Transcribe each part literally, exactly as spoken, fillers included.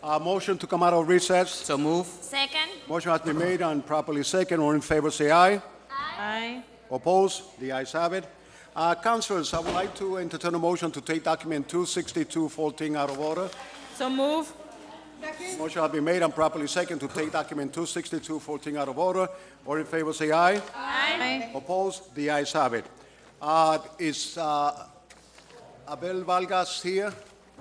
Uh, motion to come out of recess. So move. Second. Motion has been made and properly second. All in favor, say aye. Aye. Opposed? The ayes have it. Uh, Councilors, I would like to entertain a motion to take document two sixty-two fourteen out of order. So move. Motion has been made and properly second to take document two sixty-two fourteen out of order. All in favor, say aye. Aye. Opposed? The ayes have it. Uh, is uh, Abel Vargas here?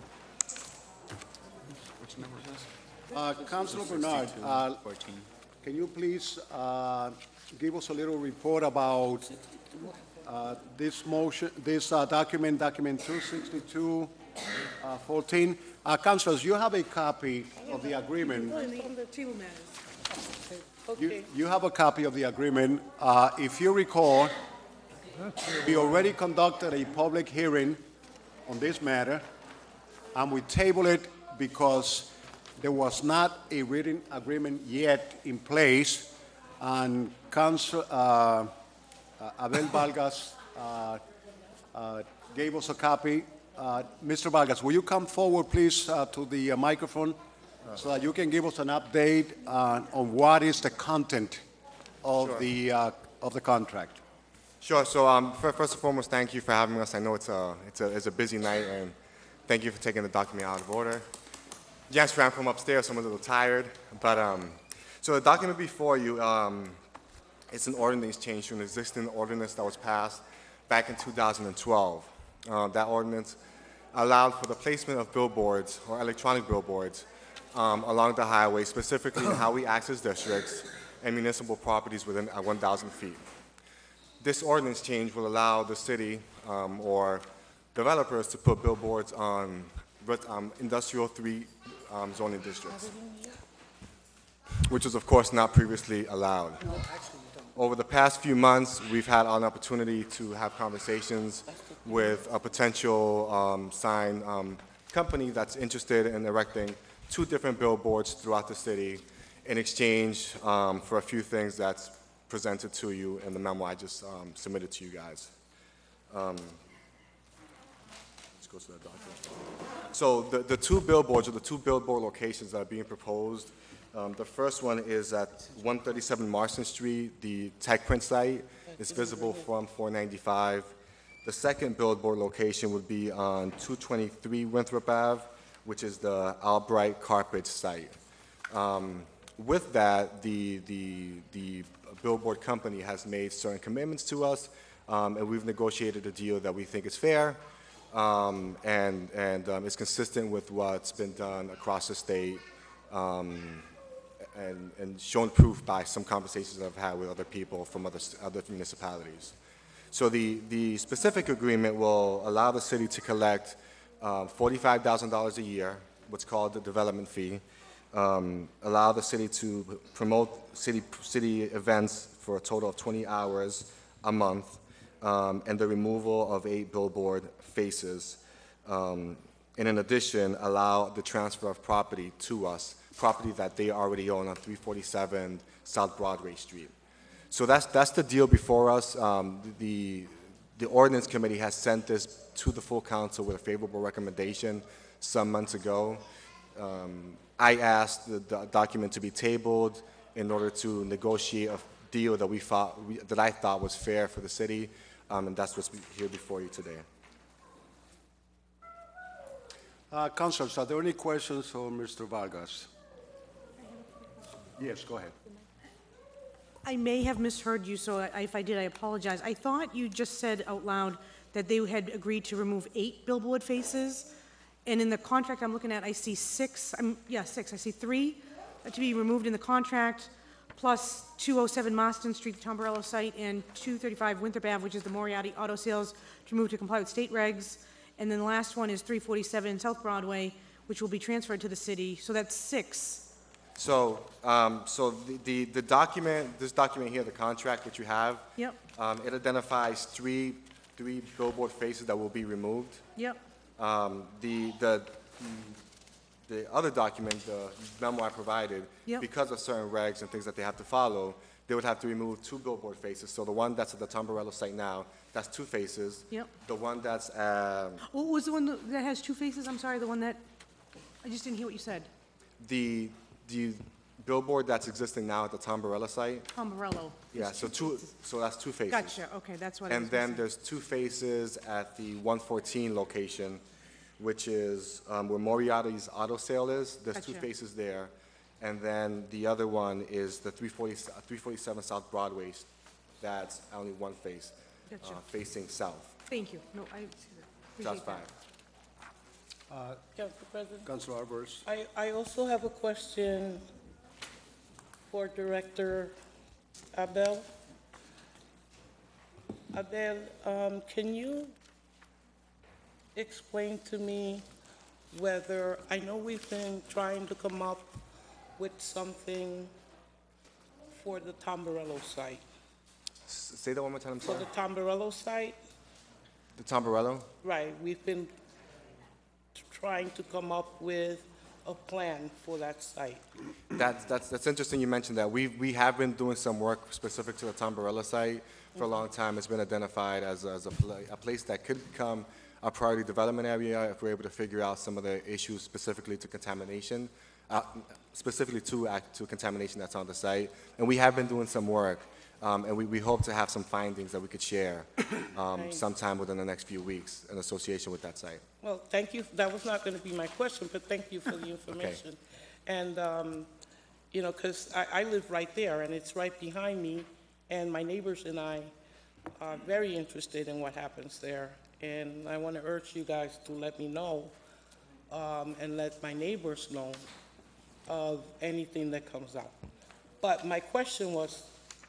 Which number is this? Uh, Councilor Bernard, uh, can you please uh, give us a little report about uh, this motion, this uh, document, document two sixty-two fourteen? Uh, Councilors, you have a copy of the agreement. From the table matters. You, you have a copy of the agreement. Uh, if you recall, we already conducted a public hearing on this matter, and we tabled it because there was not a written agreement yet in place, and Council, uh, uh, Abel Vargas uh, uh, gave us a copy. Uh, Mister Vargas, will you come forward, please, uh, to the uh, microphone so that you can give us an update uh, on what is the content of Sure. the uh, of the contract? Sure. So um, fir- first and foremost, thank you for having us. I know it's a, it's a, it's a busy night, and thank you for taking the document out of order. Just ran from upstairs, so I'm a little tired. But um, so the document before you, um, it's an ordinance change to an existing ordinance that was passed back in two thousand twelve. Uh, that ordinance allowed for the placement of billboards or electronic billboards um, along the highway, specifically in highway access districts and municipal properties within uh, one thousand feet. This ordinance change will allow the city um, or developers to put billboards on um, industrial three um, zoning districts, which was of course not previously allowed. Over the past few months, we've had an opportunity to have conversations with a potential um, sign um, company that's interested in erecting two different billboards throughout the city in exchange um, for a few things that's presented to you in the memo I just um, submitted to you guys. Um, let's go to that document. So the, the two billboards, or the two billboard locations that are being proposed, um, the first one is at one thirty-seven Marston Street, the tech print site. It's visible from four ninety-five. The second billboard location would be on two twenty-three Winthrop Ave, which is the Albright Carpet site. Um, with that, the, the, the billboard company has made certain commitments to us, um, and we've negotiated a deal that we think is fair um, and, and um, is consistent with what's been done across the state um, and, and shown proof by some conversations I've had with other people from other, other municipalities. So the, the specific agreement will allow the city to collect um, forty-five thousand dollars a year, what's called the development fee, um, allow the city to promote city, city events for a total of twenty hours a month, um, and the removal of eight billboard faces. Um, and in addition, allow the transfer of property to us, property that they already own on three forty-seven South Broadway Street. So that's, that's the deal before us. Um, the, the ordinance committee has sent this to the full council with a favorable recommendation some months ago. Um, I asked the, the document to be tabled in order to negotiate a deal that we thought, we, that I thought was fair for the city, um, and that's what's here before you today. Uh, Councilors, are there any questions for Mister Vargas? Yes, go ahead. I may have misheard you, so I, if I did, I apologize. I thought you just said out loud that they had agreed to remove eight billboard faces, and in the contract I'm looking at, I see six, um, yeah, six. I see three to be removed in the contract, plus two oh seven Marston Street, the Tomborello site, and two thirty-five Winthrop Ave, which is the Moriarty Auto Sales, to remove to comply with state regs. And then the last one is three forty-seven South Broadway, which will be transferred to the city. So that's six. So, um, so the, the, the document, this document here, the contract that you have, Yep, um, it identifies three, three billboard faces that will be removed. yep. Um, the, the, the other document, the memo I provided, Yep. because of certain regs and things that they have to follow, they would have to remove two billboard faces. So the one that's at the Tomborello site now, that's two faces. Yep. The one that's, um, What was the one that that has two faces? I'm sorry, the one that, I just didn't hear what you said. The, the billboard that's existing now at the Tombarella site, Tom Morello. yeah, so two, so that's two faces. Gotcha, okay, that's what I was And then missing. there's two faces at the one fourteen location, which is um, where Moriarty's Auto Sale is. There's two Gotcha. faces there. And then the other one is the three forty, three forty-seven South Broadway. That's only one face, uh, Gotcha. facing south. Thank you, no, I see that. That's Appreciate fine. that. Council President, Councilor Alvarez. I, I also have a question for Director Abel. Abel, um, can you explain to me whether, I know we've been trying to come up with something for the Tombarello site. S- Say that one more time, I'm For sorry. the Tombarello site, The Tombarello? right, we've been t- trying to come up with a plan for that site. That's, that's, that's interesting you mentioned that. We, we have been doing some work specific to the Tombarella site for a long time. It's been identified as, as a, pla- a place that could become a priority development area if we're able to figure out some of the issues specifically to contamination, uh, specifically to, act- to contamination that's on the site. And we have been doing some work, um, and we, we hope to have some findings that we could share um, Nice. sometime within the next few weeks in association with that site. Well, thank you, that was not going to be my question, but thank you for the information. And, um, you know, because I, I live right there, and it's right behind me, and my neighbors and I are very interested in what happens there. And I want to urge you guys to let me know, um, and let my neighbors know of anything that comes up. But my question was,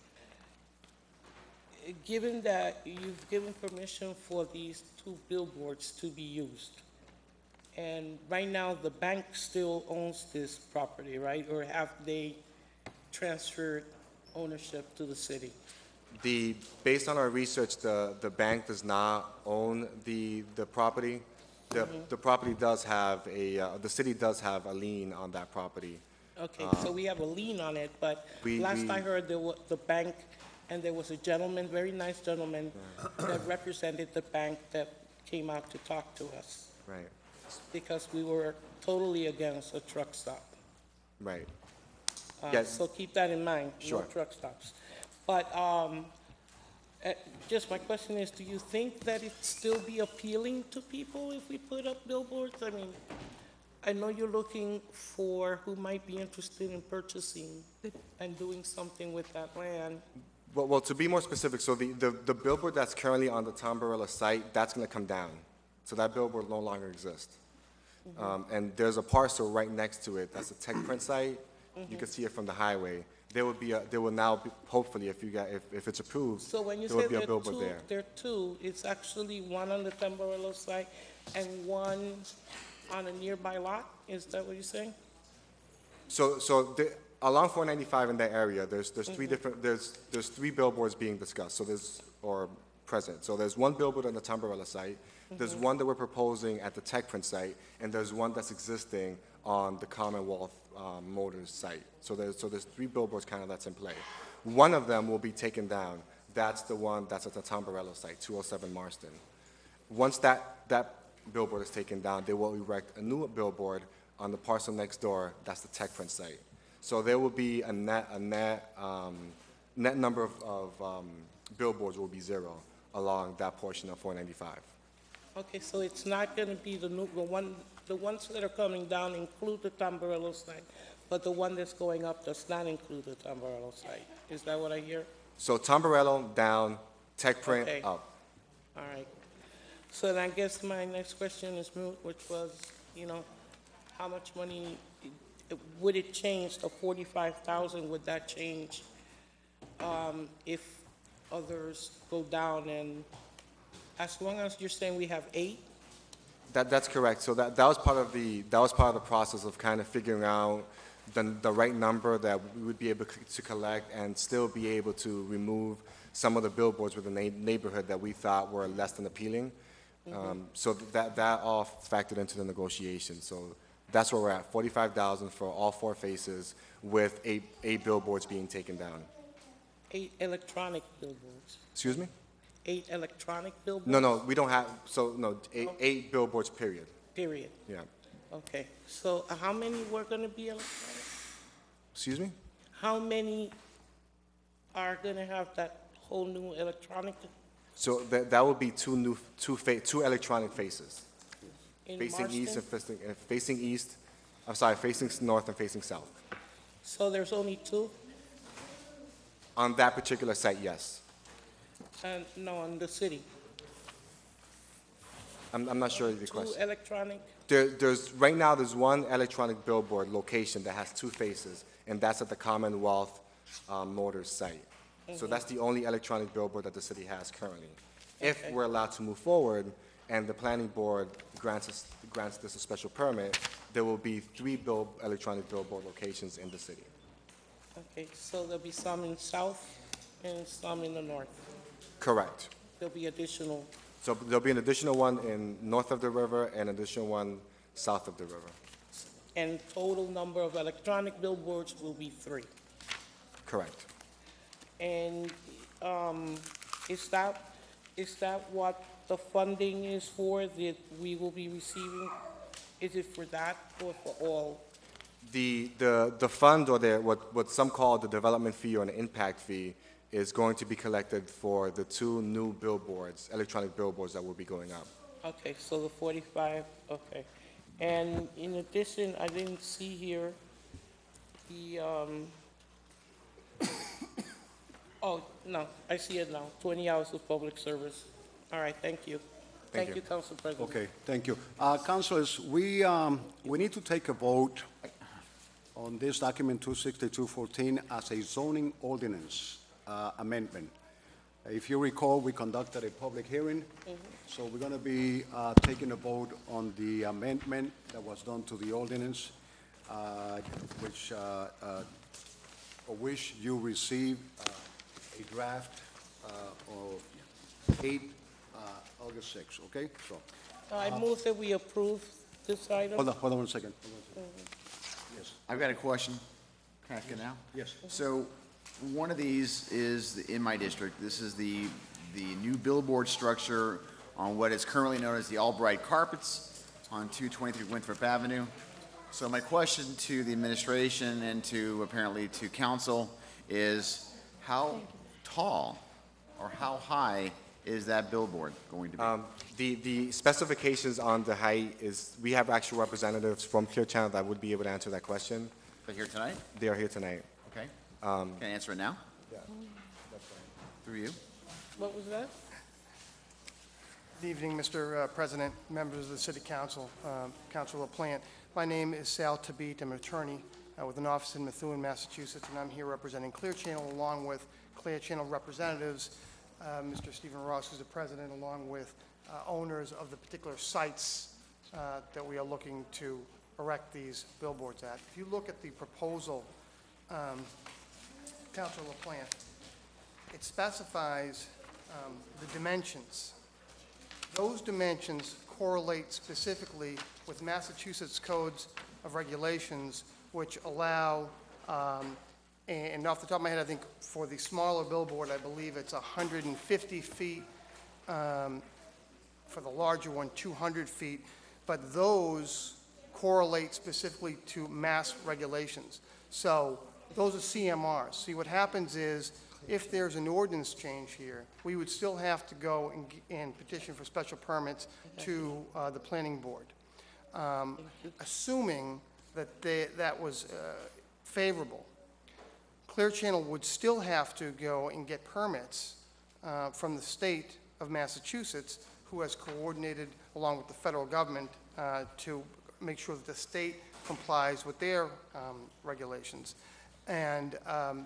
given that you've given permission for these two billboards to be used, and right now the bank still owns this property, right? Or have they transferred ownership to the city? The, based on our research, the, the bank does not own the, the property. The, the property does have a, uh, the city does have a lien on that property. Okay, so we have a lien on it, but we- last we- I heard, there was the bank, and there was a gentleman, very nice gentleman, that represented the bank that came out to talk to us, Right, because we were totally against a truck stop. right. Uh, Yes. So keep that in mind, no Sure. truck stops. But um, uh, just my question is, do you think that it'd still be appealing to people if we put up billboards? I mean, I know you're looking for who might be interested in purchasing and doing something with that land. Well, well, to be more specific, so the, the, the billboard that's currently on the Tombarella site, that's gonna come down. So that billboard no longer exists. Um, and there's a parcel right next to it, that's a tech print site. You can see it from the highway. There will be a, there will now be, hopefully, if you got, if, if it's approved, So when you there will say be a there are billboard two, there. there are two, it's actually one on the Tamborello site and one on a nearby lot? Is that what you're saying? So, so the, along four ninety-five in that area, there's, there's three different, there's, there's three billboards being discussed, so there's, or present. So there's one billboard on the Tombarella site, there's one that we're proposing at the Tech Print site, and there's one that's existing on the Commonwealth um, Motors site. So there's, so there's three billboards kind of that's in play. One of them will be taken down. That's the one that's at the Tombarella site, two oh seven Marston. Once that, that billboard is taken down, they will erect a new billboard on the parcel next door, that's the Tech Print site. So there will be a net, a net, um, net number of, of um, billboards will be zero along that portion of four ninety-five. Okay, so it's not gonna be the new, the one, the ones that are coming down include the Tamborello site, but the one that's going up does not include the Tamborello site. Is that what I hear? So Tombarello down, Tech Print Okay. up. All right. So then I guess my next question is moot, which was, you know, how much money, would it change, the forty-five thousand, would that change um, if others go down? And as long as you're saying we have eight? That, that's correct. So that, that was part of the, that was part of the process of kind of figuring out the, the right number that we would be able to collect and still be able to remove some of the billboards within the neighborhood that we thought were less than appealing. Um, so that, that all factored into the negotiation. So that's where we're at, forty-five thousand for all four faces with eight, eight billboards being taken down. Eight electronic billboards? Excuse me? Eight electronic billboards? No, no, we don't have, so, no, eight, eight billboards, period. Period. Yeah. Okay, so uh, how many were gonna be electronic? Excuse me? How many are gonna have that whole new electronic So that, that would be two new, two fa, two electronic faces. in Facing east Marston? and facing, and facing east, I'm sorry, facing s- north and facing south. So there's only two? On that particular site, yes. And, no, in the city? I'm, I'm not sure of your Two question. electronic? There, there's, right now, there's one electronic billboard location that has two faces, and that's at the Commonwealth um, Motors site. So that's the only electronic billboard that the city has currently. If Okay. we're allowed to move forward and the planning board grants us, grants this a special permit, there will be three bill, electronic billboard locations in the city. Okay, so there'll be some in south and some in the north. Correct. There'll be additional, So there'll be an additional one in north of the river and an additional one south of the river. and total number of electronic billboards will be three. Correct. And um, is that, is that what the funding is for, that we will be receiving? Is it for that or for all? The, the, the fund, or the, what, what some call the development fee or an impact fee, is going to be collected for the two new billboards, electronic billboards that will be going up. Okay, so the forty-five, okay. And in addition, I didn't see here the, um, oh, no, I see it now, twenty hours of public service. All right, thank you. Thank Thank you. you, Council President. Okay, thank you. Uh, Councilors, we, um, we need to take a vote on this document two sixty-two fourteen as a zoning ordinance uh, amendment. If you recall, we conducted a public hearing, so we're going to be uh, taking a vote on the amendment that was done to the ordinance, uh, which, uh, uh, for which you received uh, a draft uh, of eight uh, August sixth, okay? So, I move that we approve this item. hold on, hold on one second. Hold on one second. Yes, I've got a question. Can I ask it now? yes. So, one of these is in my district. This is the, the new billboard structure on what is currently known as the Albright Carpets on two twenty-three Winthrop Avenue. So my question to the administration and to, apparently to council, is how tall or how high is that billboard going to be? Um, The, the specifications on the height is, we have actual representatives from Clear Channel that would be able to answer that question. Right here tonight? They are here tonight. Okay. Can I answer it now? Yeah. Through you? What was that? Good evening, Mister uh, President, members of the City Council, um, Councilor LaPlante. My name is Sal Tabit. I'm an attorney uh, with an office in Methuen, Massachusetts, and I'm here representing Clear Channel along with Clear Channel representatives, uh, Mister Stephen Ross, who's the president, along with uh, owners of the particular sites uh, that we are looking to erect these billboards at. If you look at the proposal, um, Councilor LaPlante, it specifies um, the dimensions. Those dimensions correlate specifically with Massachusetts codes of regulations, which allow, um, and off the top of my head, I think for the smaller billboard, I believe it's one hundred fifty feet. Um, for the larger one, two hundred feet. But those correlate specifically to mass regulations. So those are C M Rs. See, what happens is, if there's an ordinance change here, we would still have to go and, g- and petition for special permits to uh, the planning board. Um, assuming that they, that was uh, favorable, Clear Channel would still have to go and get permits uh, from the state of Massachusetts, who has coordinated along with the federal government uh, to make sure that the state complies with their um, regulations. And um,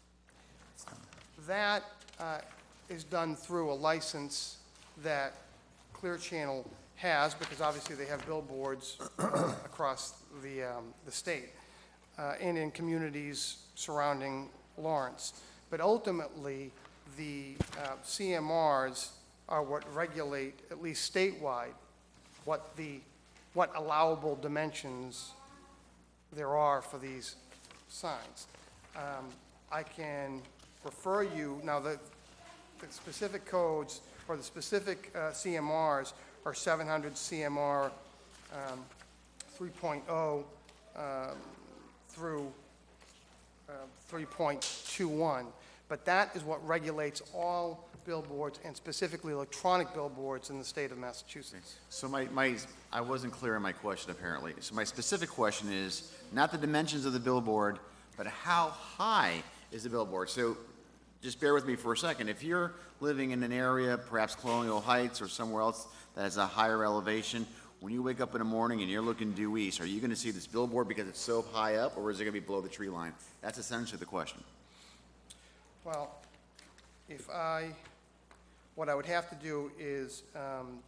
that uh, is done through a license that Clear Channel has, because obviously they have billboards across the, um, the state uh, and in communities surrounding Lawrence. But ultimately, the uh, C M Rs are what regulate, at least statewide, what the, what allowable dimensions there are for these signs. Um, I can refer you, now the, the specific codes or the specific uh, C M Rs are seven hundred C M R um, three point oh um, through uh, three point two one, but that is what regulates all billboards, and specifically electronic billboards in the state of Massachusetts. So my, my, I wasn't clear in my question apparently. So my specific question is, not the dimensions of the billboard, but how high is the billboard? So just bear with me for a second. If you're living in an area, perhaps Colonial Heights or somewhere else that has a higher elevation, when you wake up in the morning and you're looking due east, are you gonna see this billboard because it's so high up, or is it gonna be below the tree line? That's essentially the question. Well, if I, what I would have to do is, um,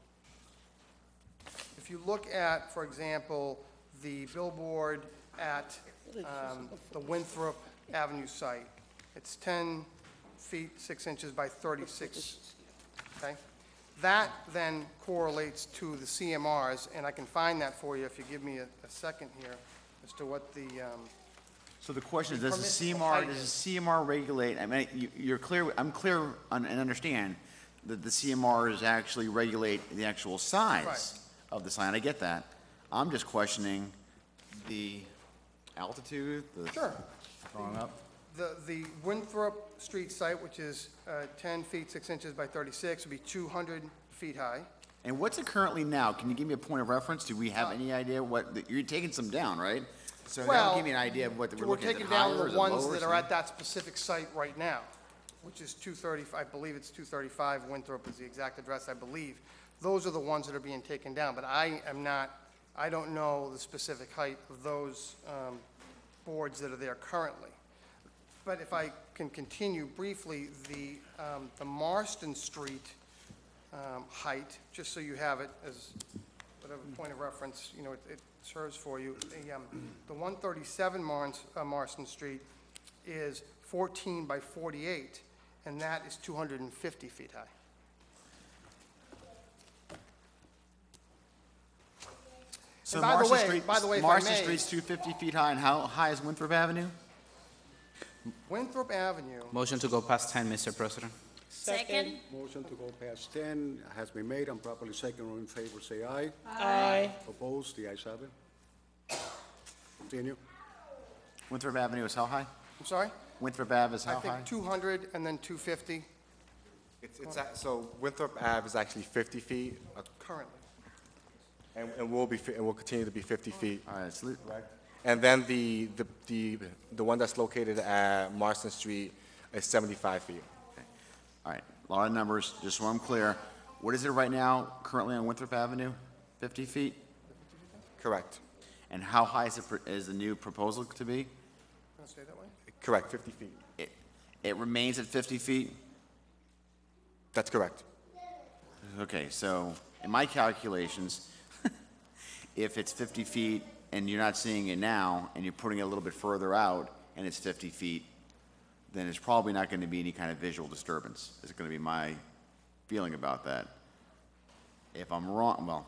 if you look at, for example, the billboard at um, the Winthrop Avenue site, it's ten feet, six inches by thirty-six, okay? That then correlates to the C M Rs, and I can find that for you if you give me a, a second here as to what the, um, So the question is, does the C M Permissible R, height does the is- C M R regulate, I mean, you, you're clear, I'm clear on, and understand that the C M Rs actually regulate the actual size Right. of the sign, I get that. I'm just questioning the altitude, the. Sure. Going up. The, the Winthrop Street site, which is uh, ten feet, six inches by thirty-six, would be two hundred feet high. And what's it currently now? Can you give me a point of reference? Do we have any idea what, the- you're taking some down, right? So that'll Well, give me an idea of what we're We're looking at. Is it taking down higher? Is the it ones lower? that are at that specific site right now, which is two thirty, I believe it's two thirty-five Winthrop is the exact address, I believe. Those are the ones that are being taken down, but I am not, I don't know the specific height of those um, boards that are there currently. But if I can continue briefly, the, um, the Marston Street um, height, just so you have it as whatever point of reference, you know, it, it serves for you. The, um, the one thirty-seven Marns, uh, Marston Street is fourteen by forty-eight, and that is two hundred fifty feet high. So And by the Marston way- Street, by the way, if I Marston may- Street's two hundred fifty feet high, and how high is Winthrop Avenue? Winthrop Avenue, Motion to go past ten, Mister President. Second. Motion to go past ten has been made and properly second. All in favor, say aye. Aye. Opposed? The ayes have it. Continue. Winthrop Avenue is how high? I'm sorry? Winthrop Ave is I how high? think two hundred and then two fifty It's, it's, at- so Winthrop Ave is actually fifty feet, uh, currently. and, and will be, fi- and will continue to be fifty feet. All right, it's le- And then the, the, the, the one that's located at Marston Street is seventy-five feet. all right, a lot of numbers, just so I'm clear. What is it right now, currently on Winthrop Avenue? fifty feet? Correct, And how high is it, pr- is the new proposal to be? Can I stay that way? correct, fifty feet. It, it remains at fifty feet? That's correct. Okay, so in my calculations, if it's fifty feet and you're not seeing it now, and you're putting it a little bit further out, and it's fifty feet, then it's probably not going to be any kind of visual disturbance, is going to be my feeling about that. If I'm wrong, well,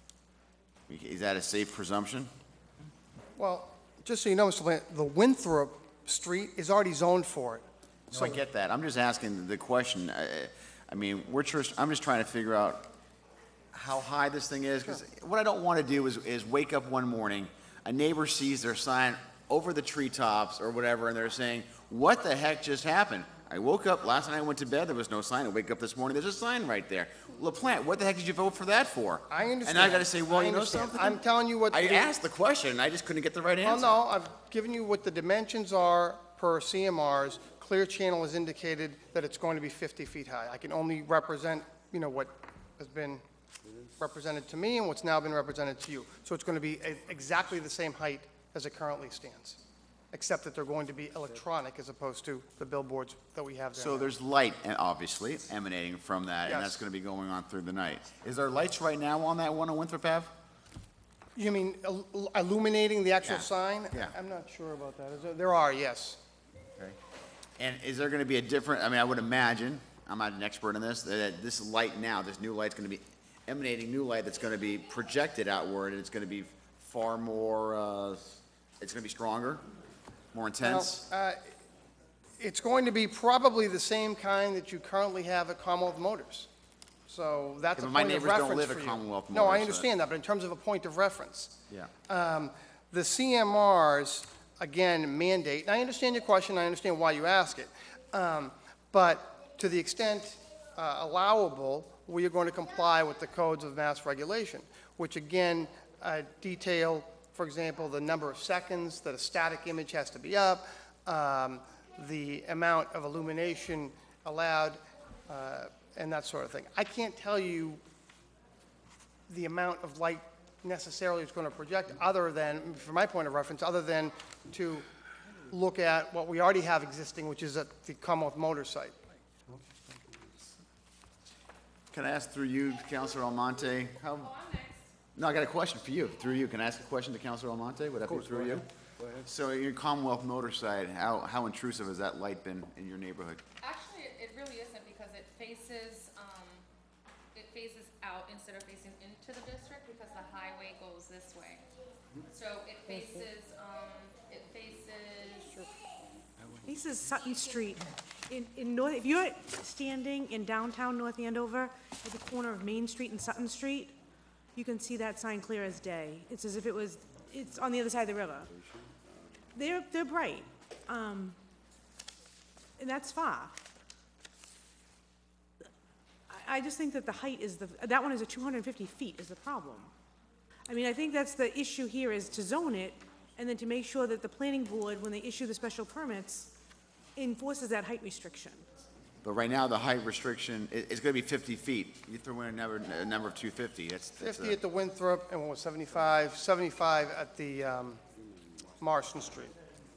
is that a safe presumption? Well, just so you know, Mister Lane, the Winthrop Street is already zoned for it. No, I get that. I'm just asking the question. I, I mean, we're just, I'm just trying to figure out how high this thing is, because what I don't want to do is, is wake up one morning, a neighbor sees their sign over the treetops or whatever, and they're saying, what the heck just happened? I woke up, last night I went to bed, there was no sign. I wake up this morning, there's a sign right there. LaPlante, what the heck did you vote for that for? I understand. And I got to say, well, I you know understand. something? I'm telling you what I the- asked the question, and I just couldn't get the right Well, answer. no, I've given you what the dimensions are per C M Rs. Clear Channel has indicated that it's going to be fifty feet high. I can only represent, you know, what has been represented to me and what's now been represented to you. So it's going to be a- exactly the same height as it currently stands, except that they're going to be electronic as opposed to the billboards that we have there So now. there's light, uh, obviously, emanating from that, and that's Yes. going to be going on through the night. Is there lights right now on that one on Winthrop Ave? You mean il- illuminating the actual Yeah. sign? Yeah. I'm not sure about that. Is there- There are, yes. And is there going to be a different, I mean, I would imagine, I'm not an expert in this, that this light now, this new light's going to be emanating new light that's going to be projected outward, and it's going to be far more, uh, it's going to be stronger, more intense? Well, uh, It's going to be probably the same kind that you currently have at Commonwealth Motors. So that's Yeah, a but my point of neighbors don't reference live for at you. Commonwealth No, I Motors, so- understand that, but in terms of a point of reference, Yeah. um, the C M Rs, again, mandate, and I understand your question, I understand why you ask it, um, but to the extent uh, allowable, we are going to comply with the codes of mass regulation, which again uh, detail, for example, the number of seconds that a static image has to be up, um, the amount of illumination allowed, uh, and that sort of thing. I can't tell you the amount of light necessarily it's going to project, other than, from my point of reference, other than to look at what we already have existing, which is at the Commonwealth Motor site. Can I ask through you, Councilor Almonte, how? No, I got a question for you, through you. Can I ask a question to Councilor Almonte? Would that be through you? So your Commonwealth Motor side, how, how intrusive has that light been in your neighborhood? Actually, it it really isn't because it faces, um, it faces out instead of facing into the district because the highway goes this way. So it faces, um, it faces, This is Sutton Street. In, in North, if you're standing in downtown North Andover, at the corner of Main Street and Sutton Street, you can see that sign clear as day. It's as if it was, it's on the other side of the river. They're, they're bright. Um, and that's far. I, I just think that the height is the, that one is a two hundred and fifty feet is the problem. I mean, I think that's the issue here, is to zone it, and then to make sure that the planning board, when they issue the special permits, enforces that height restriction. But right now, the height restriction, i it's gonna be fifty feet. You throw in a number, a number of two fifty, that's, that's fifty a- at the Winthrop, and what was seventy-five, seventy-five at the um, Marston Street.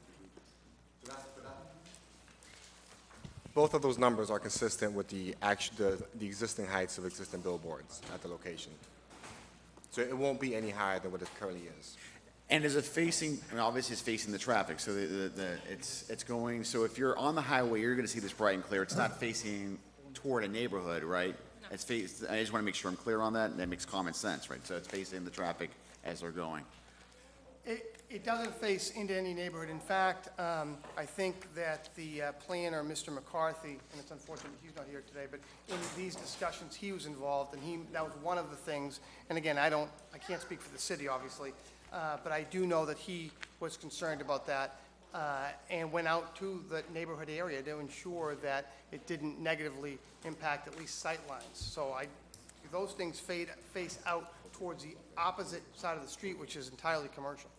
Both of those numbers are consistent with the act, the, the existing heights of existing billboards at the location. So it won't be any higher than what it currently is. And is it facing, I mean, obviously it's facing the traffic, so the, the, the, it's, it's going, so if you're on the highway, you're gonna see this bright and clear. It's not facing toward a neighborhood, right? It's face, I just wanna make sure I'm clear on that, and that makes common sense, right? So it's facing the traffic as they're going. It, it doesn't face into any neighborhood. In fact, um, I think that the uh, planner, Mister McCarthy, and it's unfortunate he's not here today, but in these discussions, he was involved, and he, that was one of the things, and again, I don't, I can't speak for the city, obviously, uh, but I do know that he was concerned about that, uh, and went out to the neighborhood area to ensure that it didn't negatively impact at least sightlines. So I, those things fade, face out towards the opposite side of the street, which is entirely commercial.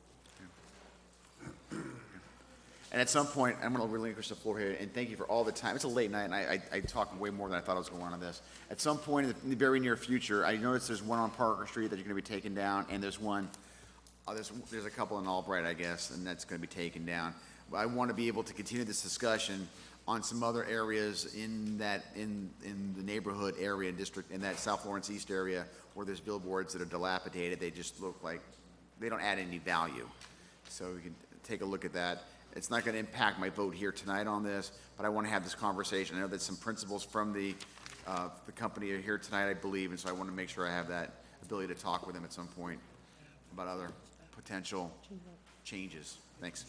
And at some point, I'm going to relinquish the floor here, and thank you for all the time. It's a late night, and I, I, I talked way more than I thought I was going on on this. At some point in the, in the very near future, I noticed there's one on Parker Street that you're going to be taking down, and there's one, oh, there's, there's a couple in Albright, I guess, and that's going to be taken down. But I want to be able to continue this discussion on some other areas in that, in, in the neighborhood area and district, in that South Lawrence East area, where there's billboards that are dilapidated. They just look like, they don't add any value. So we can take a look at that. It's not going to impact my vote here tonight on this, but I want to have this conversation. I know that some principals from the, uh, the company are here tonight, I believe, and so I want to make sure I have that ability to talk with them at some point about other potential changes. Thanks.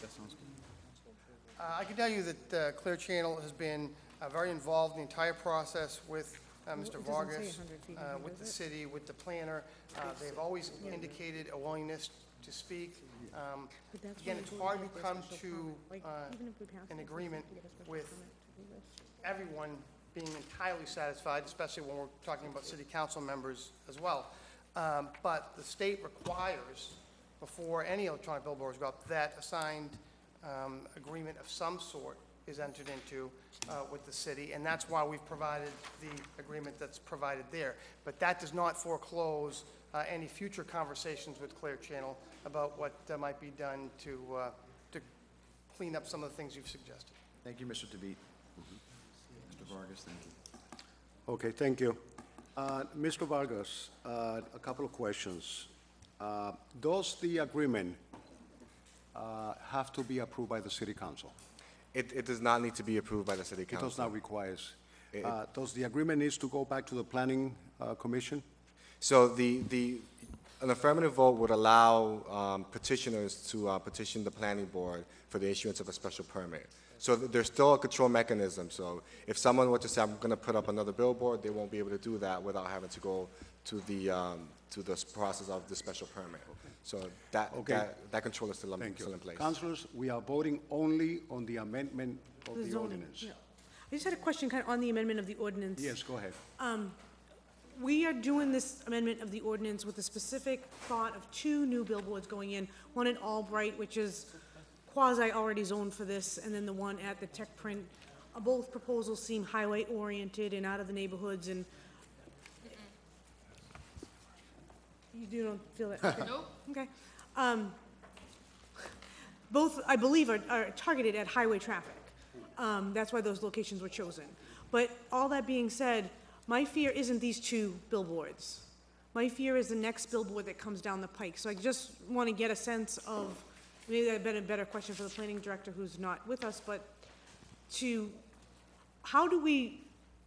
Uh, I can tell you that uh, Clear Channel has been uh, very involved in the entire process with uh, Mister It doesn't say Vargas, one hundred feet, uh, with the does it? city, with the planner. Uh, They've always indicated a willingness to speak. Um, But that's Again, why it's we hard voted to for a come special to permit. Like, uh, even if we pass an this, agreement we get a special with permit to do this. everyone being entirely satisfied, especially when we're talking about city council members as well. Um, But the state requires, before any electronic billboards go up, that a signed um, agreement of some sort is entered into uh, with the city, and that's why we've provided the agreement that's provided there. But that does not foreclose uh, any future conversations with Clear Channel about what uh, might be done to, uh, to clean up some of the things you've suggested. Thank you, Mister DeBeat. Mister Vargas, thank you. Okay, thank you. Uh, Mister Vargas, uh, a couple of questions. Uh, Does the agreement uh, have to be approved by the city council? It, it does not need to be approved by the city It council. does not require. It- Uh, Does the agreement needs to go back to the planning uh, commission? So the, the, an affirmative vote would allow um, petitioners to uh, petition the planning board for the issuance of a special permit. So th- there's still a control mechanism. So if someone were to say, I'm going to put up another billboard, they won't be able to do that without having to go to the, um, to the s- process of the special permit. So that, Okay. that, that control is still in, Thank still you. in place. Councilors, we are voting only on the amendment of The the zoning, ordinance. yeah. I just had a question kind of on the amendment of the ordinance. Yes, go ahead. We are doing this amendment of the ordinance with the specific thought of two new billboards going in, one at Albright, which is quasi already zoned for this, and then the one at the Tech Print. Uh, Both proposals seem highway-oriented and out of the neighborhoods, and you do don't feel that? Okay. Nope. Okay. Um, Both, I believe, are, are targeted at highway traffic. Um, that's why those locations were chosen. But all that being said, my fear isn't these two billboards. My fear is the next billboard that comes down the pike. So I just want to get a sense of, maybe that'd been a better question for the planning director who's not with us, but to, how do we,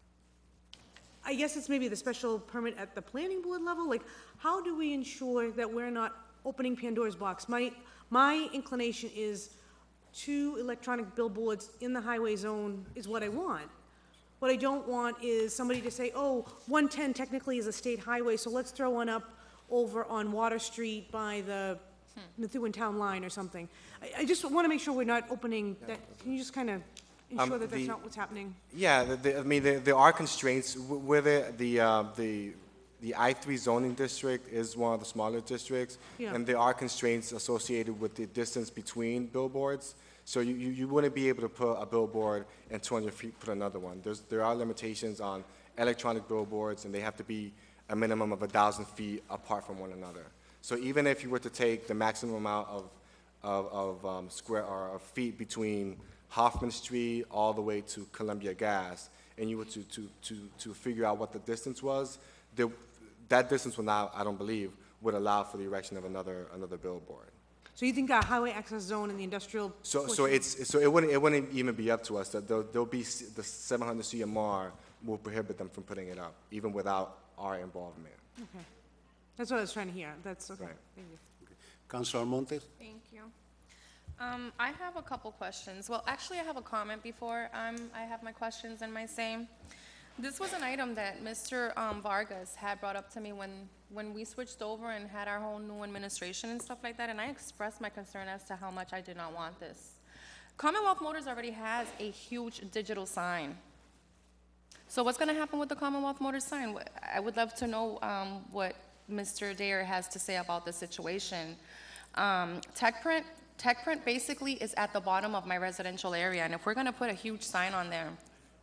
I guess it's maybe the special permit at the planning board level, like, how do we ensure that we're not opening Pandora's box? My, my inclination is two electronic billboards in the highway zone is what I want. What I don't want is somebody to say, oh, one ten technically is a state highway, so let's throw one up over on Water Street by the Methuen Town Line or something. I, I just want to make sure we're not opening that, can you just kind of ensure that that's the- not what's happening? Yeah, the- the- I mean, there, there are constraints w- with it. The, uh, the, the I three zoning district is one of the smaller districts, Yeah. and there are constraints associated with the distance between billboards. So you, you, you wouldn't be able to put a billboard and two hundred feet put another one. There's, there are limitations on electronic billboards, and they have to be a minimum of one thousand feet apart from one another. So even if you were to take the maximum amount of, of, of um, square or of feet between Hoffman Street all the way to Columbia Gas, and you were to, to, to, to figure out what the distance was, the, that distance will now, I don't believe, would allow for the erection of another, another billboard. So you think our highway access zone and the industrial So, so portion- it's, so it wouldn't, it wouldn't even be up to us, that there'll, there'll be, s- the seven hundred C M R will prohibit them from putting it up, even without our involvement. Okay. That's what I was trying to hear. That's, okay. Right. Thank you. Councilor Montes? Thank you. Um, I have a couple questions. Well, actually, I have a comment before um, I have my questions and my same. This was an item that Mister um, Vargas had brought up to me when, when we switched over and had our whole new administration and stuff like that, and I expressed my concern as to how much I did not want this. Commonwealth Motors already has a huge digital sign. So what's going to happen with the Commonwealth Motors sign? Wh- I would love to know um, what Mister Dare has to say about the situation. Um, TechPrint, TechPrint basically is at the bottom of my residential area, and if we're going to put a huge sign on there,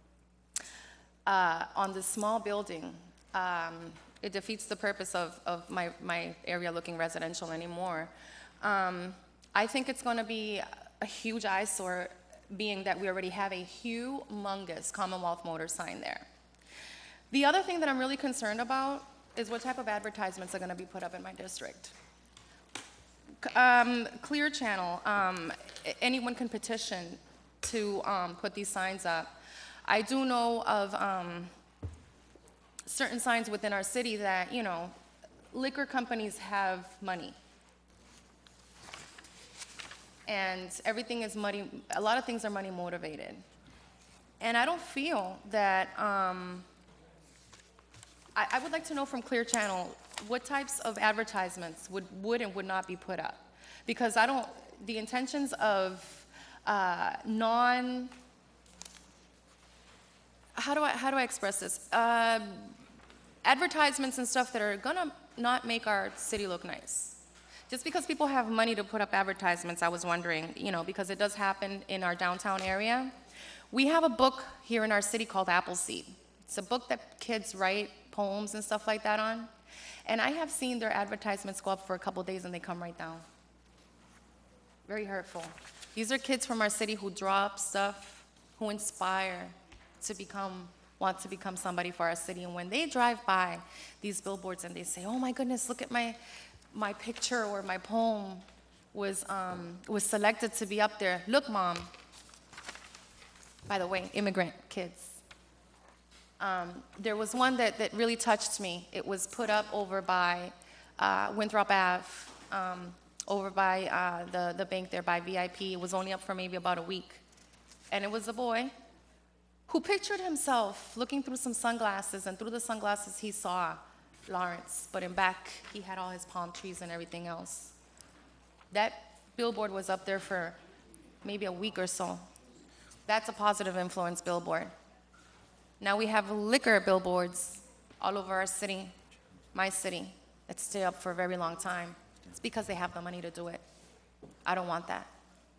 uh, on this small building, um, it defeats the purpose of, of my, my area looking residential anymore. Um, I think it's going to be a huge eyesore, being that we already have a humongous Commonwealth Motors sign there. The other thing that I'm really concerned about is what type of advertisements are going to be put up in my district. C- Um, Clear Channel, um, a- anyone can petition to um, put these signs up. I do know of um, certain signs within our city that, you know, liquor companies have money. And everything is money, a lot of things are money motivated. And I don't feel that, um, I, I would like to know from Clear Channel, what types of advertisements would, would and would not be put up? Because I don't, the intentions of uh, non, how do I, how do I express this? Uh, advertisements and stuff that are gonna not make our city look nice. Just because people have money to put up advertisements, I was wondering, you know, because it does happen in our downtown area. We have a book here in our city called Appleseed. It's a book that kids write poems and stuff like that on. And I have seen their advertisements go up for a couple days and they come right down. Very hurtful. These are kids from our city who draw up stuff, who inspire to become, want to become somebody for our city. And when they drive by these billboards and they say, oh my goodness, look at my, my picture or my poem was, um, was selected to be up there. Look, Mom. By the way, immigrant kids. Um, there was one that, that really touched me. It was put up over by uh, Winthrop Ave, um, over by uh, the, the bank there by V I P. It was only up for maybe about a week. and it was a boy who pictured himself looking through some sunglasses, and through the sunglasses he saw Lawrence, but in back he had all his palm trees and everything else. That billboard was up there for maybe a week or so. That's a positive influence billboard. Now we have liquor billboards all over our city, my city, that stay up for a very long time. It's because they have the money to do it. I don't want that.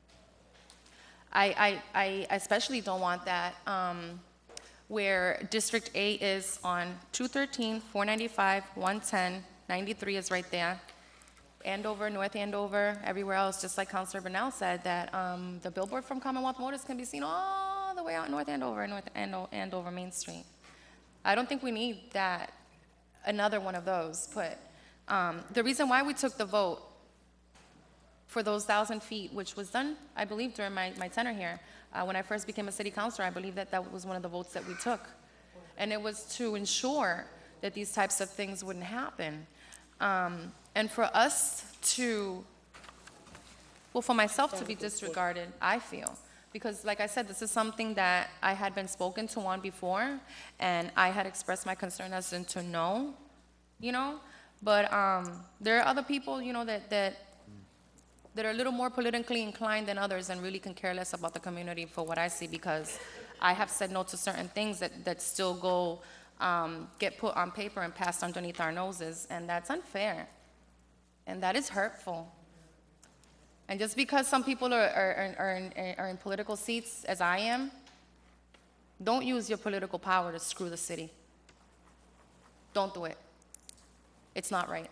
I, I, I especially don't want that um, where District eight is on two thirteen, four ninety-five, one ten, ninety-three is right there. Andover, North Andover, everywhere else, just like Councilor Bernal said, that um, the billboard from Commonwealth Motors can be seen all the way out North Andover, North Ando- Andover Main Street. I don't think we need that, another one of those put. Um, the reason why we took the vote for those thousand feet, which was done, I believe, during my, my tenure here, uh, when I first became a city councilor, I believe that that was one of the votes that we took. And it was to ensure that these types of things wouldn't happen. Um, and for us to, well, for myself to be disregarded, I feel. Because like I said, this is something that I had been spoken to on before, and I had expressed my concern as in to no, you know? But um, there are other people, you know, that, that, that are a little more politically inclined than others and really can care less about the community for what I see, because I have said no to certain things that, that still go, um, get put on paper and passed underneath our noses, and that's unfair. And that is hurtful. And just because some people are, are, are, in, are in political seats, as I am, don't use your political power to screw the city. Don't do it. It's not right.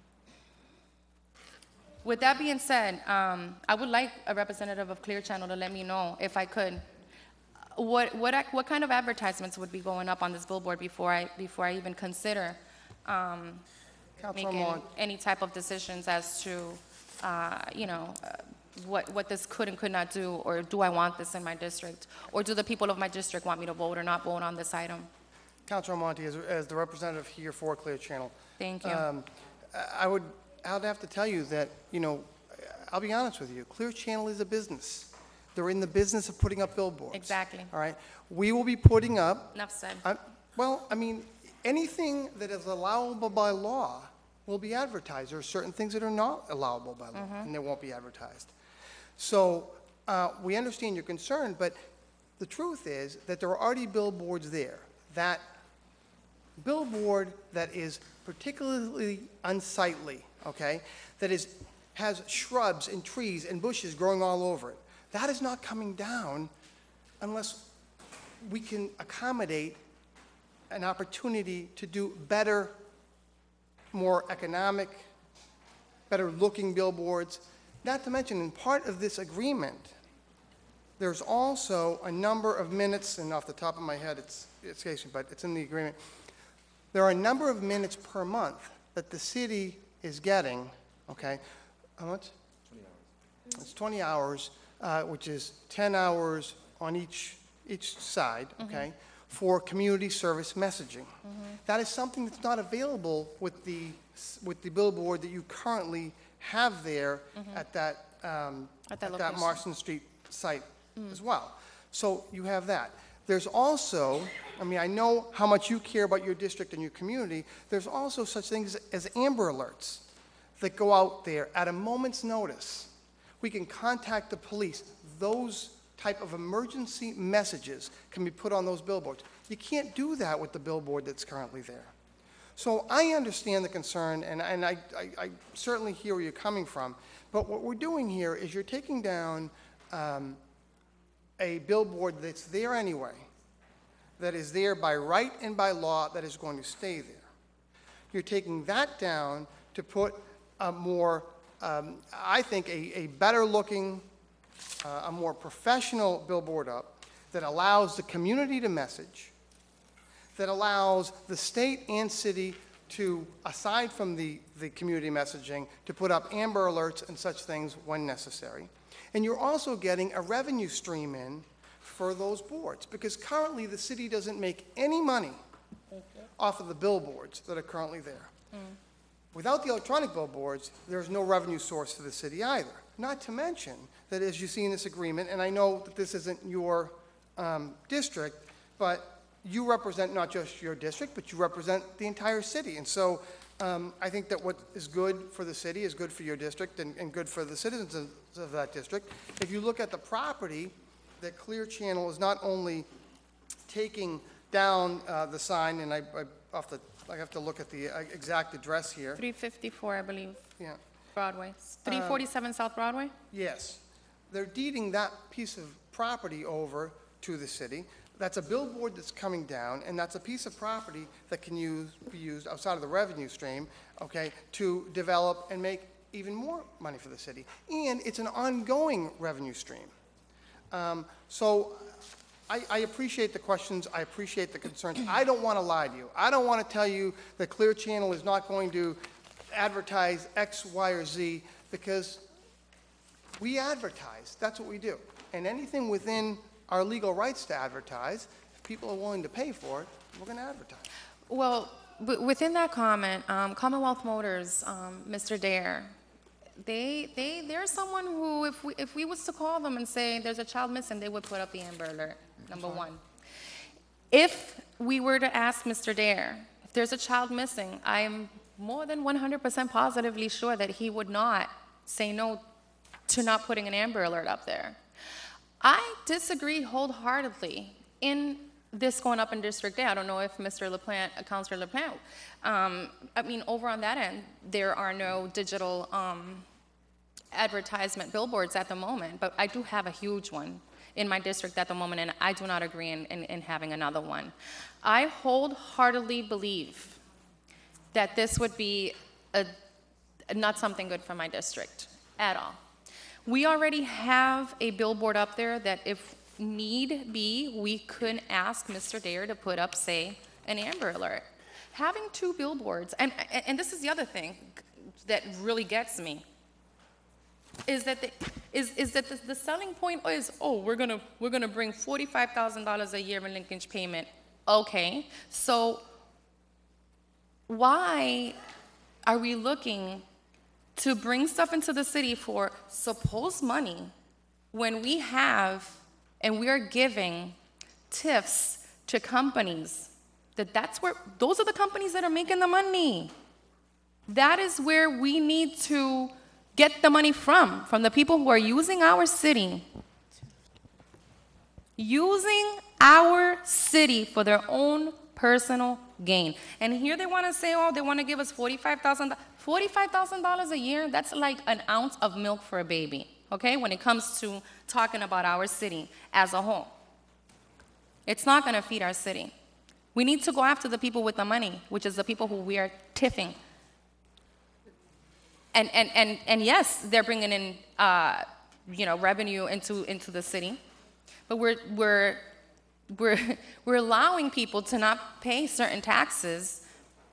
With that being said, um, I would like a representative of Clear Channel to let me know, if I could, what, what, I, what kind of advertisements would be going up on this billboard before I, before I even consider um, making Mon. any type of decisions as to, uh, you know, uh, what, what this could and could not do, or do I want this in my district? Or do the people of my district want me to vote or not vote on this item? Councilor Monti, as, as the representative here for Clear Channel, Thank you. um, I would, I would have to tell you that, you know, I'll be honest with you, Clear Channel is a business. They're in the business of putting up billboards. Exactly. All right? We will be putting up, Enough said. I- well, I mean, anything that is allowable by law will be advertised. There are certain things that are not allowable by law, and they won't be advertised. So uh, we understand your concern, but the truth is that there are already billboards there. That billboard that is particularly unsightly, okay, that is, has shrubs and trees and bushes growing all over it, that is not coming down unless we can accommodate an opportunity to do better, more economic, better looking billboards. Not to mention, in part of this agreement, there's also a number of minutes, and off the top of my head, it's, it's, but it's in the agreement. There are a number of minutes per month that the city is getting, okay? How much? twenty hours. It's twenty hours, uh, which is ten hours on each, each side, okay, for community service messaging. That is something that's not available with the, with the billboard that you currently have there at that, um, At that at that location. Marston Street site as well. So you have that. There's also, I mean, I know how much you care about your district and your community. There's also such things as Amber Alerts that go out there at a moment's notice. We can contact the police. Those type of emergency messages can be put on those billboards. You can't do that with the billboard that's currently there. So I understand the concern, and, and I, I, I certainly hear where you're coming from, but what we're doing here is you're taking down um, a billboard that's there anyway, that is there by right and by law, that is going to stay there. You're taking that down to put a more, um, I think, a, a better looking, uh, a more professional billboard up that allows the community to message, that allows the state and city to, aside from the, the community messaging, to put up Amber Alerts and such things when necessary. And you're also getting a revenue stream in for those boards, because currently the city doesn't make any money off of the billboards that are currently there. Without the electronic billboards, there's no revenue source for the city either. not to mention that as you see in this agreement, and I know that this isn't your um, district, but you represent not just your district, but you represent the entire city. And so um, I think that what is good for the city is good for your district and, and good for the citizens of, of that district. If you look at the property, that Clear Channel is not only taking down uh, the sign, and I, I, off the, I have to look at the uh, exact address here. three fifty-four, I believe, Yeah. Broadway. three forty-seven South Broadway? Yes. They're deeding that piece of property over to the city. That's a billboard that's coming down, and that's a piece of property that can use, be used outside of the revenue stream, okay, to develop and make even more money for the city. And it's an ongoing revenue stream. Um, so I, I appreciate the questions. I appreciate the concerns. I don't want to lie to you. I don't want to tell you that Clear Channel is not going to advertise X, Y, or Z, because we advertise. That's what we do. And anything within our legal rights to advertise, if people are willing to pay for it, we're going to advertise. Well, w- within that comment, um, Commonwealth Motors, um, Mister Dare, they, they, they're someone who, if we, if we was to call them and say there's a child missing, they would put up the Amber Alert, number one. If we were to ask Mister Dare, if there's a child missing, I'm more than one hundred percent positively sure that he would not say no to not putting an Amber Alert up there. I disagree wholeheartedly in this going up in District A. I don't know if Mister LaPlante, uh, Councilor LaPlante, um, I mean, over on that end, there are no digital um, advertisement billboards at the moment, but I do have a huge one in my district at the moment, and I do not agree in, in, in having another one. I wholeheartedly believe that this would be a, not something good for my district at all. We already have a billboard up there that if need be, we could ask Mister Dare to put up, say, an Amber Alert. Having two billboards, and, and this is the other thing that really gets me, is that the, is, is that the, the selling point is, oh, we're gonna, we're gonna bring forty-five thousand dollars a year in linkage payment. Okay, so why are we looking to bring stuff into the city for supposed money when we have and we are giving tips to companies that that's where, those are the companies that are making the money. That is where we need to get the money from, from the people who are using our city, using our city for their own personal gain. And here they want to say, oh, they want to give us forty-five thousand dollars. forty-five thousand dollars a year, that's like an ounce of milk for a baby, okay, when it comes to talking about our city as a whole. It's not going to feed our city. We need to go after the people with the money, which is the people who we are tiffing. And, and, and, and yes, they're bringing in, uh, you know, revenue into, into the city, but we're, we're, we're, we're allowing people to not pay certain taxes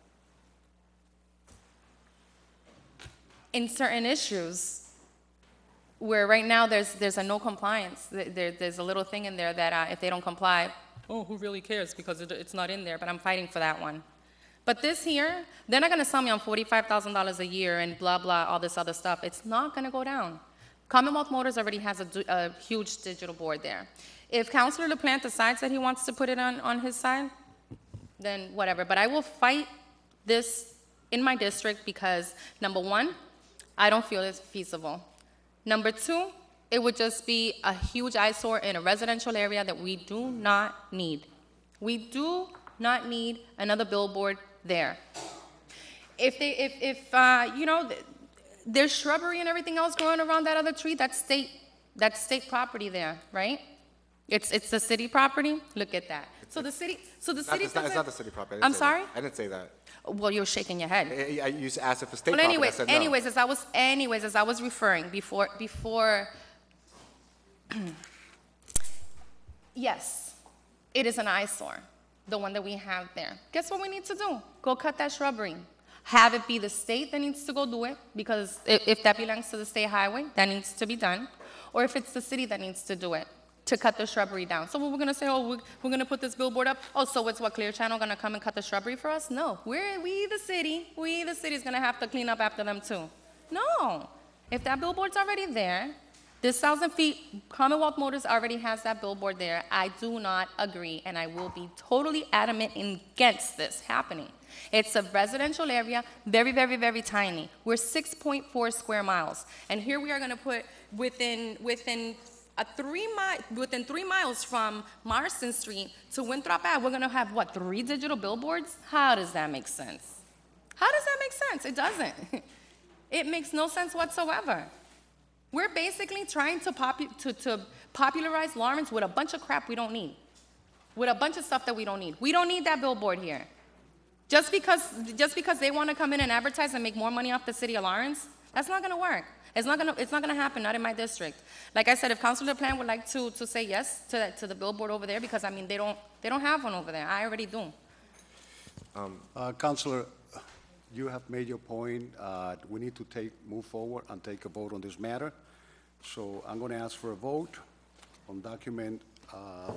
in certain issues where right now there's, there's a no compliance. There, there's a little thing in there that uh, if they don't comply, oh, who really cares because it, it's not in there, but I'm fighting for that one. But this here, they're not going to sell me on forty-five thousand dollars a year and blah, blah, all this other stuff. It's not going to go down. Commonwealth Motors already has a, a huge digital board there. If Councilor LaPlante decides that he wants to put it on, on his side, then whatever. But I will fight this in my district because, number one, I don't feel it's feasible. Number two, it would just be a huge eyesore in a residential area that we do not need. We do not need another billboard there. If they, if, if uh, you know, there's shrubbery and everything else growing around that other tree, that's state, that's state property there, right? It's, it's the city property. Look at that. So the city, so the city. It's not, it's not the city property. I didn't I'm say sorry? That. I didn't say that. Well, you're shaking your head. I, I, you just asked if it's state Well, property. anyways, I said no. anyways, as I was, anyways, as I was referring before, before. Yes, it is an eyesore, the one that we have there. Guess what we need to do? Go cut that shrubbery. Have it be the state that needs to go do it, because if, if that belongs to the state highway, that needs to be done. Or if it's the city that needs to do it, to cut the shrubbery down. So we're going to say, oh, we're, we're going to put this billboard up. Oh, so it's what, Clear Channel going to come and cut the shrubbery for us? No, we're, we the city, we the city is going to have to clean up after them too. No, If that billboard's already there, this thousand feet, Commonwealth Motors already has that billboard there. I do not agree, and I will be totally adamant against this happening. It's a residential area, very, very, very tiny. We're six point four square miles, and here we are going to put within within a three mile within three miles from Marston Street to Winthrop Ave. We're going to have what, three digital billboards? How does that make sense? How does that make sense? It doesn't. It makes no sense whatsoever. We're basically trying to, popu- to, to popularize Lawrence with a bunch of crap we don't need, with a bunch of stuff that we don't need. We don't need that billboard here. Just because, just because they want to come in and advertise and make more money off the city of Lawrence, that's not going to work. It's not going to, it's not going to happen, not in my district. Like I said, if Councilor Plan would like to, to say yes to, that, to the billboard over there, because, I mean, they don't, they don't have one over there. I already do. Uh, Councilor, you have made your point. Uh, We need to take, move forward and take a vote on this matter. So I'm going to ask for a vote on document uh,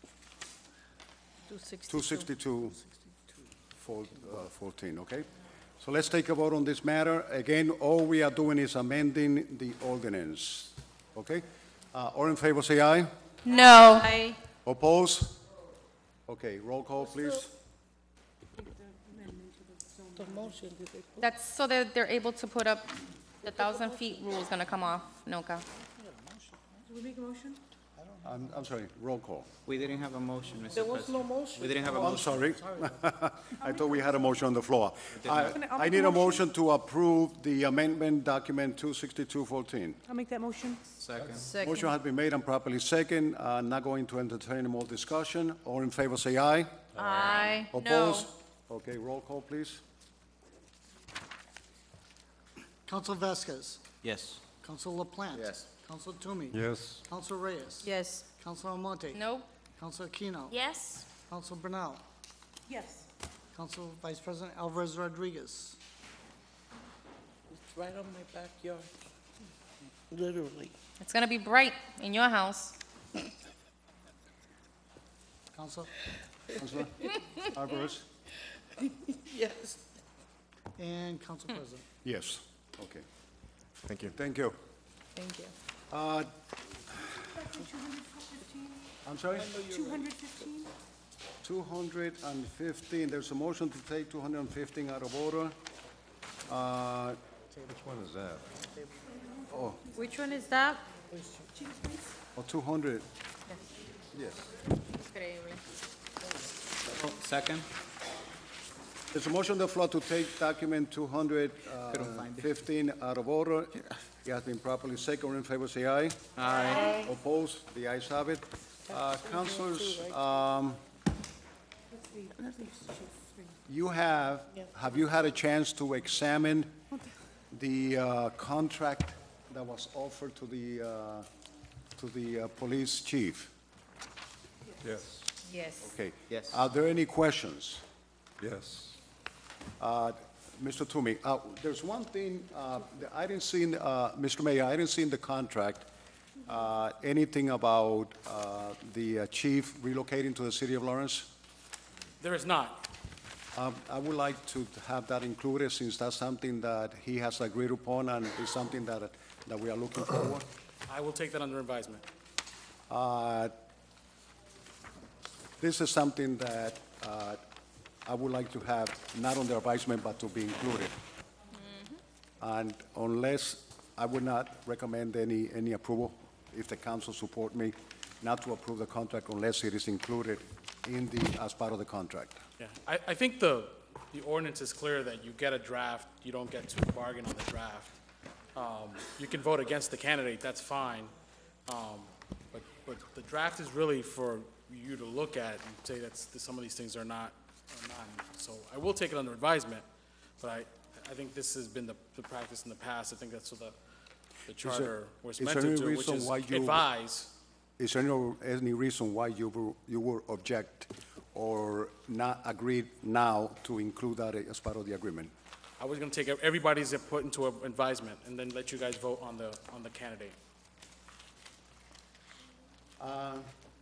two sixty-two fourteen, okay? So let's take a vote on this matter. Again, all we are doing is amending the ordinance, okay? Uh, All in favor, say aye. No. Aye. Oppose? Okay, roll call, please. The motion, did they put- That's so that they're able to put up, the thousand feet rule is going to come off, Noka. Did we make a motion? I'm, I'm sorry, roll call. We didn't have a motion, Mister There was President. no motion. We didn't have a Oh, I'm motion. sorry. I thought we had a motion on the floor. I, I'll I make need a a motion to approve the amendment document two sixty-two fourteen. I'll make that motion. Second. Motion has been made and properly second. Uh, not going to entertain any more discussion. All in favor, say aye. Aye. Oppose? Okay, roll call, please. Council Vasquez. Yes. Council LaPlante. Yes. Council Toomey. Yes. Council Reyes. Yes. Council Almonte. No. Council Aquino. Yes. Council Brunel. Yes. Council Vice President Alvarez Rodriguez. It's right on my backyard, literally. It's going to be bright in your house. Council, Councilor Alvarez? Yes. and Council President. Yes. Okay. Thank you. Thank you. Thank you. Uh, I'm sorry? two hundred fifteen? two hundred fifteen, there's a motion to take two hundred fifteen out of order. Uh, Which one is that? Oh, Which one is that? oh, two hundred. Yes. Oh, second. There's a motion on the floor to take document two hundred fifteen out of order. It has been properly second. All in favor, say aye. Aye. Opposed? The ayes have it. Uh, Councilors, um, you have, have you had a chance to examine the uh, contract that was offered to the, uh, to the uh, police chief? Yes. Yes. Okay. Yes. Are there any questions? Yes. Uh, Mister Toomey, uh, there's one thing, uh, that I didn't see, in, uh, Mister Mayor, I didn't see in the contract uh, anything about uh, the uh, chief relocating to the city of Lawrence. There is not. Um, I would like to have that included, since that's something that he has agreed upon and is something that, that we are looking forward. I will take that under advisement. Uh, This is something that uh, I would like to have, not on the advisement, but to be included. And unless, I would not recommend any, any approval, if the council support me, not to approve the contract unless it is included in the, as part of the contract. Yeah, I, I think the, the ordinance is clear that you get a draft, you don't get to bargain on the draft. Um, You can vote against the candidate, that's fine. Um, But, but the draft is really for you to look at and say that some of these things are not, are not. So I will take it under advisement, but I, I think this has been the, the practice in the past. I think that's what the, the charter was is meant there to any do, which reason is why you- advise. Is there no, any reason why you were, you were object or not agreed now to include that as part of the agreement? I was gonna take everybody's input into an advisement and then let you guys vote on the, on the candidate. Uh,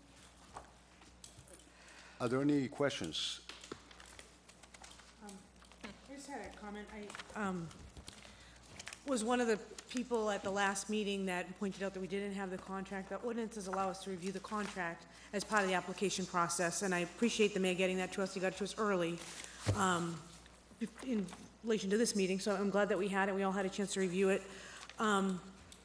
Are there any questions? I just had a comment. I, um, was one of the people at the last meeting that pointed out that we didn't have the contract. The ordinances allow us to review the contract as part of the application process, and I appreciate the mayor getting that to us. He got it to us early um, in relation to this meeting, so I'm glad that we had it. We all had a chance to review it. Um,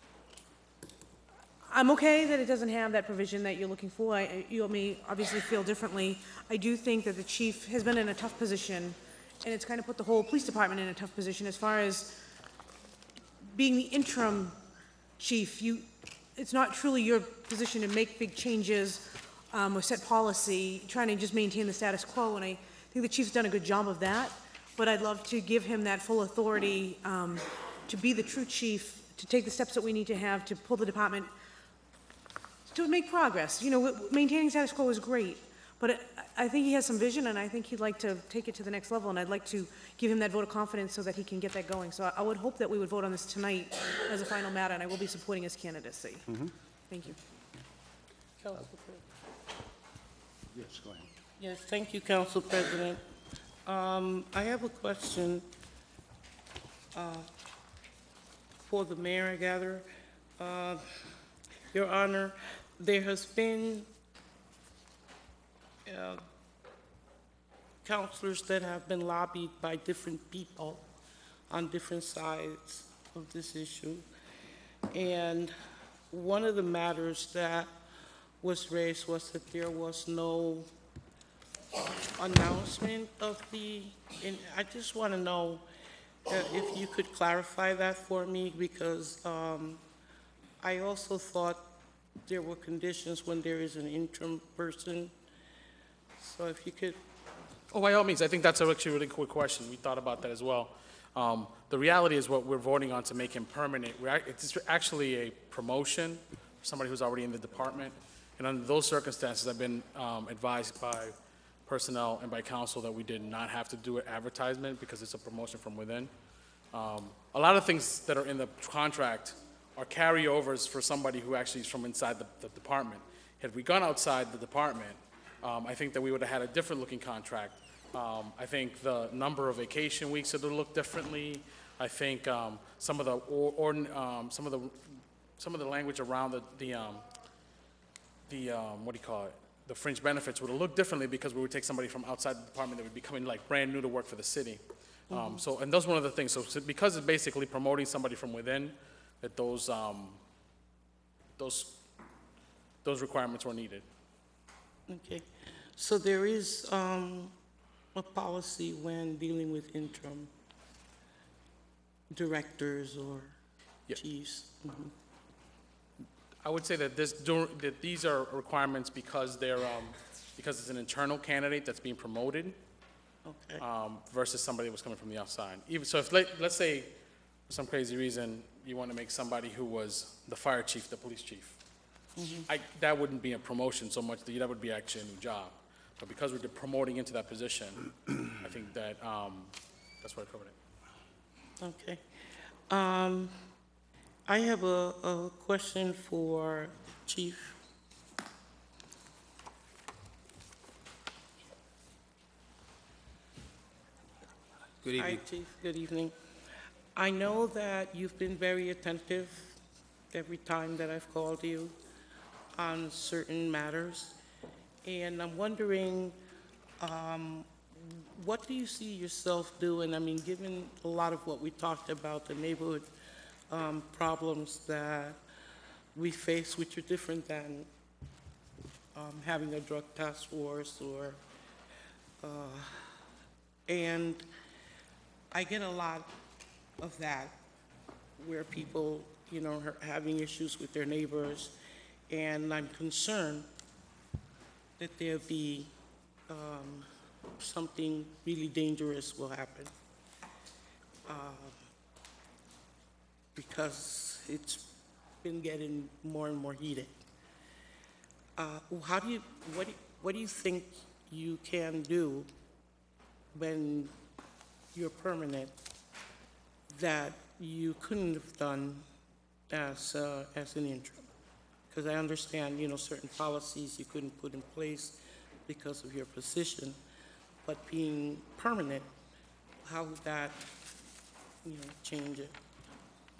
I'm okay that it doesn't have that provision that you're looking for. I, you may obviously feel differently. I do think that the chief has been in a tough position, and it's kind of put the whole police department in a tough position as far as being the interim chief. You, it's not truly your position to make big changes um, or set policy, trying to just maintain the status quo, and I think the chief's done a good job of that, but I'd love to give him that full authority um, to be the true chief, to take the steps that we need to have to pull the department to make progress. You know, maintaining status quo is great, but it, I think he has some vision, and I think he'd like to take it to the next level, and I'd like to give him that vote of confidence so that he can get that going. So I, I would hope that we would vote on this tonight as a final matter, and I will be supporting his candidacy. Thank you. Council President. Yes, go ahead. Yes, thank you, Council President. Um, I have a question uh, for the mayor, I gather. Uh, Your Honor, there has been uh, counselors that have been lobbied by different people on different sides of this issue. And one of the matters that was raised was that there was no announcement of the, and I just want to know uh, if you could clarify that for me, because um, I also thought there were conditions when there is an interim person. So if you could. Oh, by all means, I think that's actually a really quick question. We thought about that as well. Um, the reality is what we're voting on to make him permanent. We're, ac- it's actually a promotion for somebody who's already in the department. And under those circumstances, I've been um, advised by personnel and by council that we did not have to do an advertisement because it's a promotion from within. Um, a lot of things that are in the contract are carryovers for somebody who actually is from inside the, the department. Had we gone outside the department, um, I think that we would have had a different looking contract. Um, I think the number of vacation weeks would have looked differently. I think um, some of the or, or um, some of the some of the language around the the um, the um, what do you call it? The fringe benefits would have looked differently because we would take somebody from outside the department that would be coming like brand new to work for the city. Um, mm-hmm. So, and that's one of the things. So, so because it's basically promoting somebody from within, that those um, those those requirements were needed. Okay, so there is um, a policy when dealing with interim directors or Yeah. chiefs. Mhm. I would say that this that these are requirements because they're um, because it's an internal candidate that's being promoted. Okay. Um, versus somebody who was coming from the outside. Even so, if let, let's say for some crazy reason you want to make somebody who was the fire chief the police chief, mm-hmm. I, that wouldn't be a promotion so much. That would be actually a new job. But because we're promoting into that position, I think that um, that's why I covered it. Okay. Um, I have a, a question for Chief. Good evening. Hi, Chief. Good evening. I know that you've been very attentive every time that I've called you on certain matters, and I'm wondering, um, what do you see yourself doing? I mean, given a lot of what we talked about, the neighborhood um, problems that we face, which are different than um, having a drug task force or, uh, and I get a lot of that where people, you know, are having issues with their neighbors, and I'm concerned that there be um, something really dangerous will happen uh, because it's been getting more and more heated. Uh, how do you, what do you, what do you think you can do when you're permanent that you couldn't have done as, uh, as an interim? Because I understand, you know, certain policies you couldn't put in place because of your position, but being permanent, how would that, you know, change it?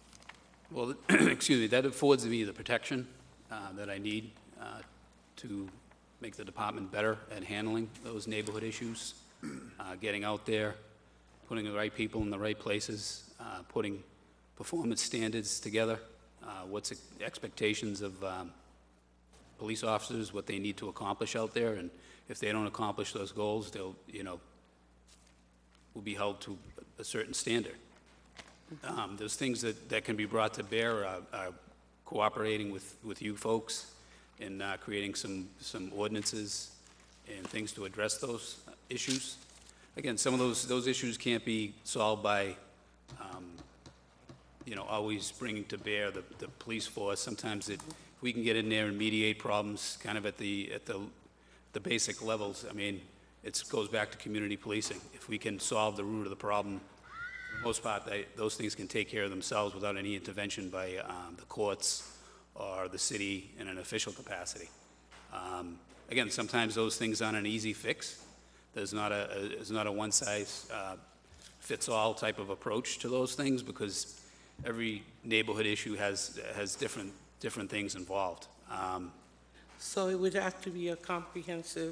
Well, excuse me, that affords me the protection uh, that I need uh, to make the department better at handling those neighborhood issues, uh, getting out there, putting the right people in the right places, uh, putting performance standards together, uh, what's the expectations of um, police officers, what they need to accomplish out there, and if they don't accomplish those goals, they'll, you know, will be held to a certain standard. Um, There's things that, that can be brought to bear, uh, uh, cooperating with, with you folks in uh, creating some, some ordinances and things to address those issues. Again, some of those, those issues can't be solved by, um, you know, always bringing to bear the, the police force. Sometimes it, if we can get in there and mediate problems kind of at the, at the, the basic levels, I mean, it goes back to community policing. If we can solve the root of the problem, for the most part, they, those things can take care of themselves without any intervention by um, the courts or the city in an official capacity. Um, again, sometimes those things aren't an easy fix. There's not a, a, there's not a one-size-fits-all type of approach to those things because every neighborhood issue has, has different, different things involved. Um, So it would have to be a comprehensive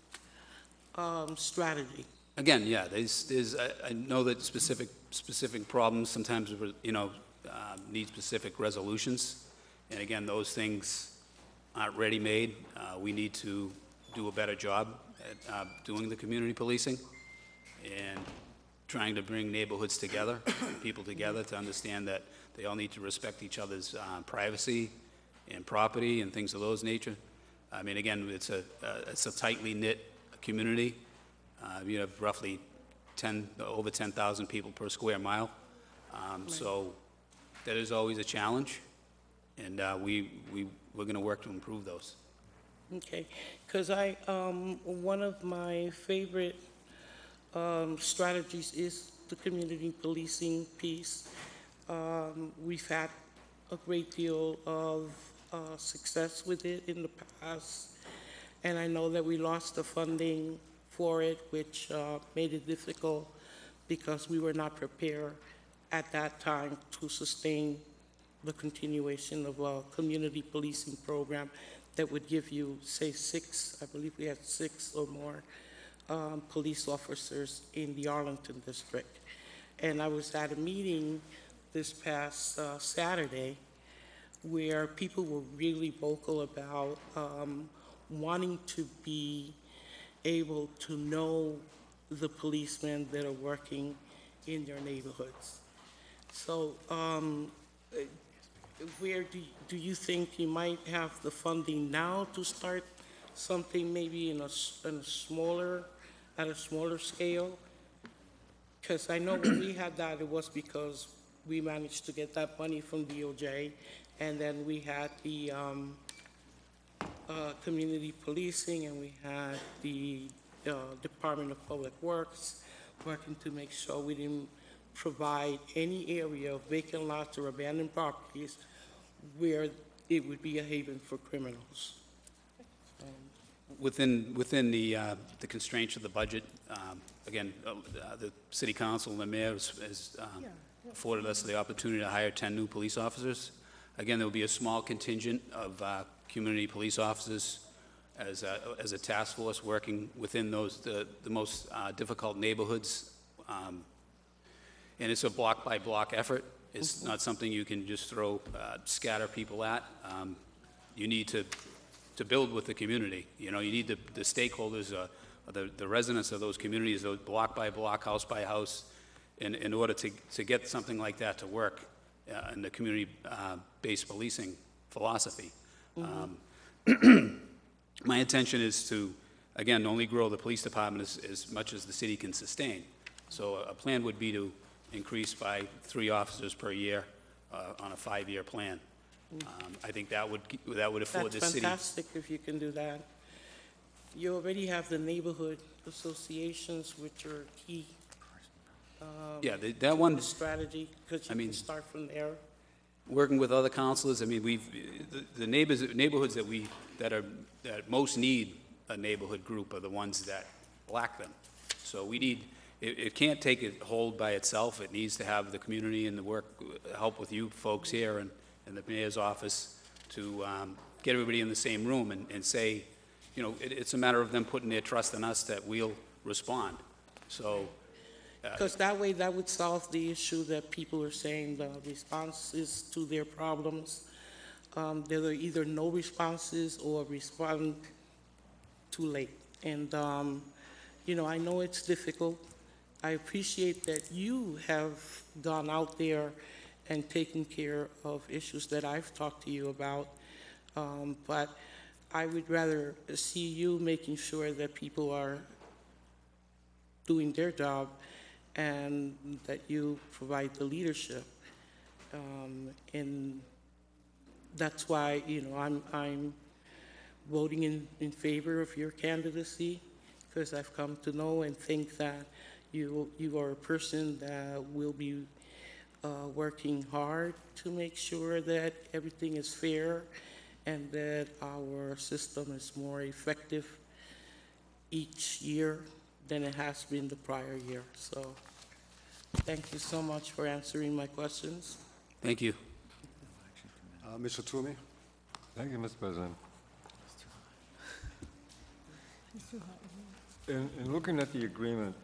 um, strategy. Again, yeah, there's, there's, I, I know that specific, specific problems sometimes, you know, uh, need specific resolutions. And again, those things aren't ready-made. Uh, we need to do a better job at uh, doing the community policing and trying to bring neighborhoods together, people together to understand that they all need to respect each other's uh, privacy and property and things of those nature. I mean, again, it's a, uh, it's a tightly knit community. Uh, you have roughly ten, over ten thousand people per square mile. Um, so that is always a challenge, and uh, we, we, we're going to work to improve those. Okay, because I, um, one of my favorite um, strategies is the community policing piece. Um, we've had a great deal of uh, success with it in the past, and I know that we lost the funding for it, which uh, made it difficult because we were not prepared at that time to sustain the continuation of a community policing program that would give you, say, six, I believe we had six or more um, police officers in the Arlington district. And I was at a meeting this past uh, Saturday where people were really vocal about um, wanting to be able to know the policemen that are working in their neighborhoods. So um, where do, do you think you might have the funding now to start something maybe in a, in a smaller, at a smaller scale? Because I know when we had that, it was because we managed to get that money from D O J, and then we had the um, uh, community policing, and we had the uh, Department of Public Works working to make sure we didn't provide any area of vacant lots or abandoned properties where it would be a haven for criminals. Um, Within, within the, uh, the constraints of the budget, um, again, uh, the city council and the mayor has, has um, afforded us the opportunity to hire ten new police officers. Again, there will be a small contingent of uh, community police officers as a, as a task force working within those, the, the most uh, difficult neighborhoods. Um, and it's a block-by-block effort. It's not something you can just throw, uh, scatter people at. Um, you need to, to build with the community. You know, you need the, the stakeholders, uh, the, the residents of those communities, those block by block, house by house, in, in order to, to get something like that to work uh, in the community-based uh, policing philosophy. Mm-hmm. um, my intention is to, again, only grow the police department as, as much as the city can sustain. So a, a plan would be to increase by three officers per year uh, on a five-year plan. Um, I think that would, that would afford the That's city. fantastic if you can do that. You already have the neighborhood associations, which are key. um, Yeah, the- that one, to the strategy, because I you mean- can start from there. working with other councilors, I mean, we've, the- the neighbors, neighborhoods that we, that are, that most need a neighborhood group are the ones that lack them. So we need, it, it can't take it hold by itself. It needs to have the community and the work, help with you folks here and, and the mayor's office to um, get everybody in the same room and, and say, you know, it, it's a matter of them putting their trust in us that we'll respond. So, Because that way, that would solve the issue that people are saying, the responses to their problems. Um, there are either no responses or respond too late. And, um, you know, I know it's difficult. I appreciate that you have gone out there and taken care of issues that I've talked to you about. Um, but I would rather see you making sure that people are doing their job and that you provide the leadership. Um, and that's why, you know, I'm, I'm voting in, in favor of your candidacy, because I've come to know and think that you, you are a person that will be uh, working hard to make sure that everything is fair and that our system is more effective each year than it has been the prior year. So thank you so much for answering my questions. thank you. Uh, Mister Toomey? Thank you, Mister President. In, in looking at the agreement,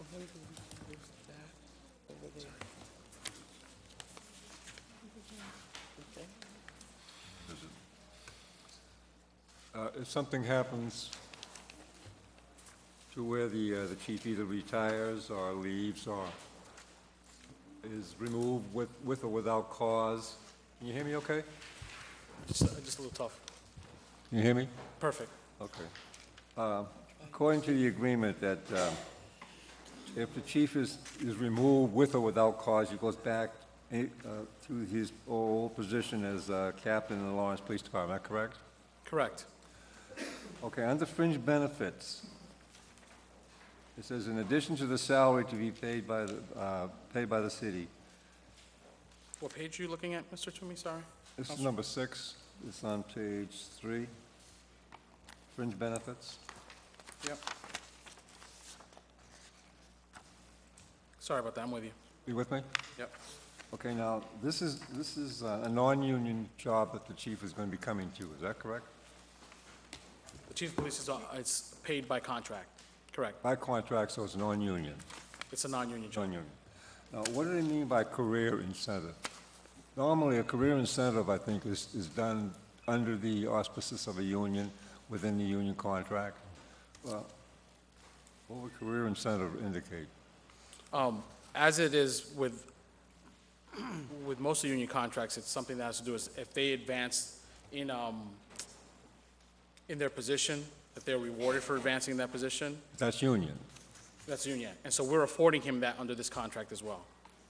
uh, if something happens to where the, uh, the chief either retires or leaves or is removed with, with or without cause, can you hear me okay? Just, uh, just a little tough. Can you hear me? Perfect. Okay. Uh, According to the agreement that uh, if the chief is, is removed with or without cause, he goes back uh, to his old position as uh, captain in the Lawrence Police Department, am I correct? Correct. Okay, under fringe benefits, it says, in addition to the salary to be paid by the, uh, paid by the city. What page are you looking at, Mister Toomey, sorry? This is number six, it's on page three. Fringe benefits. Yep. Sorry about that, I'm with you. You with me? Yep. Okay, now, this is, this is uh, a non-union job that the chief is going to be coming to, is that correct? The chief of police is, uh, it's paid by contract, correct. By contract, so it's non-union. It's a non-union job. Non-union. Now, what do they mean by career incentive? Normally, a career incentive, I think, is, is done under the auspices of a union, within the union contract. Well, what would career incentive indicate? Um, as it is with, with most of the union contracts, it's something that has to do with if they advance in, um, in their position, if they're rewarded for advancing in that position, That's union. that's union. And so we're affording him that under this contract as well.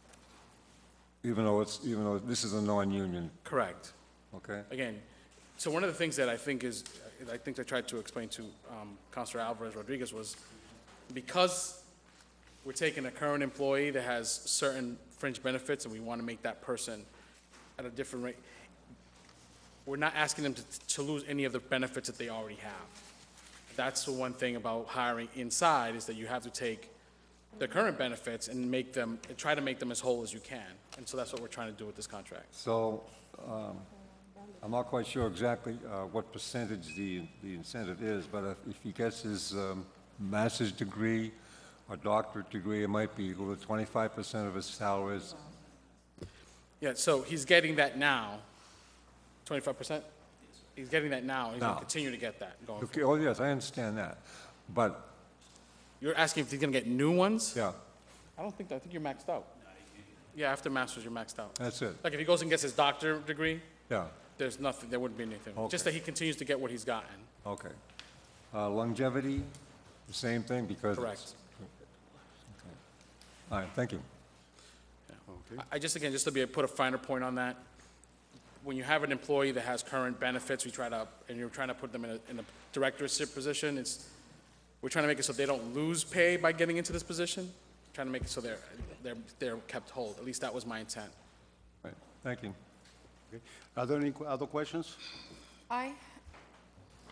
Even though it's, even though this is a non-union, Correct. okay? Again, so one of the things that I think is, I think I tried to explain to um, Councilor Alvarez Rodriguez was, because we're taking a current employee that has certain fringe benefits and we want to make that person at a different rate, we're not asking them to, to lose any of the benefits that they already have. That's the one thing about hiring inside, is that you have to take the current benefits and make them, and try to make them as whole as you can. And so that's what we're trying to do with this contract. So, um, I'm not quite sure exactly uh, what percentage the, the incentive is, but if, if he gets his um, master's degree or doctorate degree, it might be equal to twenty-five percent of his salaries. Yeah, so he's getting that now, twenty-five percent? He's getting that now, and he's Now. gonna continue to get that going Okay, forward. oh, yes, I understand that, but, You're asking if he's gonna get new ones? yeah, I don't think, I think you're maxed out. Yeah, after master's, you're maxed out. that's it, Like, if he goes and gets his doctorate degree, yeah, there's nothing, there wouldn't be anything. Okay. Just that he continues to get what he's gotten. okay. Uh, Longevity, the same thing, because it's... Correct. Okay. All right, thank you. I- I just, again, just to be, put a finer point on that, when you have an employee that has current benefits, we try to, and you're trying to put them in a, in a directorship position, it's, we're trying to make it so they don't lose pay by getting into this position, trying to make it so they're, they're, they're kept whole. At least that was my intent. Right, thank you. Okay. Are there any qu- other questions? I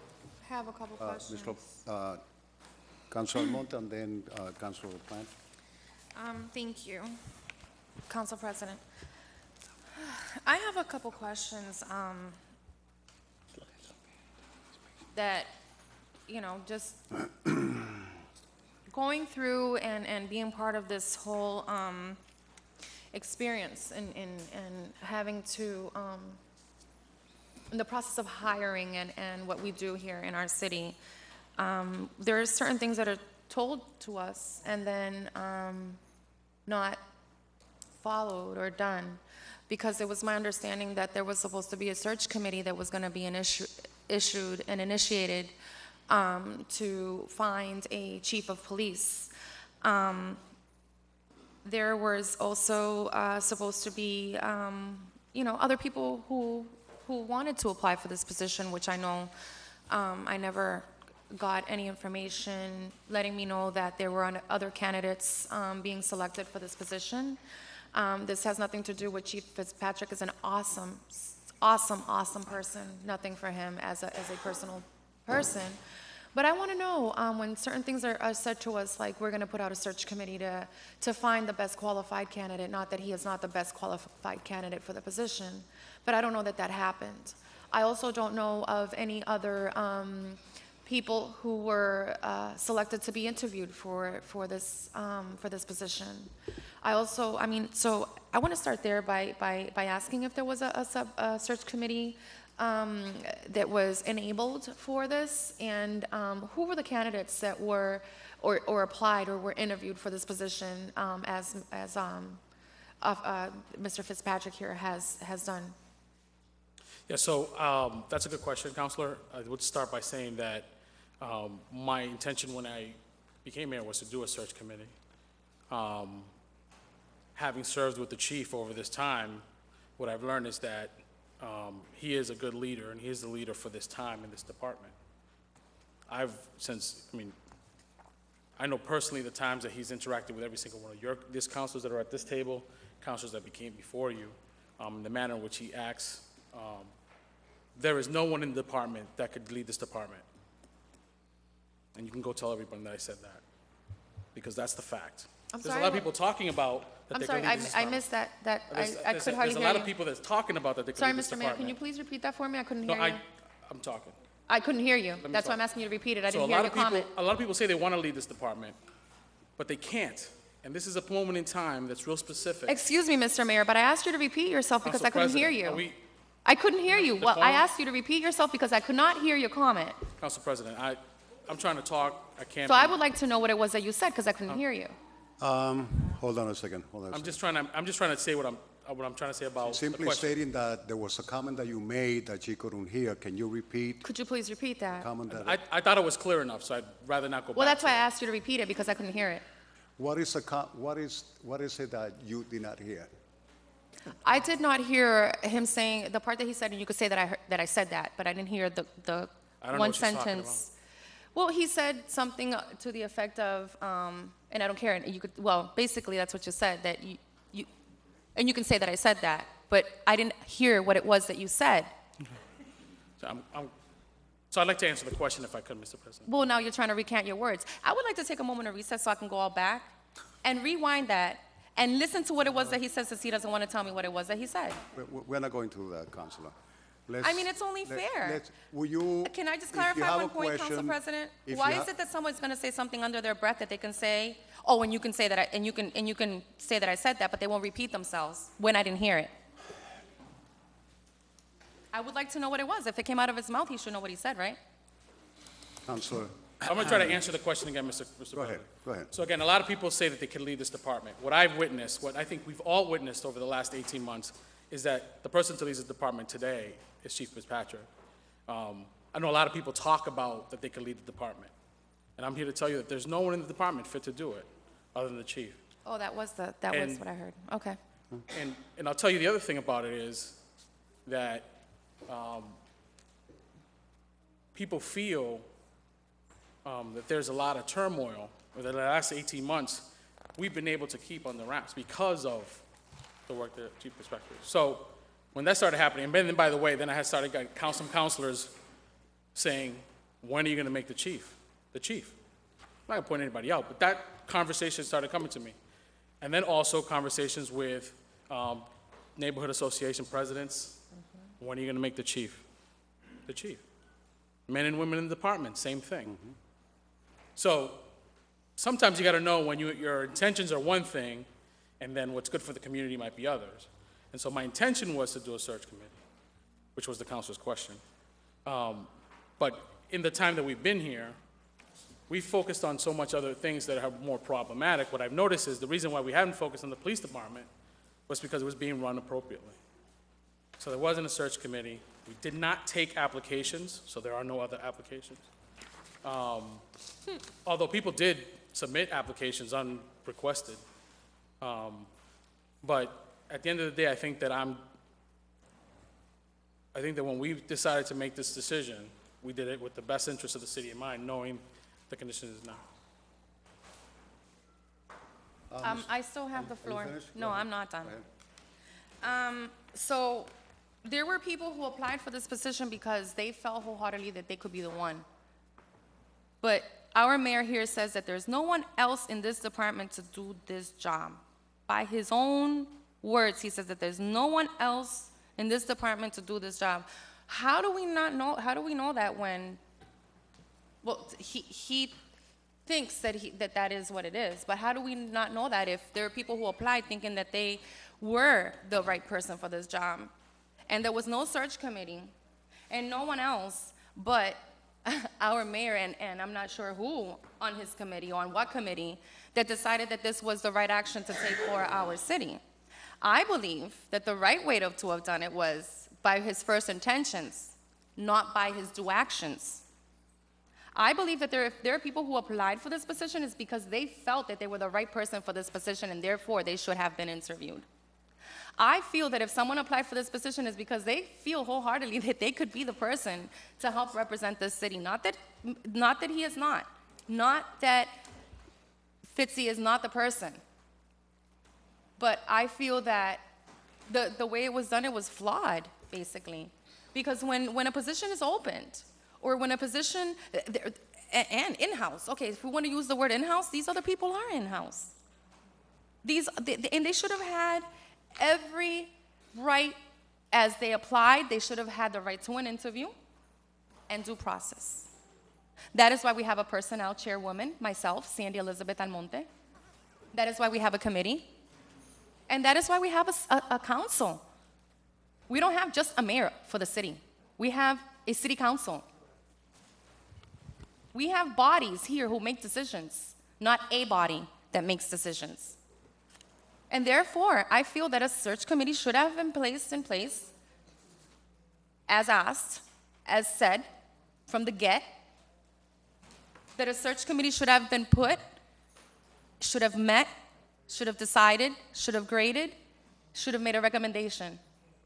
have a couple Uh, questions. Mister Uh, Councilor Almonte and then uh, Councilor Plant. Um, thank you, Council President. I have a couple questions, um, that, you know, just going through and, and being part of this whole, um, experience and, and, and having to, um, in the process of hiring and, and what we do here in our city, um, there are certain things that are told to us and then, um, not followed or done, because it was my understanding that there was supposed to be a search committee that was going to be an issue, issued and initiated um, to find a chief of police. Um, there was also uh, supposed to be, um, you know, other people who who wanted to apply for this position, which I know um, I never got any information letting me know that there were other candidates um, being selected for this position. Um, this has nothing to do with Chief Fitzpatrick. Is an awesome, awesome, awesome person. Nothing for him as a, as a personal person. But I want to know um, when certain things are, are said to us, like we're going to put out a search committee to, to find the best qualified candidate, not that he is not the best qualified candidate for the position, but I don't know that that happened. I also don't know of any other um, people who were uh, selected to be interviewed for, for, this, um, for this position. I also, I mean, so I want to start there by, by, by asking if there was a, a, sub, a search committee um, that was enabled for this, and um, who were the candidates that were, or, or applied or were interviewed for this position um, as, as um, uh, uh, Mister Fitzpatrick here has, has done? Yeah, so um, that's a good question, Counselor. I would start by saying that um, my intention when I became mayor was to do a search committee. Um, having served with the chief over this time, what I've learned is that um, he is a good leader, and he is the leader for this time in this department. I've since, I mean, I know personally the times that he's interacted with every single one of your, these counselors that are at this table, counselors that became before you, um, the manner in which he acts. Um, there is no one in the department that could lead this department. And you can go tell everyone that I said that, because that's the fact. I'm There's sorry, a lot of what- people talking about that I'm they sorry, can lead I, this I department. missed that, that, I, There's- I there's could a- hardly There's a hear lot you. of people that's talking about that they can Sorry, lead this Mister Mayor, department. can you please repeat that for me? I couldn't No, hear I, you. I'm talking. I couldn't hear you. me That's why talk. I'm asking you to repeat it. I So didn't a hear lot your of people, comment. a lot of people say they want to lead this department, but they can't. And this is a moment in time that's real specific. Excuse me, Mister Mayor, but I asked you to repeat yourself because Council I couldn't hear President, you. are we- I couldn't hear you. The Well, I quorum- asked you to repeat yourself because I could not hear your comment. Council President, I, I'm trying to talk. I can't. So I be- would like to know what it was that you said because I couldn't hear you. Um, hold on a second, hold on a I'm second. just trying to, I'm just trying to say what I'm, uh, what I'm trying to say about the Simply question. stating that there was a comment that you made that she couldn't hear. Can you repeat Could you please repeat the that? comment that? I, I thought it was clear enough, so I'd rather not go back. Well, that's to why I it. asked you to repeat it because I couldn't hear it. What is a, co- what is, what is it that you did not hear? I did not hear him saying the part that he said, and you could say that I heard, that I said that, but I didn't hear the the I don't know one what she's talking sentence. Well, he said something to the effect of, um, and I don't care. And you could, well, basically that's what you said, that you, you, and you can say that I said that, but I didn't hear what it was that you said. So I'm, I'm, so I'd like to answer the question if I could, Mister President. Well, now you're trying to recant your words. I would like to take a moment of recess so I can go all back and rewind that and listen to what it was that he said, since he doesn't want to tell me what it was that he said. We- we- We're not going to do that, Councilor. Let's- I mean, it's only let- fair. let's- Will you? Can I just if you clarify have one a point, Council question- President? if Why you is ha- it that someone's going to say something under their breath that they can say, oh, and you can say that, I, and you can, and you can say that I said that, but they won't repeat themselves when I didn't hear it? I would like to know what it was. If it came out of his mouth, he should know what he said, right? Councilor, I'm going to try to answer the question again, Mister Mister go ahead, President. go ahead. So again, a lot of people say that they can lead this department. What I've witnessed, what I think we've all witnessed over the last eighteen months, is that the person to lead this department today is Chief Fitzpatrick. Um, I know a lot of people talk about that they can lead the department. And I'm here to tell you that there's no one in the department fit to do it, other than the chief. Oh, that was the, that was And- what I heard. Okay. And, and I'll tell you the other thing about it is that um, people feel um, that there's a lot of turmoil. Over the last eighteen months, we've been able to keep on the wraps because of the work that Chief Fitzpatrick. So when that started happening, and then by the way, then I had started getting coun- some counselors saying, when are you going to make the chief? The chief. I'm not going to point anybody out, but that conversation started coming to me. And then also conversations with um, neighborhood association presidents. When are you going to make the chief? The chief. Men and women in the department, same thing. So sometimes you got to know when you, your intentions are one thing, and then what's good for the community might be others. And so my intention was to do a search committee, which was the council's question. Um, but in the time that we've been here, we've focused on so much other things that are more problematic. What I've noticed is the reason why we haven't focused on the police department was because it was being run appropriately. So there wasn't a search committee. We did not take applications, so there are no other applications. Um, although people did submit applications unrequested. Um, but at the end of the day, I think that I'm, I think that when we decided to make this decision, we did it with the best interest of the city in mind, knowing the condition is now. Um, I still have the floor. finished? No, Go ahead. I'm not done. Go ahead. Um, so there were people who applied for this position because they felt wholeheartedly that they could be the one. But our mayor here says that there's no one else in this department to do this job. By his own words, he says that there's no one else in this department to do this job. How do we not know, how do we know that when, well, he, he thinks that, he, that that is what it is, but how do we not know that if there are people who applied thinking that they were the right person for this job? And there was no search committee, and no one else but our mayor, and, and I'm not sure who on his committee, or on what committee, that decided that this was the right action to take for our city. I believe that the right way to, to have done it was by his first intentions, not by his due actions. I believe that there, if there are people who applied for this position, it's because they felt that they were the right person for this position, and therefore they should have been interviewed. I feel that if someone applied for this position, it's because they feel wholeheartedly that they could be the person to help represent this city. Not that, not that he is not. Not that Fitzy is not the person. But I feel that the, the way it was done, it was flawed, basically. Because when, when a position is opened, or when a position, and in-house, okay, if we want to use the word in-house, these other people are in-house. These, and they should have had every right. As they applied, they should have had the right to an interview and due process. That is why we have a personnel chairwoman, myself, Sandy Elizabeth Almonte. That is why we have a committee. And that is why we have a, a, a council. We don't have just a mayor for the city. We have a city council. We have bodies here who make decisions, not a body that makes decisions. And therefore, I feel that a search committee should have been placed in place, as asked, as said, from the get, that a search committee should have been put, should have met, should have decided, should have graded, should have made a recommendation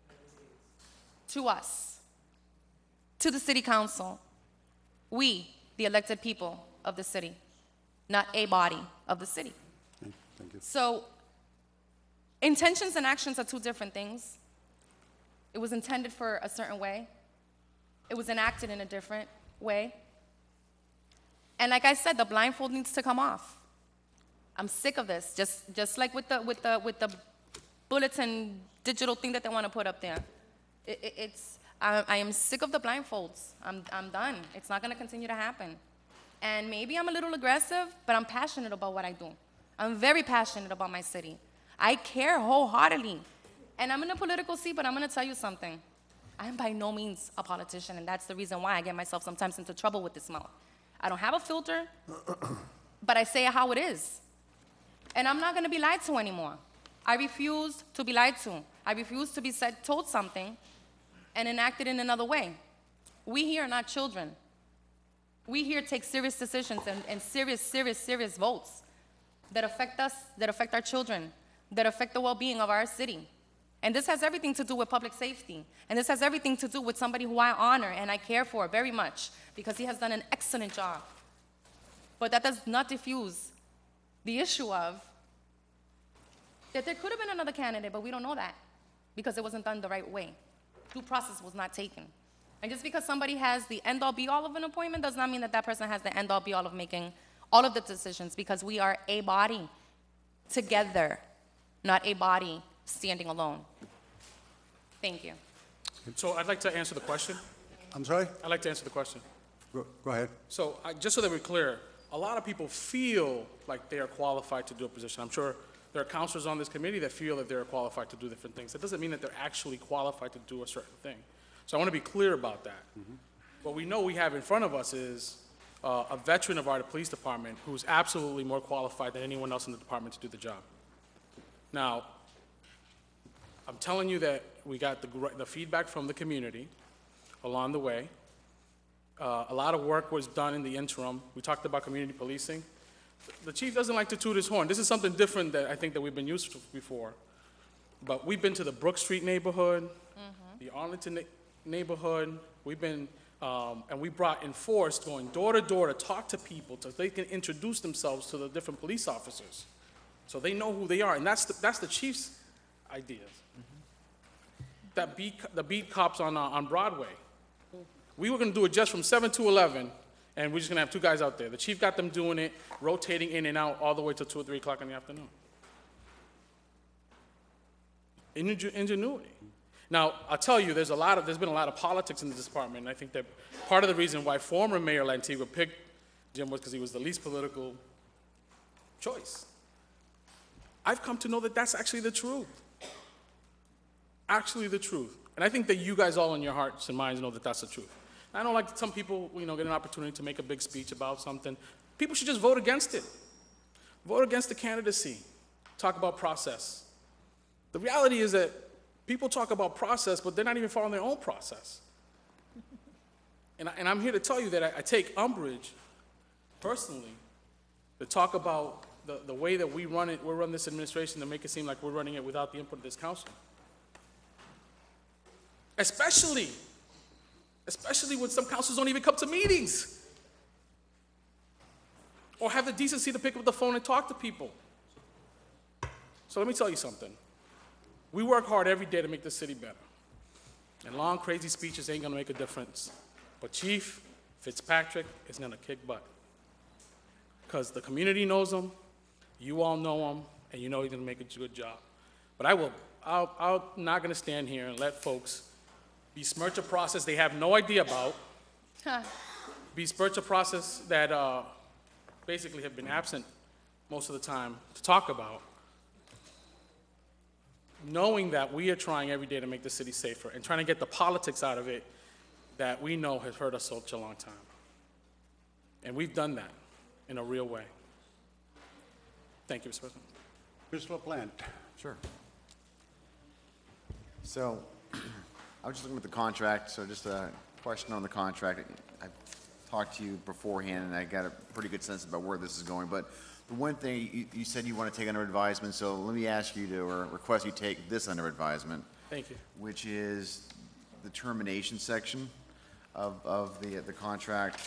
to us, to the city council, we, the elected people of the city, not a body of the city. Thank you. So, intentions and actions are two different things. It was intended for a certain way. It was enacted in a different way. And like I said, the blindfold needs to come off. I'm sick of this, just, just like with the, with, the, with the bulletin digital thing that they want to put up there. It, it, it's, I, I am sick of the blindfolds. I'm, I'm done. It's not going to continue to happen. And maybe I'm a little aggressive, but I'm passionate about what I do. I'm very passionate about my city. I care wholeheartedly. And I'm in a political seat, but I'm going to tell you something. I am by no means a politician, and that's the reason why I get myself sometimes into trouble with this mouth. I don't have a filter, but I say it how it is. And I'm not going to be lied to anymore. I refuse to be lied to. I refuse to be said, told something and enacted in another way. We here are not children. We here take serious decisions and, and serious, serious, serious votes that affect us, that affect our children, that affect the well-being of our city. And this has everything to do with public safety. And this has everything to do with somebody who I honor and I care for very much because he has done an excellent job. But that does not diffuse the issue of that there could have been another candidate, but we don't know that because it wasn't done the right way. Due process was not taken. And just because somebody has the end-all be-all of an appointment does not mean that that person has the end-all be-all of making all of the decisions, because we are a body together. not a body standing alone. Thank you. So I'd like to answer the question. I'm sorry? I'd like to answer the question. Go, go ahead. So, I- just so that we're clear, a lot of people feel like they are qualified to do a position. I'm sure there are counselors on this committee that feel that they're qualified to do different things. That doesn't mean that they're actually qualified to do a certain thing. So I want to be clear about that. What we know we have in front of us is uh, a veteran of our police department who's absolutely more qualified than anyone else in the department to do the job. Now, I'm telling you that we got the, gr- the feedback from the community along the way. Uh, a lot of work was done in the interim. We talked about community policing. The chief doesn't like to toot his horn. This is something different that I think that we've been used to before. But we've been to the Brook Street neighborhood, the Arlington na- neighborhood. We've been, um, and we brought enforced going door to door to talk to people so they can introduce themselves to the different police officers, so they know who they are. And that's the, that's the chief's ideas. That beat, the beat cops on uh, on Broadway. We were going to do it just from seven to eleven, and we're just going to have two guys out there. The chief got them doing it, rotating in and out all the way till two or three o'clock in the afternoon. Inge- Ingenuity. Now, I'll tell you, there's a lot of, there's been a lot of politics in this department, and I think that part of the reason why former Mayor Lantigua picked Jim was because he was the least political choice. I've come to know that that's actually the truth. Actually the truth. And I think that you guys all in your hearts and minds know that that's the truth. I don't like some people, you know, get an opportunity to make a big speech about something. People should just vote against it. Vote against the candidacy. Talk about process. The reality is that people talk about process, but they're not even following their own process. And, I, and I'm here to tell you that I, I take umbrage, personally, to talk about the, the way that we run it, we run this administration, to make it seem like we're running it without the input of this council. Especially, especially when some councils don't even come to meetings or have the decency to pick up the phone and talk to people. So let me tell you something. We work hard every day to make the city better. And long, crazy speeches ain't gonna make a difference. But Chief Fitzpatrick is gonna kick butt. Because the community knows him, you all know him, and you know he's gonna make a good job. But I will, I'll, I'm not gonna stand here and let folks besmirch a process they have no idea about, besmirch a process that uh, basically have been absent most of the time to talk about, knowing that we are trying every day to make the city safer and trying to get the politics out of it that we know has hurt us such a long time. And we've done that in a real way. Thank you, Mister President. Mister LaPlante. Sure. So, I was just looking at the contract, so just a question on the contract. I talked to you beforehand, and I got a pretty good sense about where this is going, but the one thing, you, you said you want to take under advisement, so let me ask you to, or request you take this under advisement. Thank you. Which is the termination section of, of the, the contract.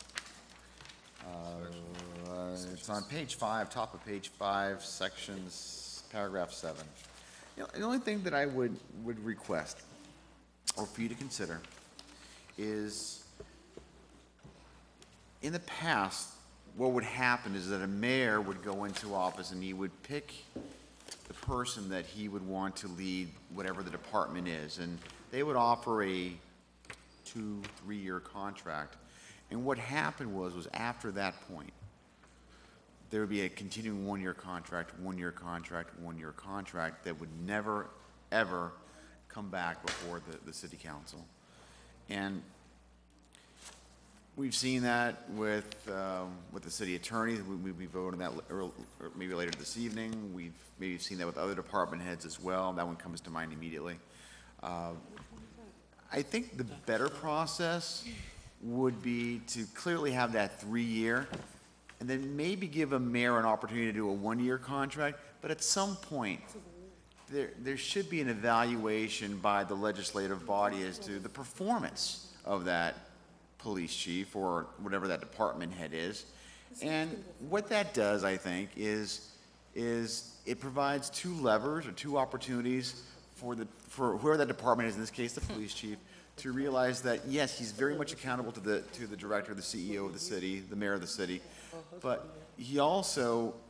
Uh, it's on page five, top of page five, sections, paragraph seven. You know, the only thing that I would, would request, or for you to consider, is in the past, what would happen is that a mayor would go into office and he would pick the person that he would want to lead whatever the department is, and they would offer a two, three-year contract. And what happened was, was after that point, there would be a continuing one-year contract, one-year contract, one-year contract that would never, ever come back before the, the city council. And we've seen that with, um, with the city attorney. We, we, we voted on that early, or maybe later this evening. We've maybe seen that with other department heads as well. That one comes to mind immediately. Uh, I think the better process would be to clearly have that three-year, and then maybe give a mayor an opportunity to do a one-year contract, but at some point, there, there should be an evaluation by the legislative body as to the performance of that police chief or whatever that department head is. And what that does, I think, is, is it provides two levers or two opportunities for the, for whoever that department is, in this case, the police chief, to realize that, yes, he's very much accountable to the, to the director, the C E O of the city, the mayor of the city, but he also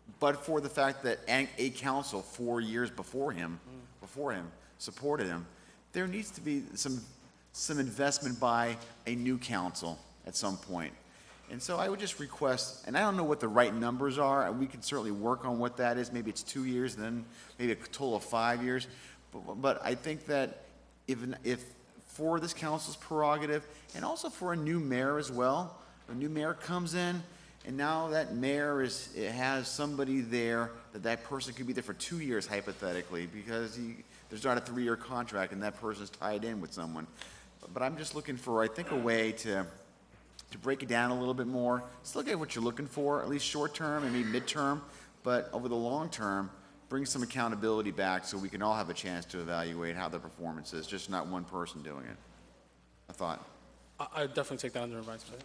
but for the fact that a, a council four years before him, before him, supported him, there needs to be some, some investment by a new council at some point. And so I would just request, and I don't know what the right numbers are, and we can certainly work on what that is. Maybe it's two years, and then maybe a total of five years. But, but I think that if, if for this council's prerogative, and also for a new mayor as well, a new mayor comes in, and now that mayor is, it has somebody there, that that person could be there for two years hypothetically, because he, there's not a three-year contract, and that person's tied in with someone. But I'm just looking for, I think, a way to, to break it down a little bit more. Just look at what you're looking for, at least short-term and maybe mid-term, but over the long term, bring some accountability back so we can all have a chance to evaluate how the performance is, just not one person doing it. I thought. I, I definitely take that under advice, President.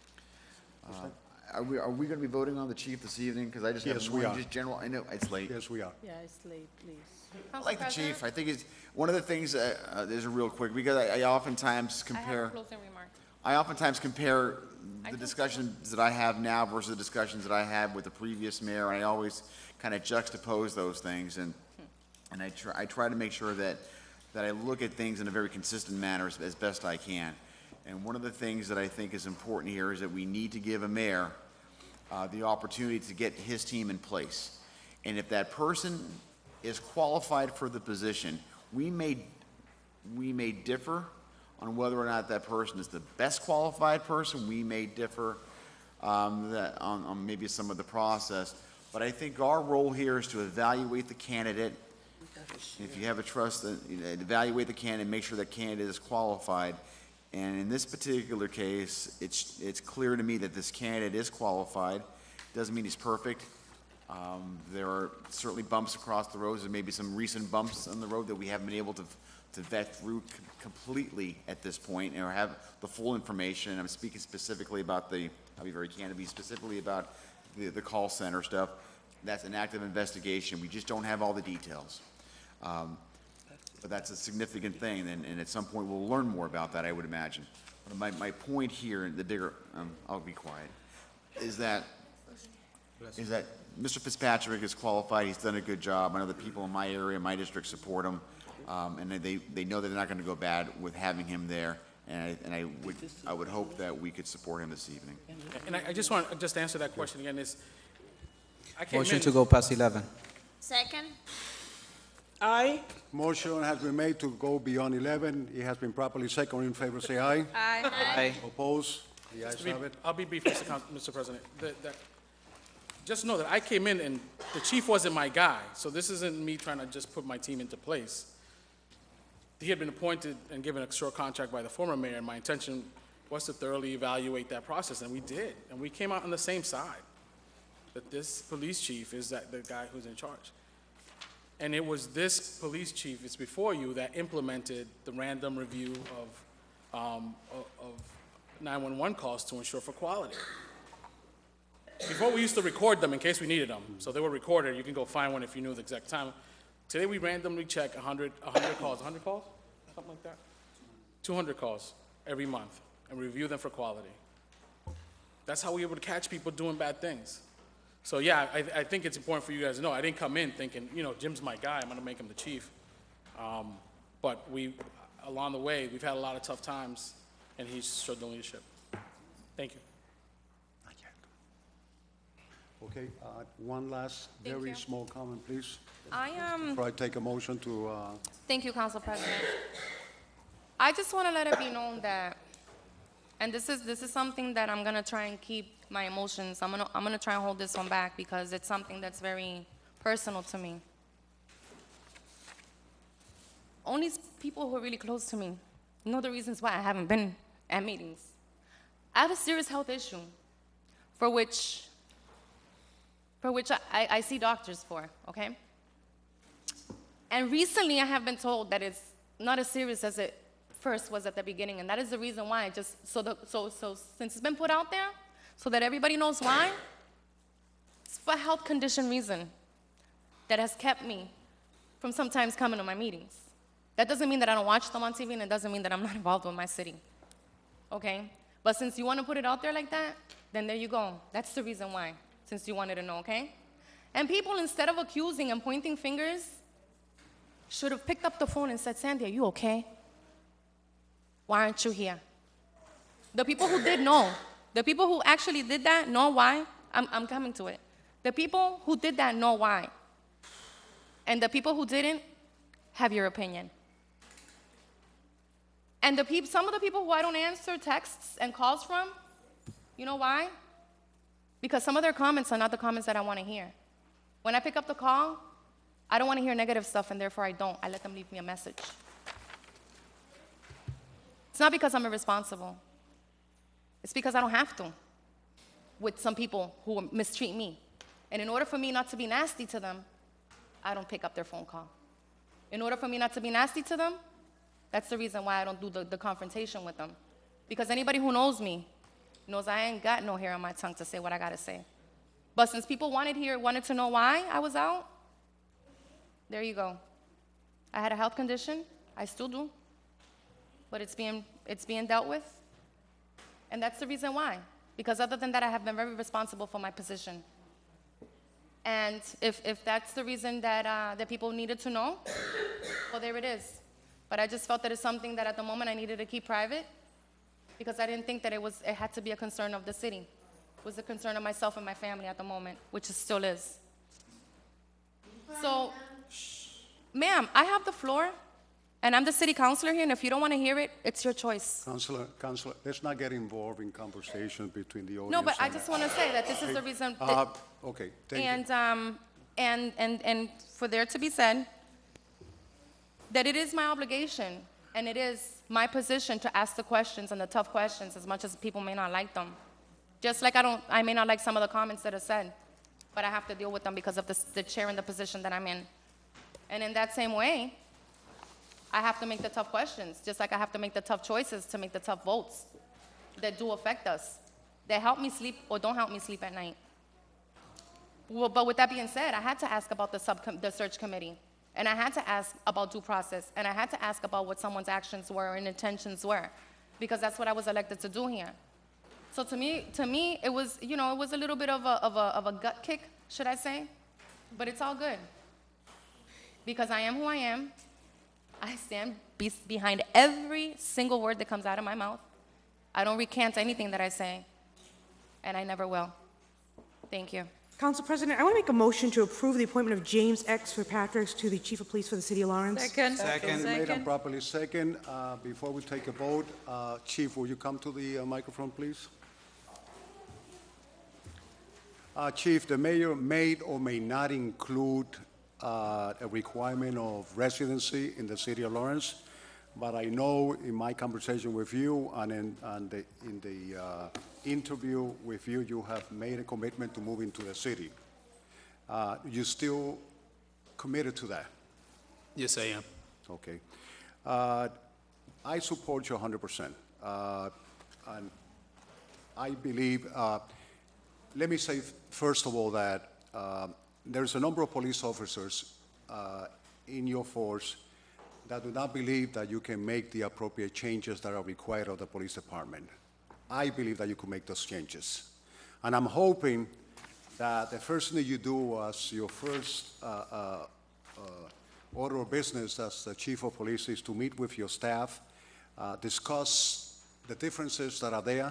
Are we, are we gonna be voting on the chief this evening? Because I just have Yes, we one are. just general, I know, it's late. Yes, we are. Yeah, it's late, please. I like the chief. I think it's, one of the things, uh, uh, there's a real quick, because I, I oftentimes I have compare, a closing remark. I oftentimes compare I the can- discussions that I have now versus the discussions that I had with the previous mayor, and I always kind of juxtapose those things, and, and I try, I try to make sure that, that I look at things in a very consistent manner as, as best I can. And one of the things that I think is important here is that we need to give a mayor uh, the opportunity to get his team in place. And if that person is qualified for the position, we may, we may differ on whether or not that person is the best qualified person. We may differ um, that, on, on maybe some of the process. But I think our role here is to evaluate the candidate. If you have a trust, uh, you know, evaluate the candidate, make sure that candidate is qualified. And in this particular case, it's, it's clear to me that this candidate is qualified. Doesn't mean he's perfect. Um, there are certainly bumps across the roads. There may be some recent bumps on the road that we haven't been able to, to vet through c- completely at this point, or have the full information. I'm speaking specifically about the, I'll be very candid, be specifically about the, the call center stuff. That's an active investigation. We just don't have all the details. Um, But that's a significant thing, and, and at some point, we'll learn more about that, I would imagine. But my, my point here, the bigger, um, I'll be quiet, is that, is that Mister Fitzpatrick is qualified, he's done a good job. I know the people in my area, my district support him, um, and they, they know that they're not gonna go bad with having him there. And I, and I would, I would hope that we could support him this evening. And I, I just want, just to answer that question again, is, I came Motion in, to go past eleven. Second? Aye. Motion has been made to go beyond eleven. It has been properly seconded. In favor, say aye. Aye. Aye. Oppose? The ayes to be- have it. I'll be brief, Mister Coun- Mister President. That- that- Just know that I came in and the chief wasn't my guy, so this isn't me trying to just put my team into place. He had been appointed and given a short contract by the former mayor, and my intention was to thoroughly evaluate that process, and we did. And we came out on the same side, that this police chief is that, the guy who's in charge. And it was this police chief, it's before you, that implemented the random review of, um, of of nine one one calls to ensure for quality. Before, we used to record them in case we needed them, so they were recorded. You can go find one if you knew the exact time. Today, we randomly check one hundred, one hundred calls, one hundred calls? Something like that? two hundred calls every month, and review them for quality. That's how we were able to catch people doing bad things. So yeah, I, I think it's important for you guys to know, I didn't come in thinking, you know, Jim's my guy, I'm gonna make him the chief. Um, But we, along the way, we've had a lot of tough times, and he's showed the leadership. Thank you. Okay, uh, one last, Thank very you. small comment, please. I um, Before I take a motion to, uh, thank you, Council President. I just want to let it be known that, and this is this is something that I'm gonna try and keep my emotions. I'm gonna I'm gonna try and hold this one back because it's something that's very personal to me. Only s- people who are really close to me know the reasons why I haven't been at meetings. I have a serious health issue, for which for which I, I, I see doctors for. Okay. And recently, I have been told that it's not as serious as it first was at the beginning, and that is the reason why. I just so the, so so since it's been put out there, so that everybody knows why. It's for a health condition reason that has kept me from sometimes coming to my meetings. That doesn't mean that I don't watch them on T V, and it doesn't mean that I'm not involved with my city. Okay? But since you want to put it out there like that, then there you go. That's the reason why. Since you wanted to know, okay? And people, instead of accusing and pointing fingers, should have picked up the phone and said, Sandy, are you okay? Why aren't you here? The people who did know, the people who actually did that know why. I'm, I'm coming to it. The people who did that know why. And the people who didn't have your opinion. And the peop- some of the people who I don't answer texts and calls from, you know why? Because some of their comments are not the comments that I want to hear. When I pick up the call, I don't want to hear negative stuff, and therefore I don't. I let them leave me a message. It's not because I'm irresponsible. It's because I don't have to with some people who mistreat me. And in order for me not to be nasty to them, I don't pick up their phone call. In order for me not to be nasty to them, that's the reason why I don't do the, the confrontation with them. Because anybody who knows me knows I ain't got no hair on my tongue to say what I gotta say. But since people wanted here, wanted to know why I was out, there you go. I had a health condition, I still do, but it's being, it's being dealt with. And that's the reason why. Because other than that, I have been very responsible for my position. And if, if that's the reason that, uh, that people needed to know, well, there it is. But I just felt that it's something that at the moment I needed to keep private because I didn't think that it, was, it had to be a concern of the city. It was a concern of myself and my family at the moment, which it still is. So, ma'am, I have the floor, and I'm the city councilor here, and if you don't want to hear it, it's your choice. Councilor, Councilor, let's not get involved in conversation between the audience. No, but I and- just want to say that this is the reason. That, Uh, Okay, thank you. and, um, and, and, and for there to be said that it is my obligation and it is my position to ask the questions and the tough questions as much as people may not like them. Just like I don't, I may not like some of the comments that are said, but I have to deal with them because of the, the chair and the position that I'm in. And in that same way, I have to make the tough questions, just like I have to make the tough choices to make the tough votes that do affect us, that help me sleep or don't help me sleep at night. Well, but with that being said, I had to ask about the, subcom- the search committee, and I had to ask about due process, and I had to ask about what someone's actions were and intentions were, because that's what I was elected to do here. So to me, to me, it was, you know, it was a little bit of a, of a, of a gut kick, should I say? But it's all good, because I am who I am. I stand be- behind every single word that comes out of my mouth. I don't recant anything that I say, and I never will. Thank you. Council President, I want to make a motion to approve the appointment of James X. Fitzpatrick to the Chief of Police for the City of Lawrence. Second. Second. Made and properly second. Uh, Before we take a vote, uh, Chief, will you come to the uh, microphone, please? Uh, Chief, the mayor may or may not include uh, a requirement of residency in the City of Lawrence, but I know in my conversation with you and in, and the, in the uh, interview with you, you have made a commitment to move into the city. Uh, you still committed to that? Yes, I am. Okay. Uh, I support you one hundred percent. Uh, and I believe, uh, let me say first of all that uh, there's a number of police officers uh, in your force that do not believe that you can make the appropriate changes that are required of the police department. I believe that you can make those changes. And I'm hoping that the first thing that you do as your first uh, uh, uh, order of business as the chief of police is to meet with your staff, uh, discuss the differences that are there,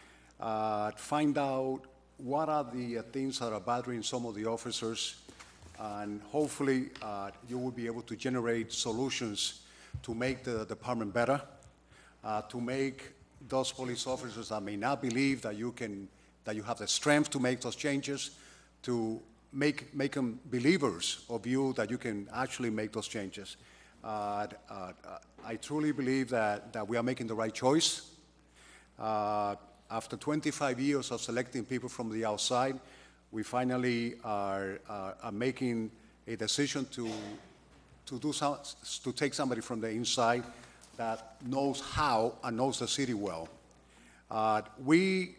uh, find out what are the uh, things that are bothering some of the officers, and hopefully uh, you will be able to generate solutions to make the department better, uh, to make those police officers that may not believe that you can, that you have the strength to make those changes, to make, make them believers of you that you can actually make those changes. Uh, uh, I truly believe that, that we are making the right choice. Uh, after twenty-five years of selecting people from the outside, we finally are, are, are making a decision to, to, do some, to take somebody from the inside that knows how and knows the city well. Uh, we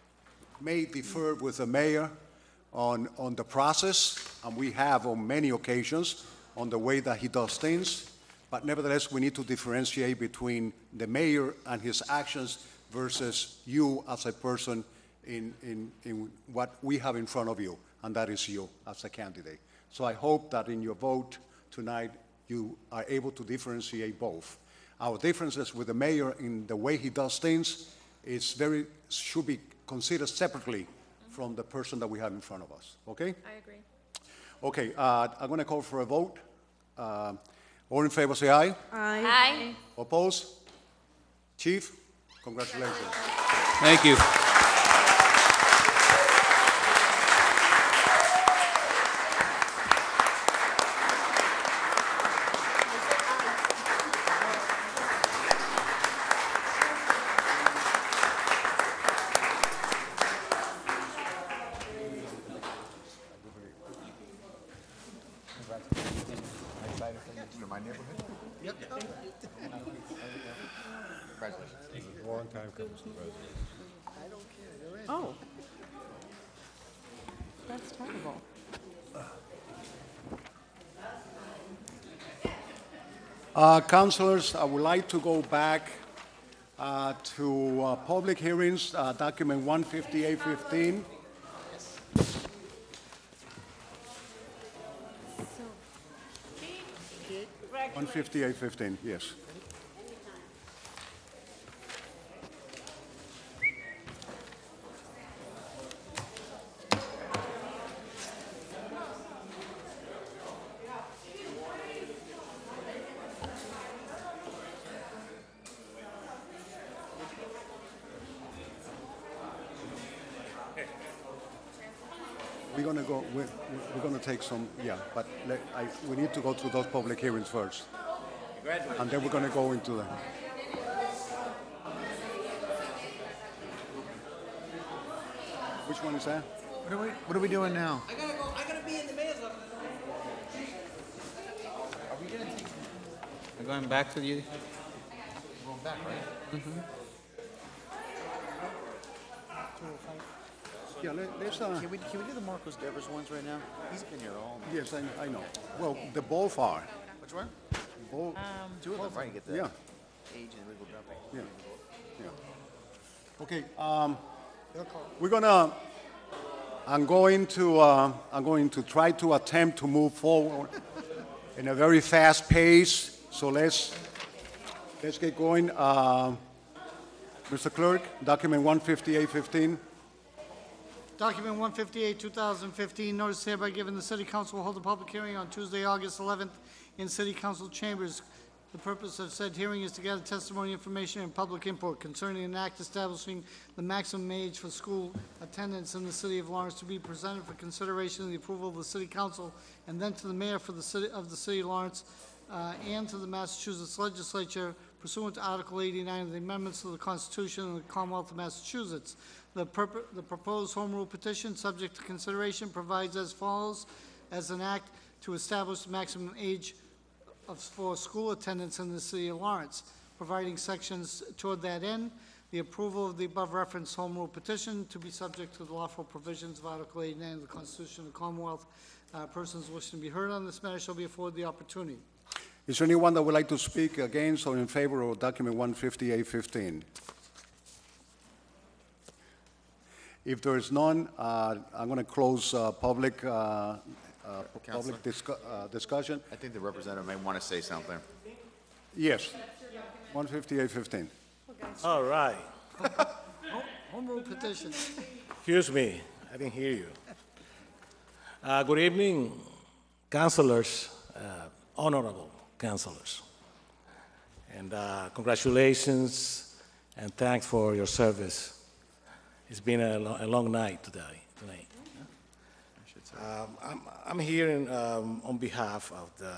may differ with the mayor on, on the process, and we have on many occasions on the way that he does things, but nevertheless we need to differentiate between the mayor and his actions versus you as a person in, in, in what we have in front of you. and that is you as a candidate. So I hope that in your vote tonight, you are able to differentiate both. Our differences with the mayor in the way he does things is very, should be considered separately from the person that we have in front of us, okay? I agree. Okay, uh, I'm going to call for a vote. Uh, all in favor, say aye. Aye. Aye. Oppose? Chief, congratulations. Thank you. My neighborhood? Yep. Congratulations. Long time coming, Mr. President. Oh. That's terrible. Uh, Councilors, I would like to go back uh, to uh, public hearings, uh, document one fifty-eight fifteen. one fifty-eight fifteen, yes. We're gonna go, we're, we're gonna take some, yeah, but let, I, we need to go through those public hearings first. And then we're gonna go into the. Which one is that? What are we, what are we doing now? I gotta go, I gotta be in the mayor's office. Are we gonna take? We're going back to the, We're going back, right? Yeah, let, let's, uh, Can we, can we do the Marcos Devers ones right now? He's been here all night. yes, I, I know. Well, the both are. Which one? Both, Two of them, right? You get the yeah, age and legal dropping. yeah, yeah. Okay, um, we're gonna, I'm going to, uh, I'm going to try to attempt to move forward in a very fast pace, so let's, let's get going. Uh, Mister Clerk, document one fifty-eight fifteen. Document one fifty-eight, two thousand fifteen, notice hereby given the City Council will hold a public hearing on Tuesday, August eleventh in City Council chambers. The purpose of said hearing is to gather testimony, information, and public input concerning an act establishing the maximum age for school attendance in the City of Lawrence to be presented for consideration and the approval of the City Council, and then to the Mayor for the City of the City of Lawrence, uh, and to the Massachusetts Legislature pursuant to Article eighty-nine of the amendments to the Constitution of the Commonwealth of Massachusetts. The, purpo- the proposed home rule petition, subject to consideration, provides as follows: as an act to establish the maximum age of, for school attendance in the City of Lawrence, providing sections toward that end. The approval of the above referenced home rule petition to be subject to the lawful provisions of Article eighty-nine of the Constitution of the Commonwealth. Uh, persons wishing to be heard on this matter shall be afforded the opportunity. Is there anyone that would like to speak against or in favor of document one fifty-eight fifteen? If there is none, uh, I'm going to close uh, public, uh, uh, Counselor? public discu- uh, discussion. I think the representative may want to say something. Yes, one fifty-eight fifteen. All right. Home rule petition. Excuse me, I didn't hear you. Uh, Good evening, councilors, uh, honorable councilors. And uh, congratulations and thanks for your service. It's been a lo- a long night today, tonight. Um, I'm I'm here in, um, on behalf of the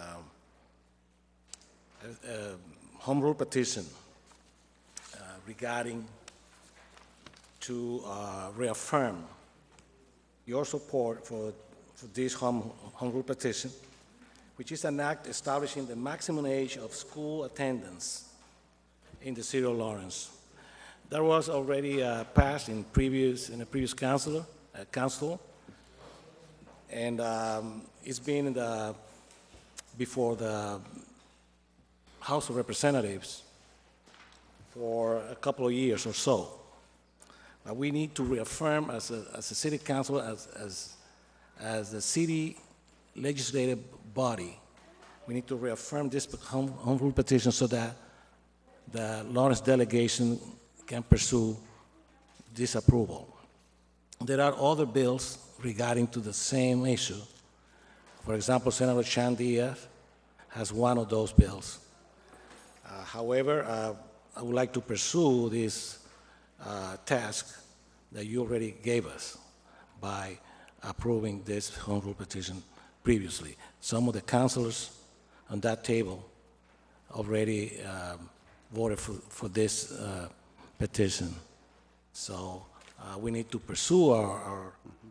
uh, uh, home rule petition uh, regarding to uh, reaffirm your support for, for this home, home rule petition, which is an act establishing the maximum age of school attendance in the city of Lawrence. That was already uh, passed in previous in a previous council, uh, council, and um, it's been in the, before the House of Representatives for a couple of years or so. But we need to reaffirm as a, as a city council, as, as as the city legislative body, we need to reaffirm this home, home rule petition so that the Lawrence delegation can pursue this approval. There are other bills regarding to the same issue. For example, Senator Chan Diaz has one of those bills. Uh, however, uh, I would like to pursue this uh, task that you already gave us by approving this home rule petition previously. Some of the councilors on that table already um, voted for, for this uh, petition. So uh, we need to pursue our, our,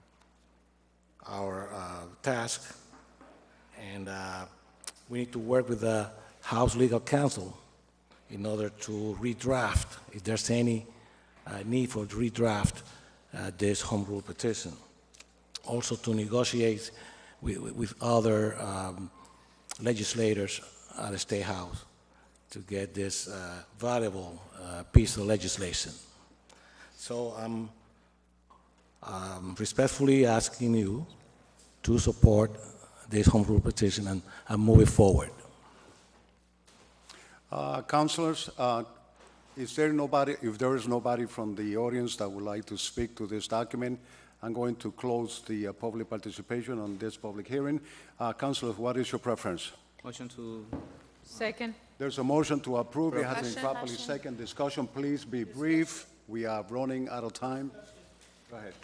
our uh, task, and uh, we need to work with the House Legal Counsel in order to redraft, if there's any uh, need for redraft uh, this home rule petition. Also to negotiate with, with other um, legislators at the State House to get this uh, valuable uh, piece of legislation. So I'm um, respectfully asking you to support this home rule petition and, and move it forward. Uh, Councilors, uh, is there nobody, if there is nobody from the audience that would like to speak to this document, I'm going to close the uh, public participation on this public hearing. Uh, Councilors, what is your preference? Motion to... Second. There's a motion to approve. It has been Discussion. properly Discussion. second. Discussion, please be brief. We are running out of time. Go ahead.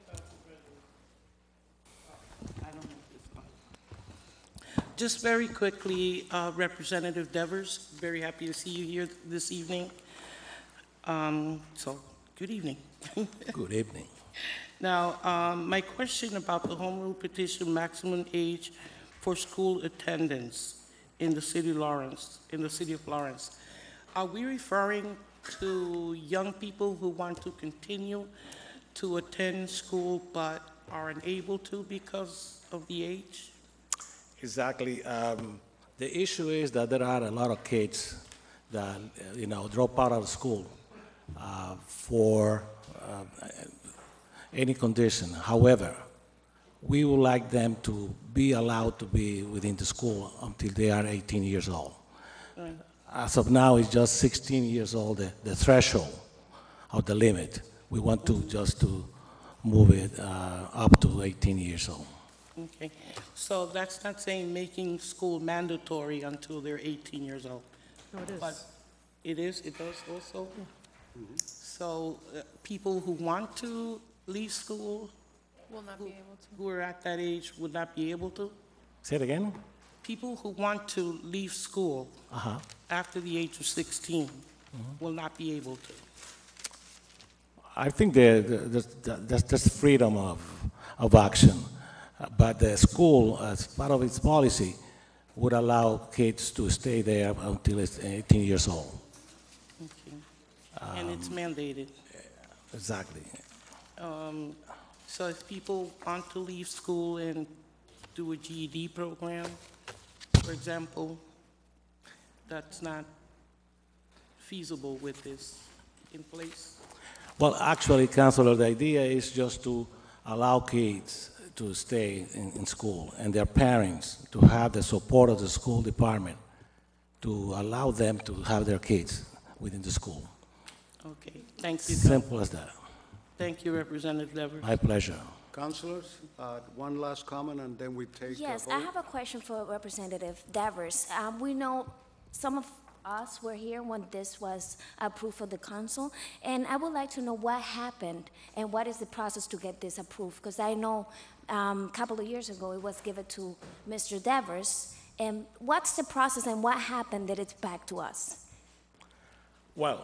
Just very quickly, uh, Representative Devers, very happy to see you here this evening. Um, So, good evening. Good evening. Now, um, my question about the home rule petition maximum age for school attendance in the city of Lawrence, in the city of Lawrence. Are we referring to young people who want to continue to attend school but are unable to because of the age? Exactly. Um, the issue is that there are a lot of kids that, uh, you know, drop out of school uh, for uh, any condition. However, we would like them to be allowed to be within the school until they are eighteen years old. Right. As of now, it's just sixteen years old, the, the threshold of the limit. We want to just to move it uh, up to eighteen years old. Okay, so that's not saying making school mandatory until they're eighteen years old? No, it is. But it is, it does also? So uh, people who want to leave school, Will not be able to. who are at that age, would not be able to? Say it again? People who want to leave school Uh-huh. after the age of sixteen will not be able to. I think there- there- there's, there's, there's freedom of, of action, Uh, but the school, as part of its policy, would allow kids to stay there until it's eighteen years old. Okay. And it's mandated. Exactly. Um, So if people want to leave school and do a G E D program, for example, that's not feasible with this in place? Well, actually, Councilor, the idea is just to allow kids to stay in, in school and their parents to have the support of the school department to allow them to have their kids within the school. Okay, thank you. Simple as that. Thank you, Representative Devers. My pleasure. Councilors, uh, one last comment, and then we take a Yes, I vote. have a question for Representative Devers. Um, We know some of us were here when this was approved for the council, and I would like to know what happened and what is the process to get this approved? Because I know um, a couple of years ago it was given to Mister Devers, and what's the process and what happened that it's back to us? Well,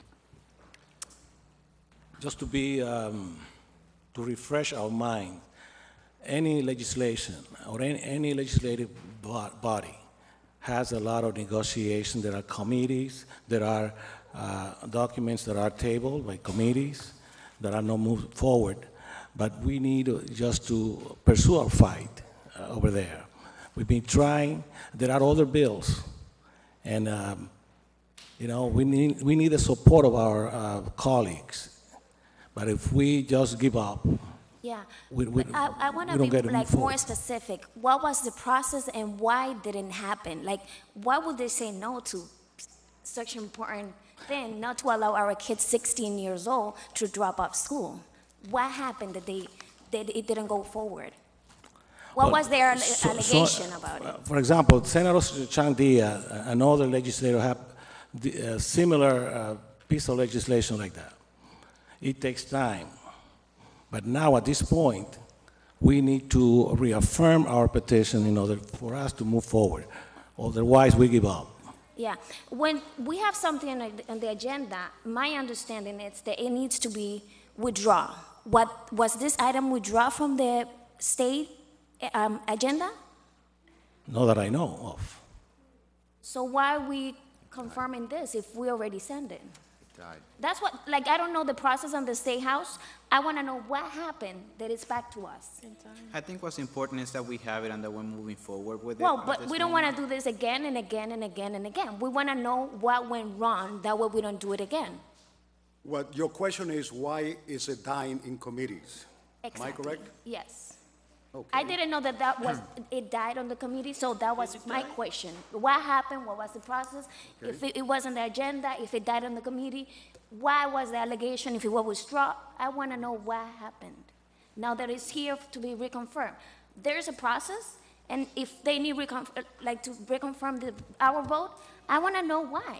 just to be, um, to refresh our mind, any legislation or any, any legislative bo- body has a lot of negotiation. There are committees, there are uh, documents that are tabled by committees that are not moved forward, but we need to- just to pursue our fight uh, over there. We've been trying, there are other bills, and um, you know, we need, we need the support of our uh, colleagues. But if we just give up, Yeah, we, we, but I, I want we to don't be get to move like more forward. specific. What was the process and why didn't happen? Like, why would they say no to such an important thing, not to allow our kids sixteen years old to drop off school? What happened that they, that it didn't go forward? What Well, was their alle- so- so, allegation uh, about it? For example, Senator Chandia, uh, and other legislators have the, uh, similar uh, piece of legislation like that. It takes time. But now, at this point, we need to reaffirm our petition in order for us to move forward. Otherwise, we give up. Yeah, when we have something on the, on the agenda, my understanding is that it needs to be withdrawn. What, was this item withdrawn from the state um, agenda? Not that I know of. So why are we confirming this if we already sent it? Died. That's what, like, I don't know the process on the State House. I want to know what happened that it's back to us. I think what's important is that we have it and that we're moving forward with it. Well, at but this we don't moment. want to do this again and again and again and again. We want to know what went wrong. That way we don't do it again. What your question is, why is it dying in committees? Am I Exactly. correct? Yes. Okay. I didn't know that that was, it died on the committee, so that was my question. What happened? What was the process? If it, it was on the agenda, if it died on the committee, why was the allegation, if it was withdrawn? I want to know what happened. Now that it's here to be reconfirmed. There's a process, and if they need recon, like to reconfirm the, our vote, I want to know why.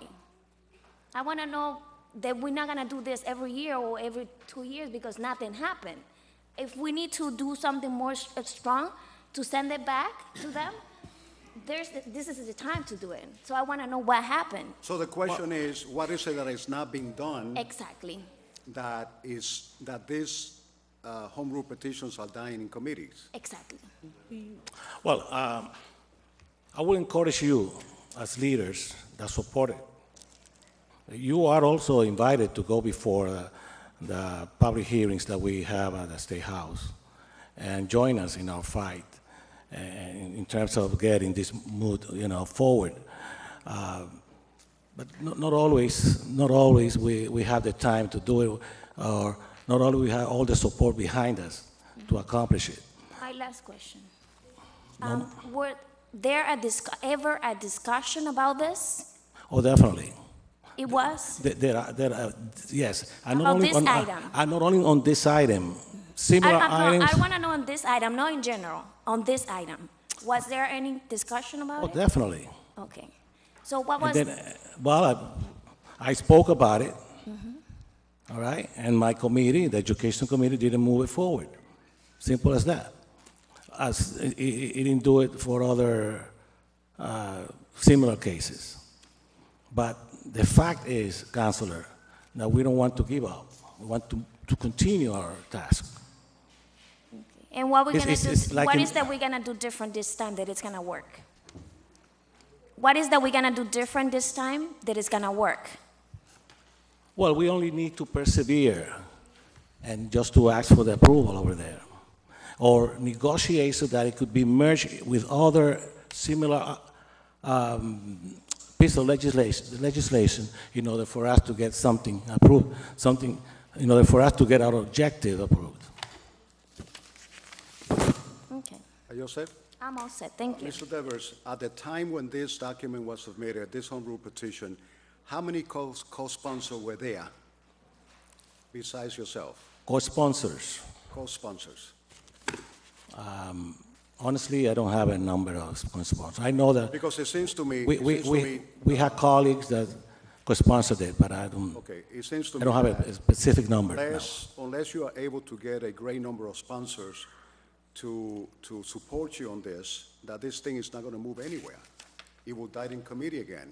I want to know that we're not going to do this every year or every two years because nothing happened. If we need to do something more s- uh, strong to send it back to them, there's, this is the time to do it. So I want to know what happened. So the question is, what is it that is not being done Exactly. that is, that these uh, home rule petitions are dying in committees? Exactly. Well, um, I would encourage you, as leaders that support it, you are also invited to go before uh, the public hearings that we have at the State House and join us in our fight uh, in, in terms of getting this mood, you know, forward. Uh, but not, not always, not always we, we have the time to do it, or not always we have all the support behind us to accomplish it. My last question. Um, were there a dis- ever a discussion about this? Oh, definitely. It was? There, there are, there are, yes. And not About only this on, item? And not only on this item, similar I, I, items. I want to know on this item, not in general, on this item. Was there any discussion about Oh, it? definitely. Okay. So what And was? then, uh, well, I, I spoke about it, Mhm. all right? And my committee, the education committee, didn't move it forward. Simple as that. As it, it, it didn't do it for other uh, similar cases. But the fact is, Counselor, that we don't want to give up. We want to, to continue our task. And what we're It's- gonna it's- do? it's like What in- is that we're gonna do different this time that it's gonna work? What is that we're gonna do different this time that it's gonna work? Well, we only need to persevere and just to ask for the approval over there. Or negotiate so that it could be merged with other similar uh, um, piece of legislation, legislation in order for us to get something approved, something, in order for us to get our objective approved. Okay. Are you all set? I'm all set. Thank you. Mister Devers, at the time when this document was submitted, this home rule petition, how many co- co-sponsors were there besides yourself? Co-sponsors. Co-sponsors. Um, honestly, I don't have a number of sponsors. I know that Because it seems to me, we, it we, seems to we, me, we have colleagues that co-sponsored it, but I don't, okay, it seems to I me don't have a- that a specific number, no. Unless, unless you are able to get a great number of sponsors to, to support you on this, that this thing is not going to move anywhere. It will die in committee again.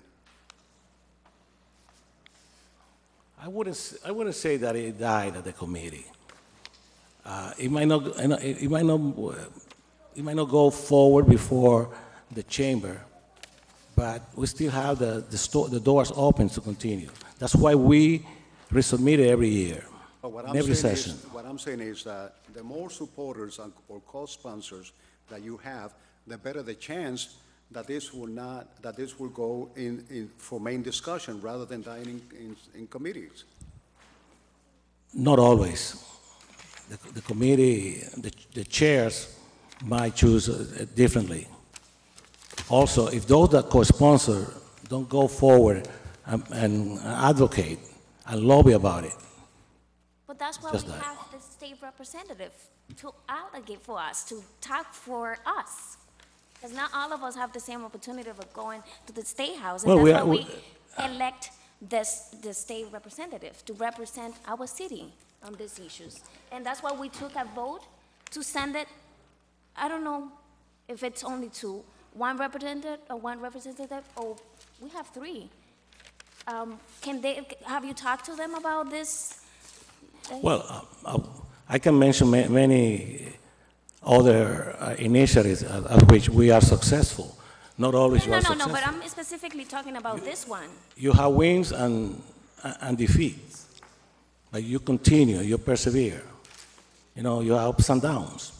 I wouldn't, s- I wouldn't say that it died at the committee. Uh, It might not, you know, it it might not, uh, it might not go forward before the chamber, but we still have the, the sto- the doors open to continue. That's why we resubmit it every year, But what in I'm every saying is- session. What I'm saying is that the more supporters and- or co-sponsors that you have, the better the chance that this will not, that this will go in, in, for main discussion rather than dying in, in, in committees. Not always. the, the committee, the, the chairs might choose uh, differently. Also, if those that co-sponsor don't go forward and, and advocate and lobby about it, But that's why Just we that. have the state representative to advocate for us, to talk for us. Because not all of us have the same opportunity of going to the state house. Well, And we that's are- why we- we elect this, the state representative to represent our city on these issues. And that's why we took a vote to send it, I don't know if it's only to one representative or one representative, or we have three. Um, Can they, have you talked to them about this? well, uh, uh, I can mention ma- many other uh, initiatives at, at which we are successful. Not always you No, are no, no, successful. but I'm specifically talking about this one. You have wins and, and defeats, but you continue, you persevere. You know, you have ups and downs.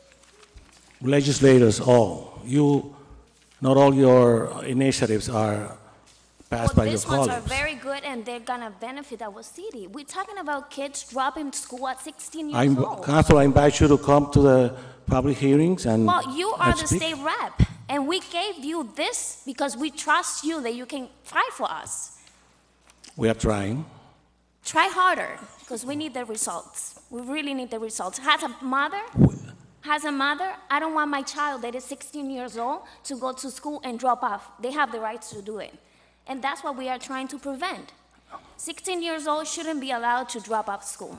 Legislators, all, you, not all your initiatives are passed by Well, your these ones are colleagues. very good, and they're gonna benefit our city. We're talking about kids dropping school at sixteen I, years old. Council, I invite you to come to the public hearings and Well, you are and the speak. state rep, and we gave you this because we trust you that you can fight for us. We are trying. Try harder, because we need the results. We really need the results. Has a mother, has a mother, I don't want my child that is sixteen years old to go to school and drop off. They have the rights to do it. And that's what we are trying to prevent. sixteen years old shouldn't be allowed to drop off school.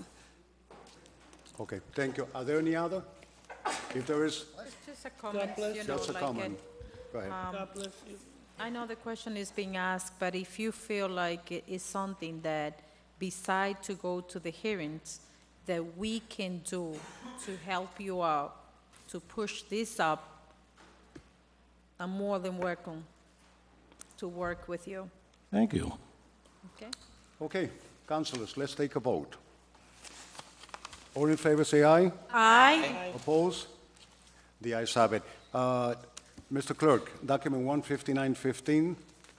Okay, thank you. Are there any other? If there is, Just a comment, bless you know, just a like, comment. Go ahead. um, God bless you. I know the question is being asked, but if you feel like it is something that, beside to go to the hearings, that we can do to help you out, to push this up, I'm more than welcome to work with you, Thank you. okay? Okay, councilors, let's take a vote. All in favor, say aye. Aye. Oppose? The ayes have it. Uh, Mister Clerk, document one fifty-nine fifteen.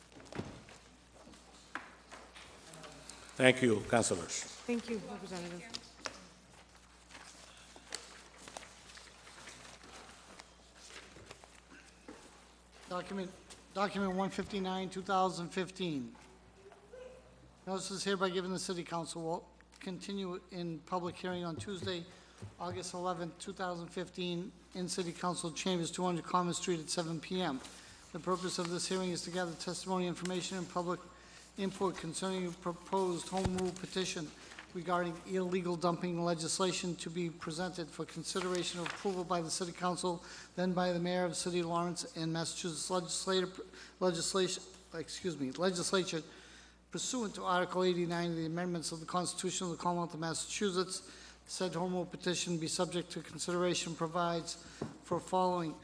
Thank you, councilors. Thank you, Representative. Document, document one fifty-nine, two thousand fifteen. Notice is hereby given the city council will continue in public hearing on Tuesday, August eleventh, two thousand fifteen, in city council chambers, two hundred Common Street at seven P M. The purpose of this hearing is to gather testimony, information, and public input concerning a proposed home rule petition regarding illegal dumping legislation to be presented for consideration of approval by the city council, then by the mayor of the city of Lawrence and Massachusetts legislative, legislation, excuse me, legislature pursuant to Article eighty-nine of the amendments of the Constitution of the Commonwealth of Massachusetts. Said home rule petition be subject to consideration provides for following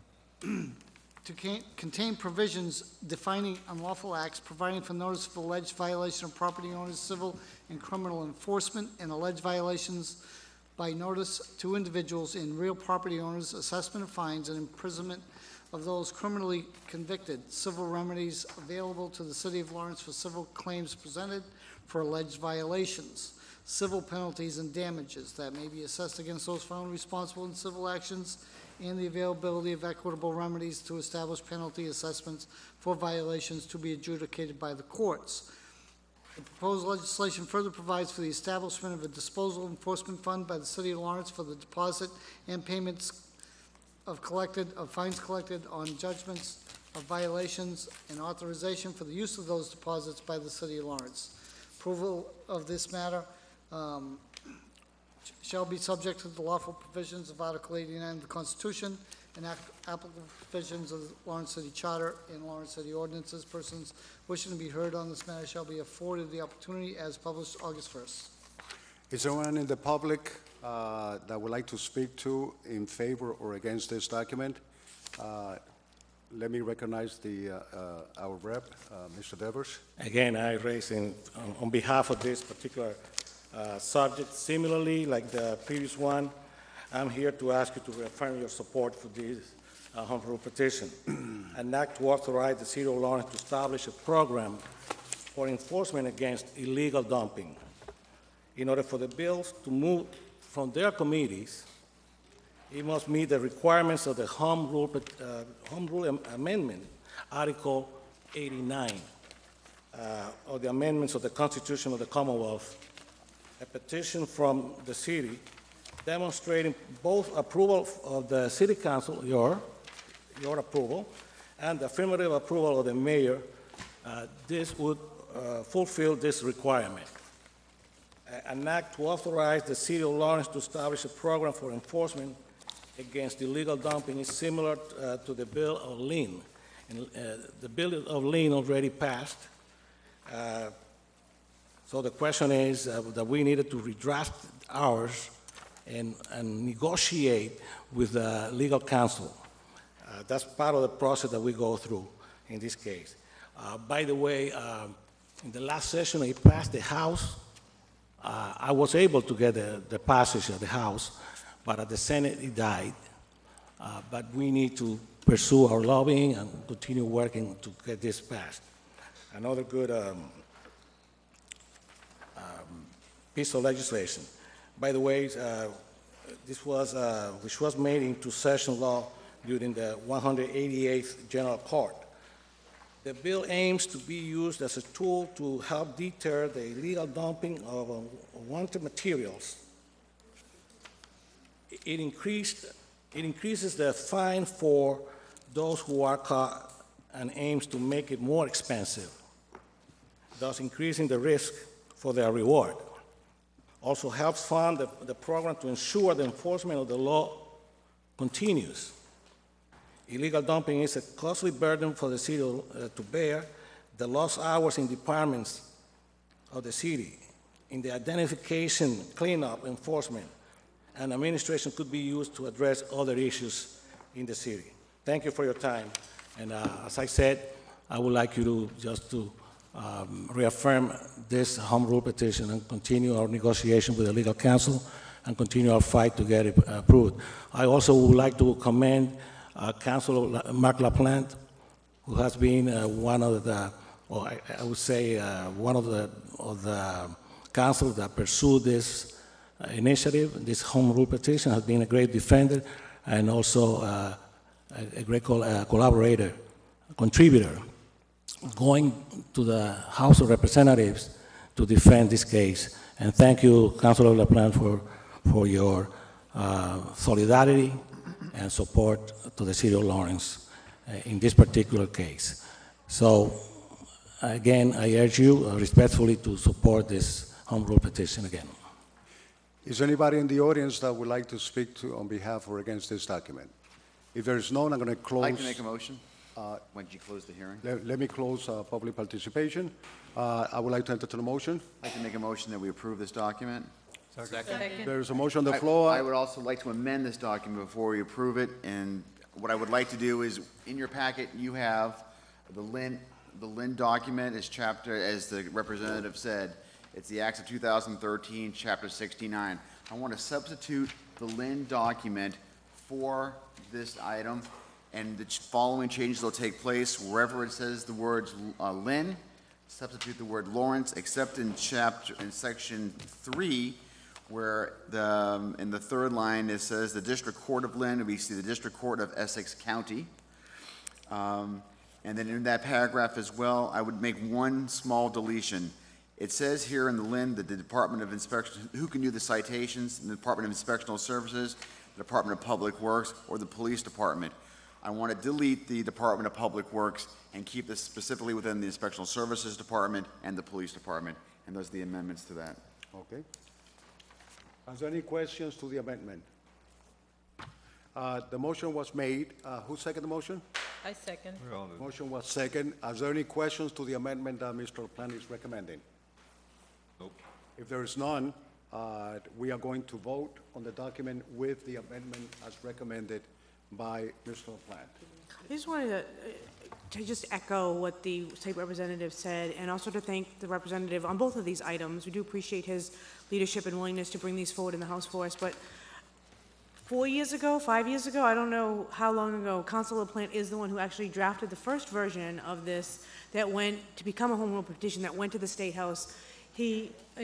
to ca- contain provisions defining unlawful acts, providing for notice of alleged violation of property owners' civil and criminal enforcement, and alleged violations by notice to individuals in real property owners, assessment of fines, and imprisonment of those criminally convicted, civil remedies available to the city of Lawrence for civil claims presented for alleged violations, civil penalties and damages that may be assessed against those found responsible in civil actions, and the availability of equitable remedies to establish penalty assessments for violations to be adjudicated by the courts. The proposed legislation further provides for the establishment of a disposal enforcement fund by the city of Lawrence for the deposit and payments of collected, of fines collected on judgments of violations, and authorization for the use of those deposits by the city of Lawrence. Approval of this matter um, shall be subject to the lawful provisions of Article eighty-nine of the Constitution and ac- applicable provisions of the Lawrence City Charter and Lawrence City ordinances. Persons wishing to be heard on this matter shall be afforded the opportunity as published August first. Is there anyone in the public uh, that would like to speak to in favor or against this document? Uh, Let me recognize the, uh, uh, our rep, uh, Mister Devers. Again, I raise in, on- on behalf of this particular uh, subject, similarly like the previous one, I'm here to ask you to reaffirm your support for this uh, home rule petition. An act to authorize the city of Lawrence to establish a program for enforcement against illegal dumping in order for the bills to move from their committees, it must meet the requirements of the Home Rule, uh, Home Rule Am- Amendment, Article eighty-nine, uh, of the amendments of the Constitution of the Commonwealth. A petition from the city demonstrating both approval of the City Council, your, your approval, and the affirmative approval of the mayor. Uh, this would uh, fulfill this requirement. An act to authorize the City of Lawrence to establish a program for enforcement against illegal dumping is similar uh, to the bill of lien. And, uh, the bill of lien already passed. Uh, so the question is uh, that we needed to redraft ours and, and negotiate with the legal counsel. Uh, that's part of the process that we go through in this case. Uh, by the way, uh, in the last session, it passed the House. Uh, I was able to get the, the passage of the House, but at the Senate it died. Uh, but we need to pursue our lobbying and continue working to get this passed. Another good um, um, piece of legislation. By the way, uh, this was, uh, which was made into session law during the one hundred eighty-eighth General Court. The bill aims to be used as a tool to help deter the illegal dumping of uh, unwanted materials. It, increased, it increases the fine for those who are caught and aims to make it more expensive, thus increasing the risk for their reward. Also helps fund the, the program to ensure the enforcement of the law continues. Illegal dumping is a costly burden for the city uh, to bear. The lost hours in departments of the city, in the identification, cleanup, enforcement, and administration could be used to address other issues in the city. Thank you for your time. And uh, as I said, I would like you to just to um, reaffirm this home rule petition and continue our negotiation with the legal counsel and continue our fight to get it approved. I also would like to commend Uh, Councilor Mark LaPlante, who has been uh, one of the, or I, I would say uh, one of the, of the councils that pursued this uh, initiative, this home rule petition, has been a great defender and also uh, a, a great col uh, collaborator, contributor, going to the House of Representatives to defend this case. And thank you, Councilor LaPlante, for, for your uh, solidarity and support to the City of Lawrence uh, in this particular case. So, again, I urge you uh, respectfully to support this home rule petition again. Is there anybody in the audience that would like to speak to on behalf or against this document? If there is none, I'm going to close. I'd like to make a motion. Uh, When did you close the hearing? Let, let me close uh, public participation. Uh, I would like to entertain a motion. I'd like to make a motion that we approve this document. Second. There is a motion on the I- floor. I would also like to amend this document before we approve it, and what I would like to do is, in your packet, you have the Lynn, the Lynn document as chapter, as the representative said, it's the Acts of two thousand thirteen, chapter sixty-nine. I want to substitute the Lynn document for this item, and the ch- following changes will take place wherever it says the words uh, Lynn, substitute the word Lawrence, except in chapter, in section three, where the, um, in the third line, it says the District Court of Lynn, we see the District Court of Essex County. Um, and then in that paragraph as well, I would make one small deletion. It says here in the Lynn that the Department of Inspection, who can do the citations, the Department of Inspectional Services, the Department of Public Works, or the Police Department. I want to delete the Department of Public Works and keep this specifically within the Inspectional Services Department and the Police Department, and those are the amendments to that. Okay. Are there any questions to the amendment? Uh, The motion was made. Uh, Who seconded the motion? I second. Motion was second. Are there any questions to the amendment that Mister LaPlante is recommending? Nope. If there is none, uh, we are going to vote on the document with the amendment as recommended by Mister LaPlante. I just wanted to, uh, to just echo what the state representative said, and also to thank the representative on both of these items. We do appreciate his leadership and willingness to bring these forward in the House for us, but four years ago, five years ago, I don't know how long ago, Councilor LaPlante is the one who actually drafted the first version of this that went to become a home rule petition that went to the State House. He, and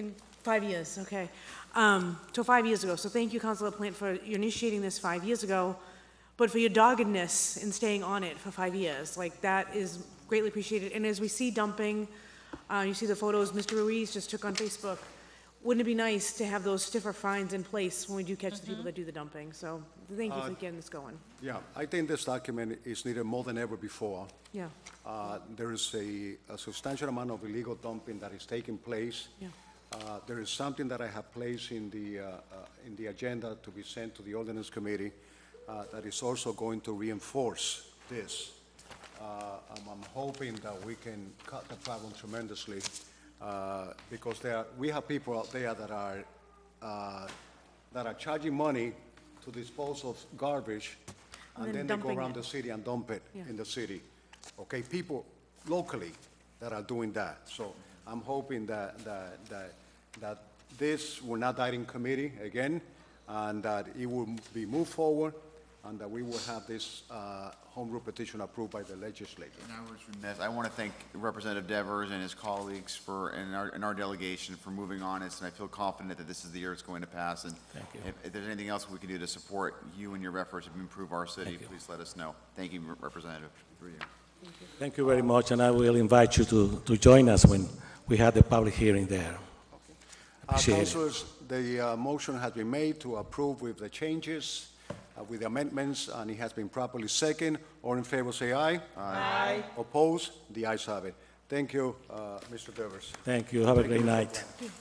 Five years, okay. Um, so five years ago, so thank you, Councilor Plant, for initiating this five years ago, but for your doggedness in staying on it for five years. Like, that is greatly appreciated. And as we see dumping, uh, you see the photos Mister Ruiz just took on Facebook. Wouldn't it be nice to have those stiffer fines in place when we do catch the people that do the dumping? So thank you for getting this going. Yeah, I think this document is needed more than ever before. Yeah, Uh, There is a a substantial amount of illegal dumping that is taking place. yeah. Uh, There is something that I have placed in the, uh, uh, in the agenda to be sent to the ordinance committee uh, that is also going to reinforce this. Uh, I'm I'm hoping that we can cut the problem tremendously uh, because there, are- we have people out there that are, uh, that are charging money to dispose of garbage, And and then then they go dumping around it. the city and dump it Yeah. in the city. Okay, people locally that are doing that. So I'm hoping that, that, that, that this will not die in committee again, and that it will be moved forward, and that we will have this uh, home rule petition approved by the legislature. And I was remiss, I want to thank Representative Devers and his colleagues for, and our, and our delegation for moving on this, and I feel confident that this is the year it's going to pass. And Thank you. if, if there's anything else we can do to support you and your efforts to improve our city, Thank you. please let us know. Thank you, Representative. Through you. Thank you very much, and I will invite you to, to join us when we have the public hearing there. Uh, Appreciate it. Councilors, the uh, motion has been made to approve with the changes, uh, with the amendments, and it has been properly second. All in favor, say aye. Aye. Oppose? The ayes have it. Thank you, uh, Mister Devers. Thank you. Have a great night.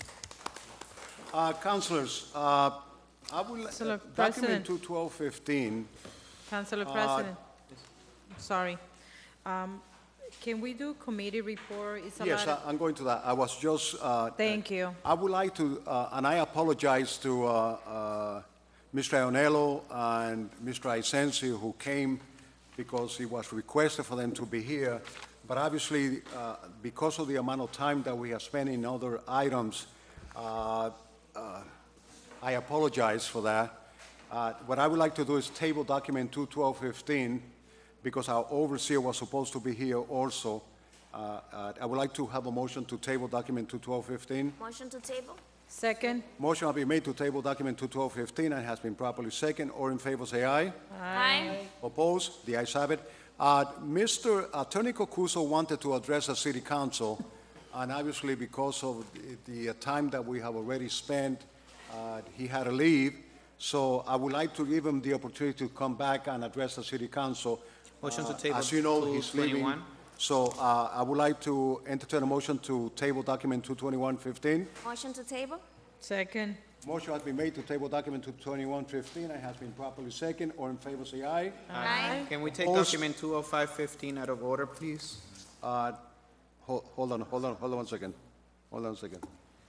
Uh, Councilors, uh, I will, uh, Councilor document President. two twelve fifteen, Councilor Uh, President, sorry. Um, Can we do committee report? It's a yes, lot I- of- I'm going to that. I was just, uh, Thank you. I would like to, uh, and I apologize to uh, uh, Mister Ionello and Mister Isensi, who came because it was requested for them to be here. But obviously, uh, because of the amount of time that we have spent in other items, uh, uh, I apologize for that. Uh, What I would like to do is table document two twelve fifteen, because our overseer was supposed to be here also. Uh, uh, I would like to have a motion to table document two twelve fifteen. Motion to table? Second? Motion has been made to table document two twelve fifteen and has been properly second. All in favor, say aye. Aye. Opposed? The ayes have it. Uh, Mister Attorney Cocuso wanted to address the city council, and obviously because of the, the time that we have already spent, uh, he had to leave. So I would like to give him the opportunity to come back and address the city council. Motion to Uh, table As you know, to he's leaving. twenty-one. So uh, I would like to entertain a motion to table document two twenty-one fifteen. Motion to table? Second? Motion has been made to table document two twenty-one fifteen and has been properly second. All in favor, say aye. Aye. Can we take Opposed? document two oh five fifteen out of order, please? Uh, ho- Hold on, hold on, hold on one second. Hold on a second.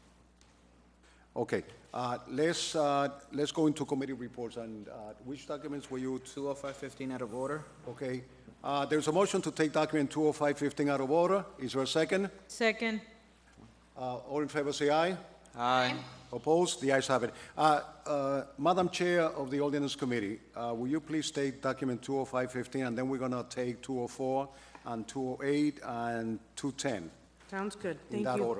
Okay, uh, let's, uh, let's go into committee reports, and uh, which documents were you, two oh five fifteen out of order? okay? Uh, There's a motion to take document two oh five fifteen out of order. Is there a second? Second? Uh, All in favor, say aye. Aye. Opposed? The ayes have it. Uh, uh, Madam Chair of the Ordinance Committee, uh, will you please take document two oh five fifteen, and then we're going to take two oh four and two oh eight and two ten Sounds good. in Thank that you. order.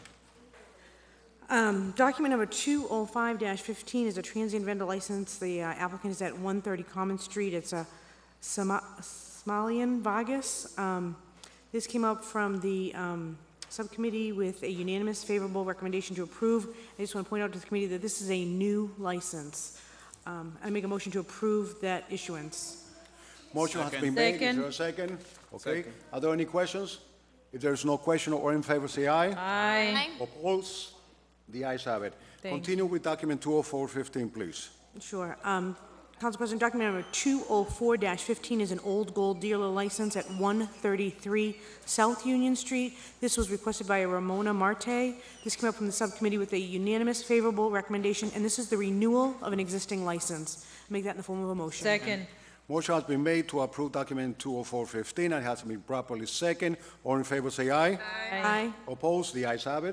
Um, Document number two oh five fifteen is a transient vendor license. The uh, applicant is at one thirty Common Street. It's a Soma- Somalian Vargas. Um, This came up from the um, subcommittee with a unanimous favorable recommendation to approve. I just want to point out to the committee that this is a new license. Um, I make a motion to approve that issuance. Motion has Second. been made. Is Second. there a second? Okay. Second. Are there any questions? If there is no question, all in favor, say aye. Aye. Opposed? The ayes have it. Thank you. Continue with document two oh four fifteen, please. Sure. Um, Council President, document number two oh four fifteen is an Old Gold dealer license at one thirty-three South Union Street. This was requested by Ramona Marte. This came up from the subcommittee with a unanimous favorable recommendation, and this is the renewal of an existing license. Make that in the form of a motion. Second? Motion has been made to approve document two oh four fifteen and has been properly second. All in favor, say aye. Aye. Opposed? The ayes have it.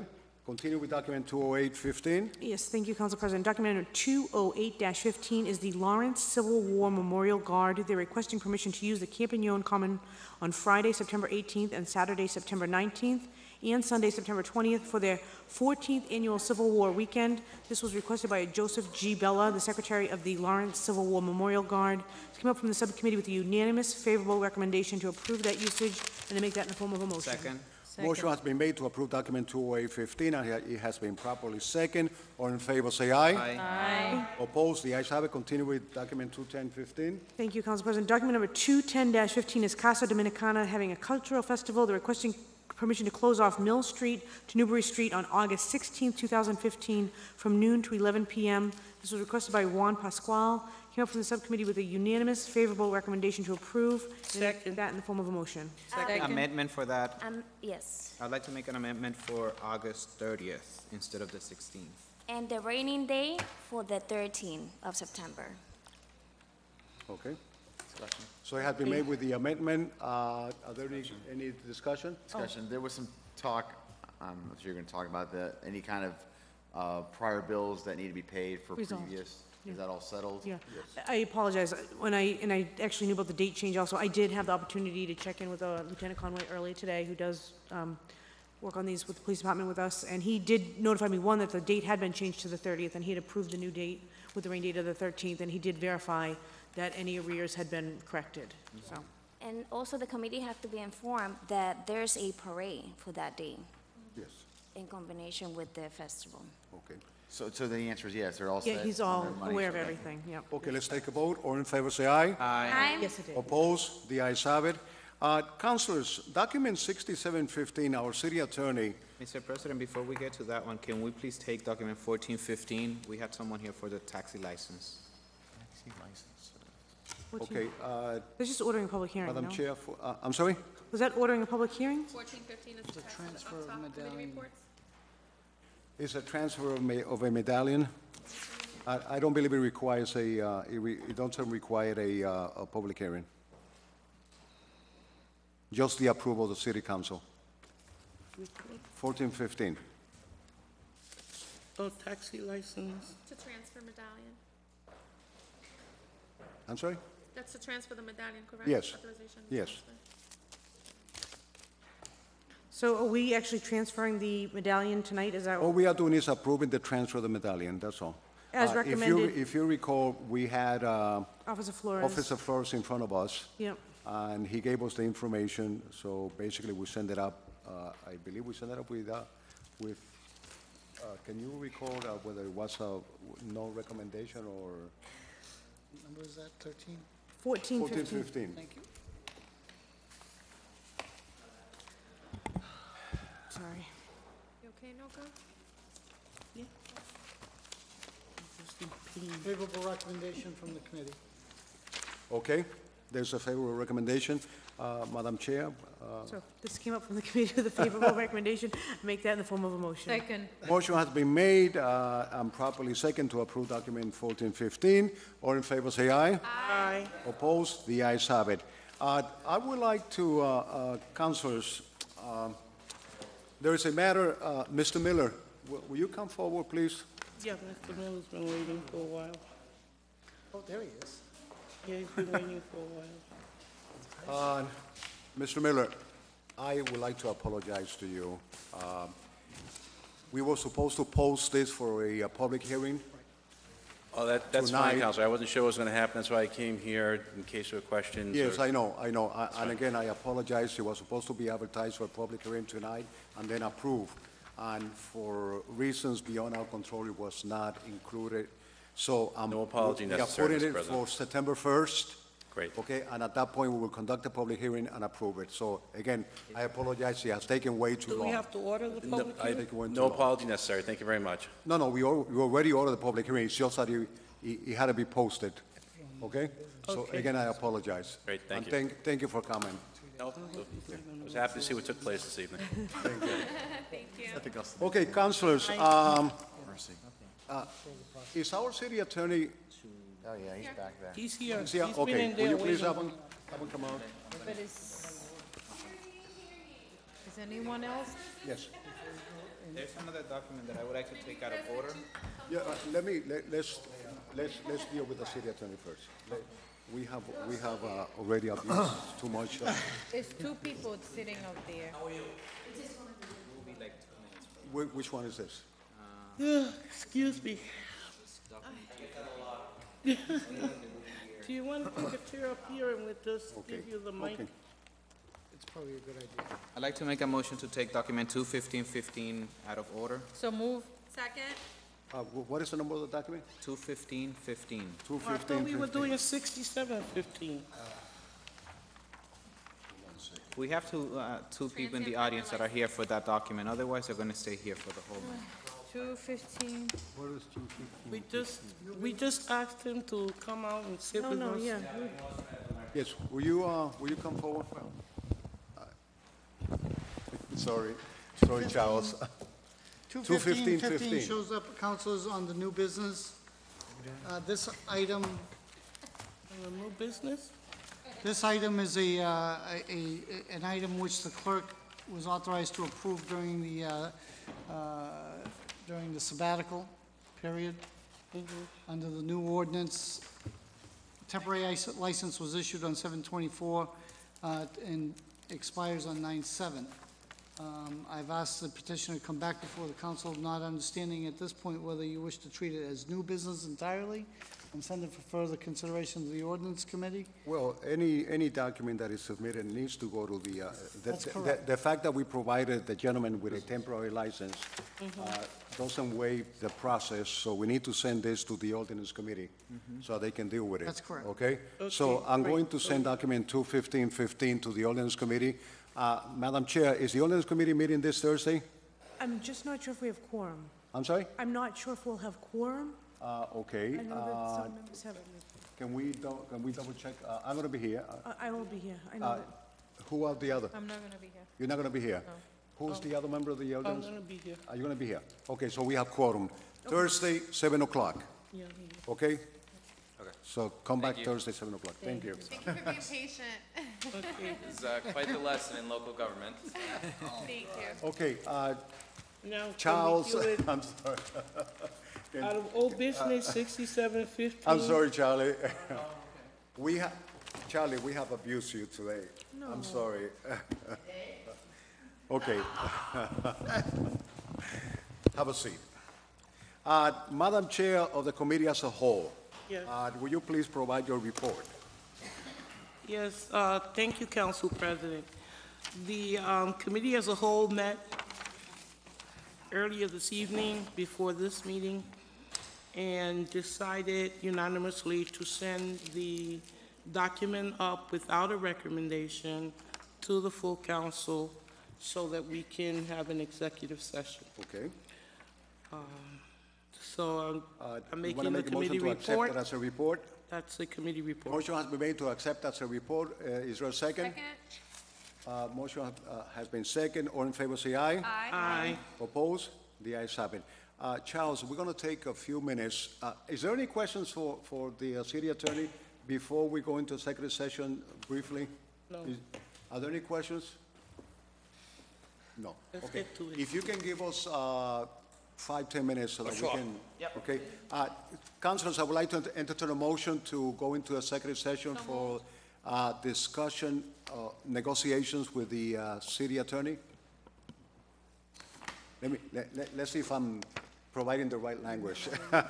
continue with document two oh eight fifteen. Yes, thank you, Council President. Document number two oh eight fifteen is the Lawrence Civil War Memorial Guard. They're requesting permission to use the Campagnon Common on Friday, September eighteenth, and Saturday, September nineteenth, and Sunday, September twentieth, for their fourteenth Annual Civil War Weekend. This was requested by Joseph G. Bella, the Secretary of the Lawrence Civil War Memorial Guard. It came up from the subcommittee with a unanimous favorable recommendation to approve that usage and to make that in the form of a motion. Second. Motion has been made to approve document two oh eight fifteen, and it has been properly second. All in favor, say aye. Aye. Aye. Opposed? The ayes have it. Continue with document two ten fifteen. Thank you, Council President. Document number two ten fifteen is Casa Dominicana having a cultural festival. They're requesting permission to close off Mill Street to Newbury Street on August sixteenth, two thousand fifteen, from noon to eleven p m This was requested by Juan Pascual. Came up from the subcommittee with a unanimous favorable recommendation to approve. Second. That in the form of a motion. Amendment for that. Um, yes. I'd like to make an amendment for August thirtieth instead of the sixteenth. And the raining day for the thirteenth of September. Okay. So it has been made with the amendment. Uh, Are there any, any discussion? Discussion, there was some talk, I'm not sure you're gonna talk about the, any kind of, uh, prior bills that need to be paid for Resolved. previous. Yeah. Is that all settled? Yeah, I apologize. When I, and I actually knew about the date change also, I did have the opportunity to check in with uh, Lieutenant Conway earlier today, who does um, work on these with the police department with us, and he did notify me, one, that the date had been changed to the thirtieth, and he had approved the new date with the rain date of the thirteenth, and he did verify that any arrears had been corrected, so. And also the committee have to be informed that there's a parade for that day Yes. in combination with the festival. Okay. So, so the answer is yes, they're all set. Yeah, he's on all their money, aware of so- everything, yep. Okay, let's take a vote. All in favor, say aye. Aye. Yes, it did. Opposed? The ayes have it. Uh, Councilors, document sixty-seven fifteen, our city attorney. Mister President, before we get to that one, can we please take document fourteen fifteen? We had someone here for the taxi license. Okay, uh, It's just ordering a public hearing, Madam no? Chair, for- uh, I'm sorry? Was that ordering a public hearing? Fourteen fifteen is the text transfer up of top, committee medallion. reports. It's a transfer of ma- of a medallion. I I don't believe it requires a, uh, it re- it doesn't require a uh, a public hearing. Just the approval of the city council. fourteen fifteen. Oh, taxi license. To transfer medallion. I'm sorry? That's to transfer the medallion, correct? Yes. Authorization to Yes. transfer. So are we actually transferring the medallion tonight, is that? All we are doing is approving the transfer of the medallion, that's all. As Uh, if you- recommended. If you recall, we had uh, Officer Flores? Officer Flores in front of us. Yep. And he gave us the information, so basically we send it up, uh, I believe we sent it up with, uh, with, uh, can you recall uh, whether it was a no recommendation or? Number is that thirteen? Fourteen Fourteen fifteen. fifteen. Thank you. Sorry. You okay, Noka? Favorable recommendation from the committee. Okay, there's a favorable recommendation. Uh, Madam Chair, uh, So this came up from the committee with a favorable recommendation. Make that in the form of a motion. Second. motion has been made uh, and properly second to approve document fourteen fifteen. All in favor, say aye. Aye. Opposed? The ayes have it. Uh, I would like to, uh, uh, councilors, um, there is a matter, uh, Mister Miller, will will you come forward, please? Yeah, Mister Miller's been waiting for a while. Oh, there he is. Yeah, he's been waiting for a while. Uh, Mister Miller, I would like to apologize to you. Um, We were supposed to post this for a uh, public hearing. Oh, that, that's fine, Tonight- Counselor. I wasn't sure what was going to happen. That's why I came here in case there were questions. Yes, or- I know, I know. I- And again, I apologize. It was supposed to be advertised for a public hearing tonight and then approved. And for reasons beyond our control, it was not included. So I'm. No apology we are necessary, putting Mister it for President. September first. Great. Okay, and at that point, we will conduct a public hearing and approve it. So again, I apologize. It has taken way too Do long. we have to order the No, public I- hearing? Take one too No long. apology necessary. Thank you very much. No, no, we al- we already ordered the public hearing. It's just that it, it it had to be posted. Okay? So Okay. again, I apologize. Great, thank And you. thank, thank you for coming. No, I was happy to see what took place this evening. Thank you. I think I'll- Okay, councilors, um, uh, is our city attorney, Oh, yeah, he's back there. He's here. is he- He's been okay, in will there you please waiting. have him, have him come out? But it's, Is anyone else? Yes. There's another document that I would like to take out of order. Yeah, uh, let me, let- let's, let's, let's deal with the city attorney first. Let- We have, we have uh, already abused too much. uh, There's two people sitting up there. whi- Which one is this? Excuse me. Do you want to take a chair up here and we'll just give you the mic? Okay. It's probably a good idea. I'd like to make a motion to take document two fifteen fifteen out of order. So move. Second? Uh, wh- What is the number of the document? two fifteen fifteen. Two I fifteen thought we were fifteen. doing sixty-seven fifteen. We have two, uh, two people in the audience that are here for that document, otherwise they're gonna stay here for the whole night. Two fifteen. What is two fifteen? We just, we just asked him to come out and sit No, with no, us. yeah. Yes, will you, uh, will you come forward? Uh, Sorry, sorry, Charles. Two Two fifteen fifteen fifteen fifteen. shows up, councilors, on the new business. Uh, This item, Uh, No business? this item is a, uh, a, a- an item which the clerk was authorized to approve during the, uh, uh, during the sabbatical period. Under the new ordinance, temporary ice- license was issued on seven twenty-four, uh, and expires on nine seven. Um, I've asked the petitioner to come back before the council, not understanding at this point whether you wish to treat it as new business entirely and send it for further consideration to the ordinance committee. Well, any, any document that is submitted needs to go to the, uh, the- That's the- correct. The fact that we provided the gentleman with a temporary license uh, doesn't waive the process, so we need to send this to the ordinance committee so they can deal with it. That's correct. Okay? So Okay, I'm great. going to send document two fifteen fifteen to the ordinance committee. Uh, Madam Chair, is the ordinance committee meeting this Thursday? I'm just not sure if we have quorum. I'm sorry? I'm not sure if we'll have quorum. Uh, Okay. I know that uh, some members haven't. Can we, dou- can we double check? Uh, I'm going to be here. Uh, I I will be here. I know uh, that. Who are the other? I'm not gonna be here. You're not going to be here? Who's the other member of the I'm ordinance? gonna be here. Are you going to be here? Okay, so we have quorum. Thursday, seven o'clock, Yeah, okay? Okay. So come back Thursday, seven o'clock. Thank you. Thank you for being patient. okay. It's uh, quite the lesson in local government. Thank you. Okay, uh, Now, can Charles, we do it I'm sorry. Can- out of old business, sixty-seven fifteen? I'm sorry, Charlie. We have, Charlie, we have abused you today. I'm sorry. Okay. Have a seat. Uh, Madam Chair of the committee as a whole, Yes. uh, will you please provide your report? Yes, uh, thank you, Council President. The um, committee as a whole met earlier this evening before this meeting and decided unanimously to send the document up without a recommendation to the full council so that we can have an executive session. Okay. So um, Uh, I'm you wanna making the make a motion committee to accept report. it as a report? That's the committee report. Motion has been made to accept as a report. Uh, Is there a second? Second? Uh, Motion uh, has been second. All in favor, say aye. Aye. Aye. Oppose? The ayes have it. Uh, Charles, we're going to take a few minutes. Uh, Is there any questions for, for the uh, city attorney before we go into executive session briefly? No. Is- Are there any questions? No. Let's Okay. get to it. If you can give us uh, five, ten minutes so that we can. Okay. Uh, Councilors, I would like to ent- entertain a motion to go into executive session for uh, discussion, uh, negotiations with the uh, city attorney. Let me, let, let- let's see if I'm providing the right language.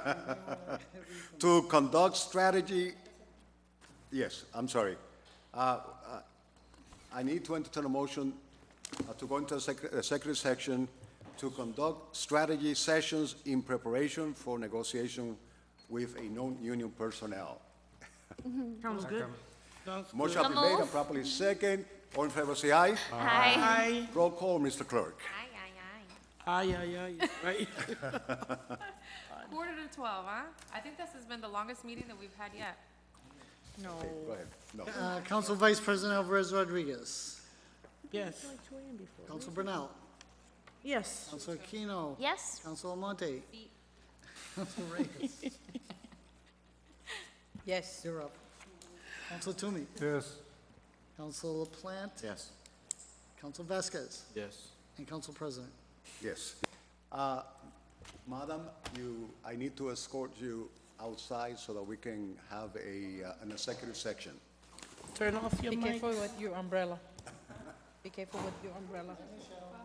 To conduct strategy, yes, I'm sorry. Uh, uh, I need to entertain a motion uh, to go into exec- executive section to conduct strategy sessions in preparation for negotiation with a non-union personnel. Sounds good. Sounds good. Motion has been made and properly second. All in favor, say aye. Aye. Roll call, Mister Clerk. Aye, aye, Aye, aye, aye, right? aye. Quarter to twelve, huh? I think this has been the longest meeting that we've had yet. No. Go ahead. No. Uh, Council Vice President Alvarez Rodriguez. Yes. Council Brunel. Yes. Council Aquino. Yes? Council Almonte. Council Reyes. Yes. You're up. Council Toomey. Yes. Council LaPlante. Yes. Council Vasquez, Yes. and Council President. Yes. Uh, Madam, you, I need to escort you outside so that we can have a, uh, an executive section. Turn off your Be mic. careful with your umbrella. Be careful with your umbrella.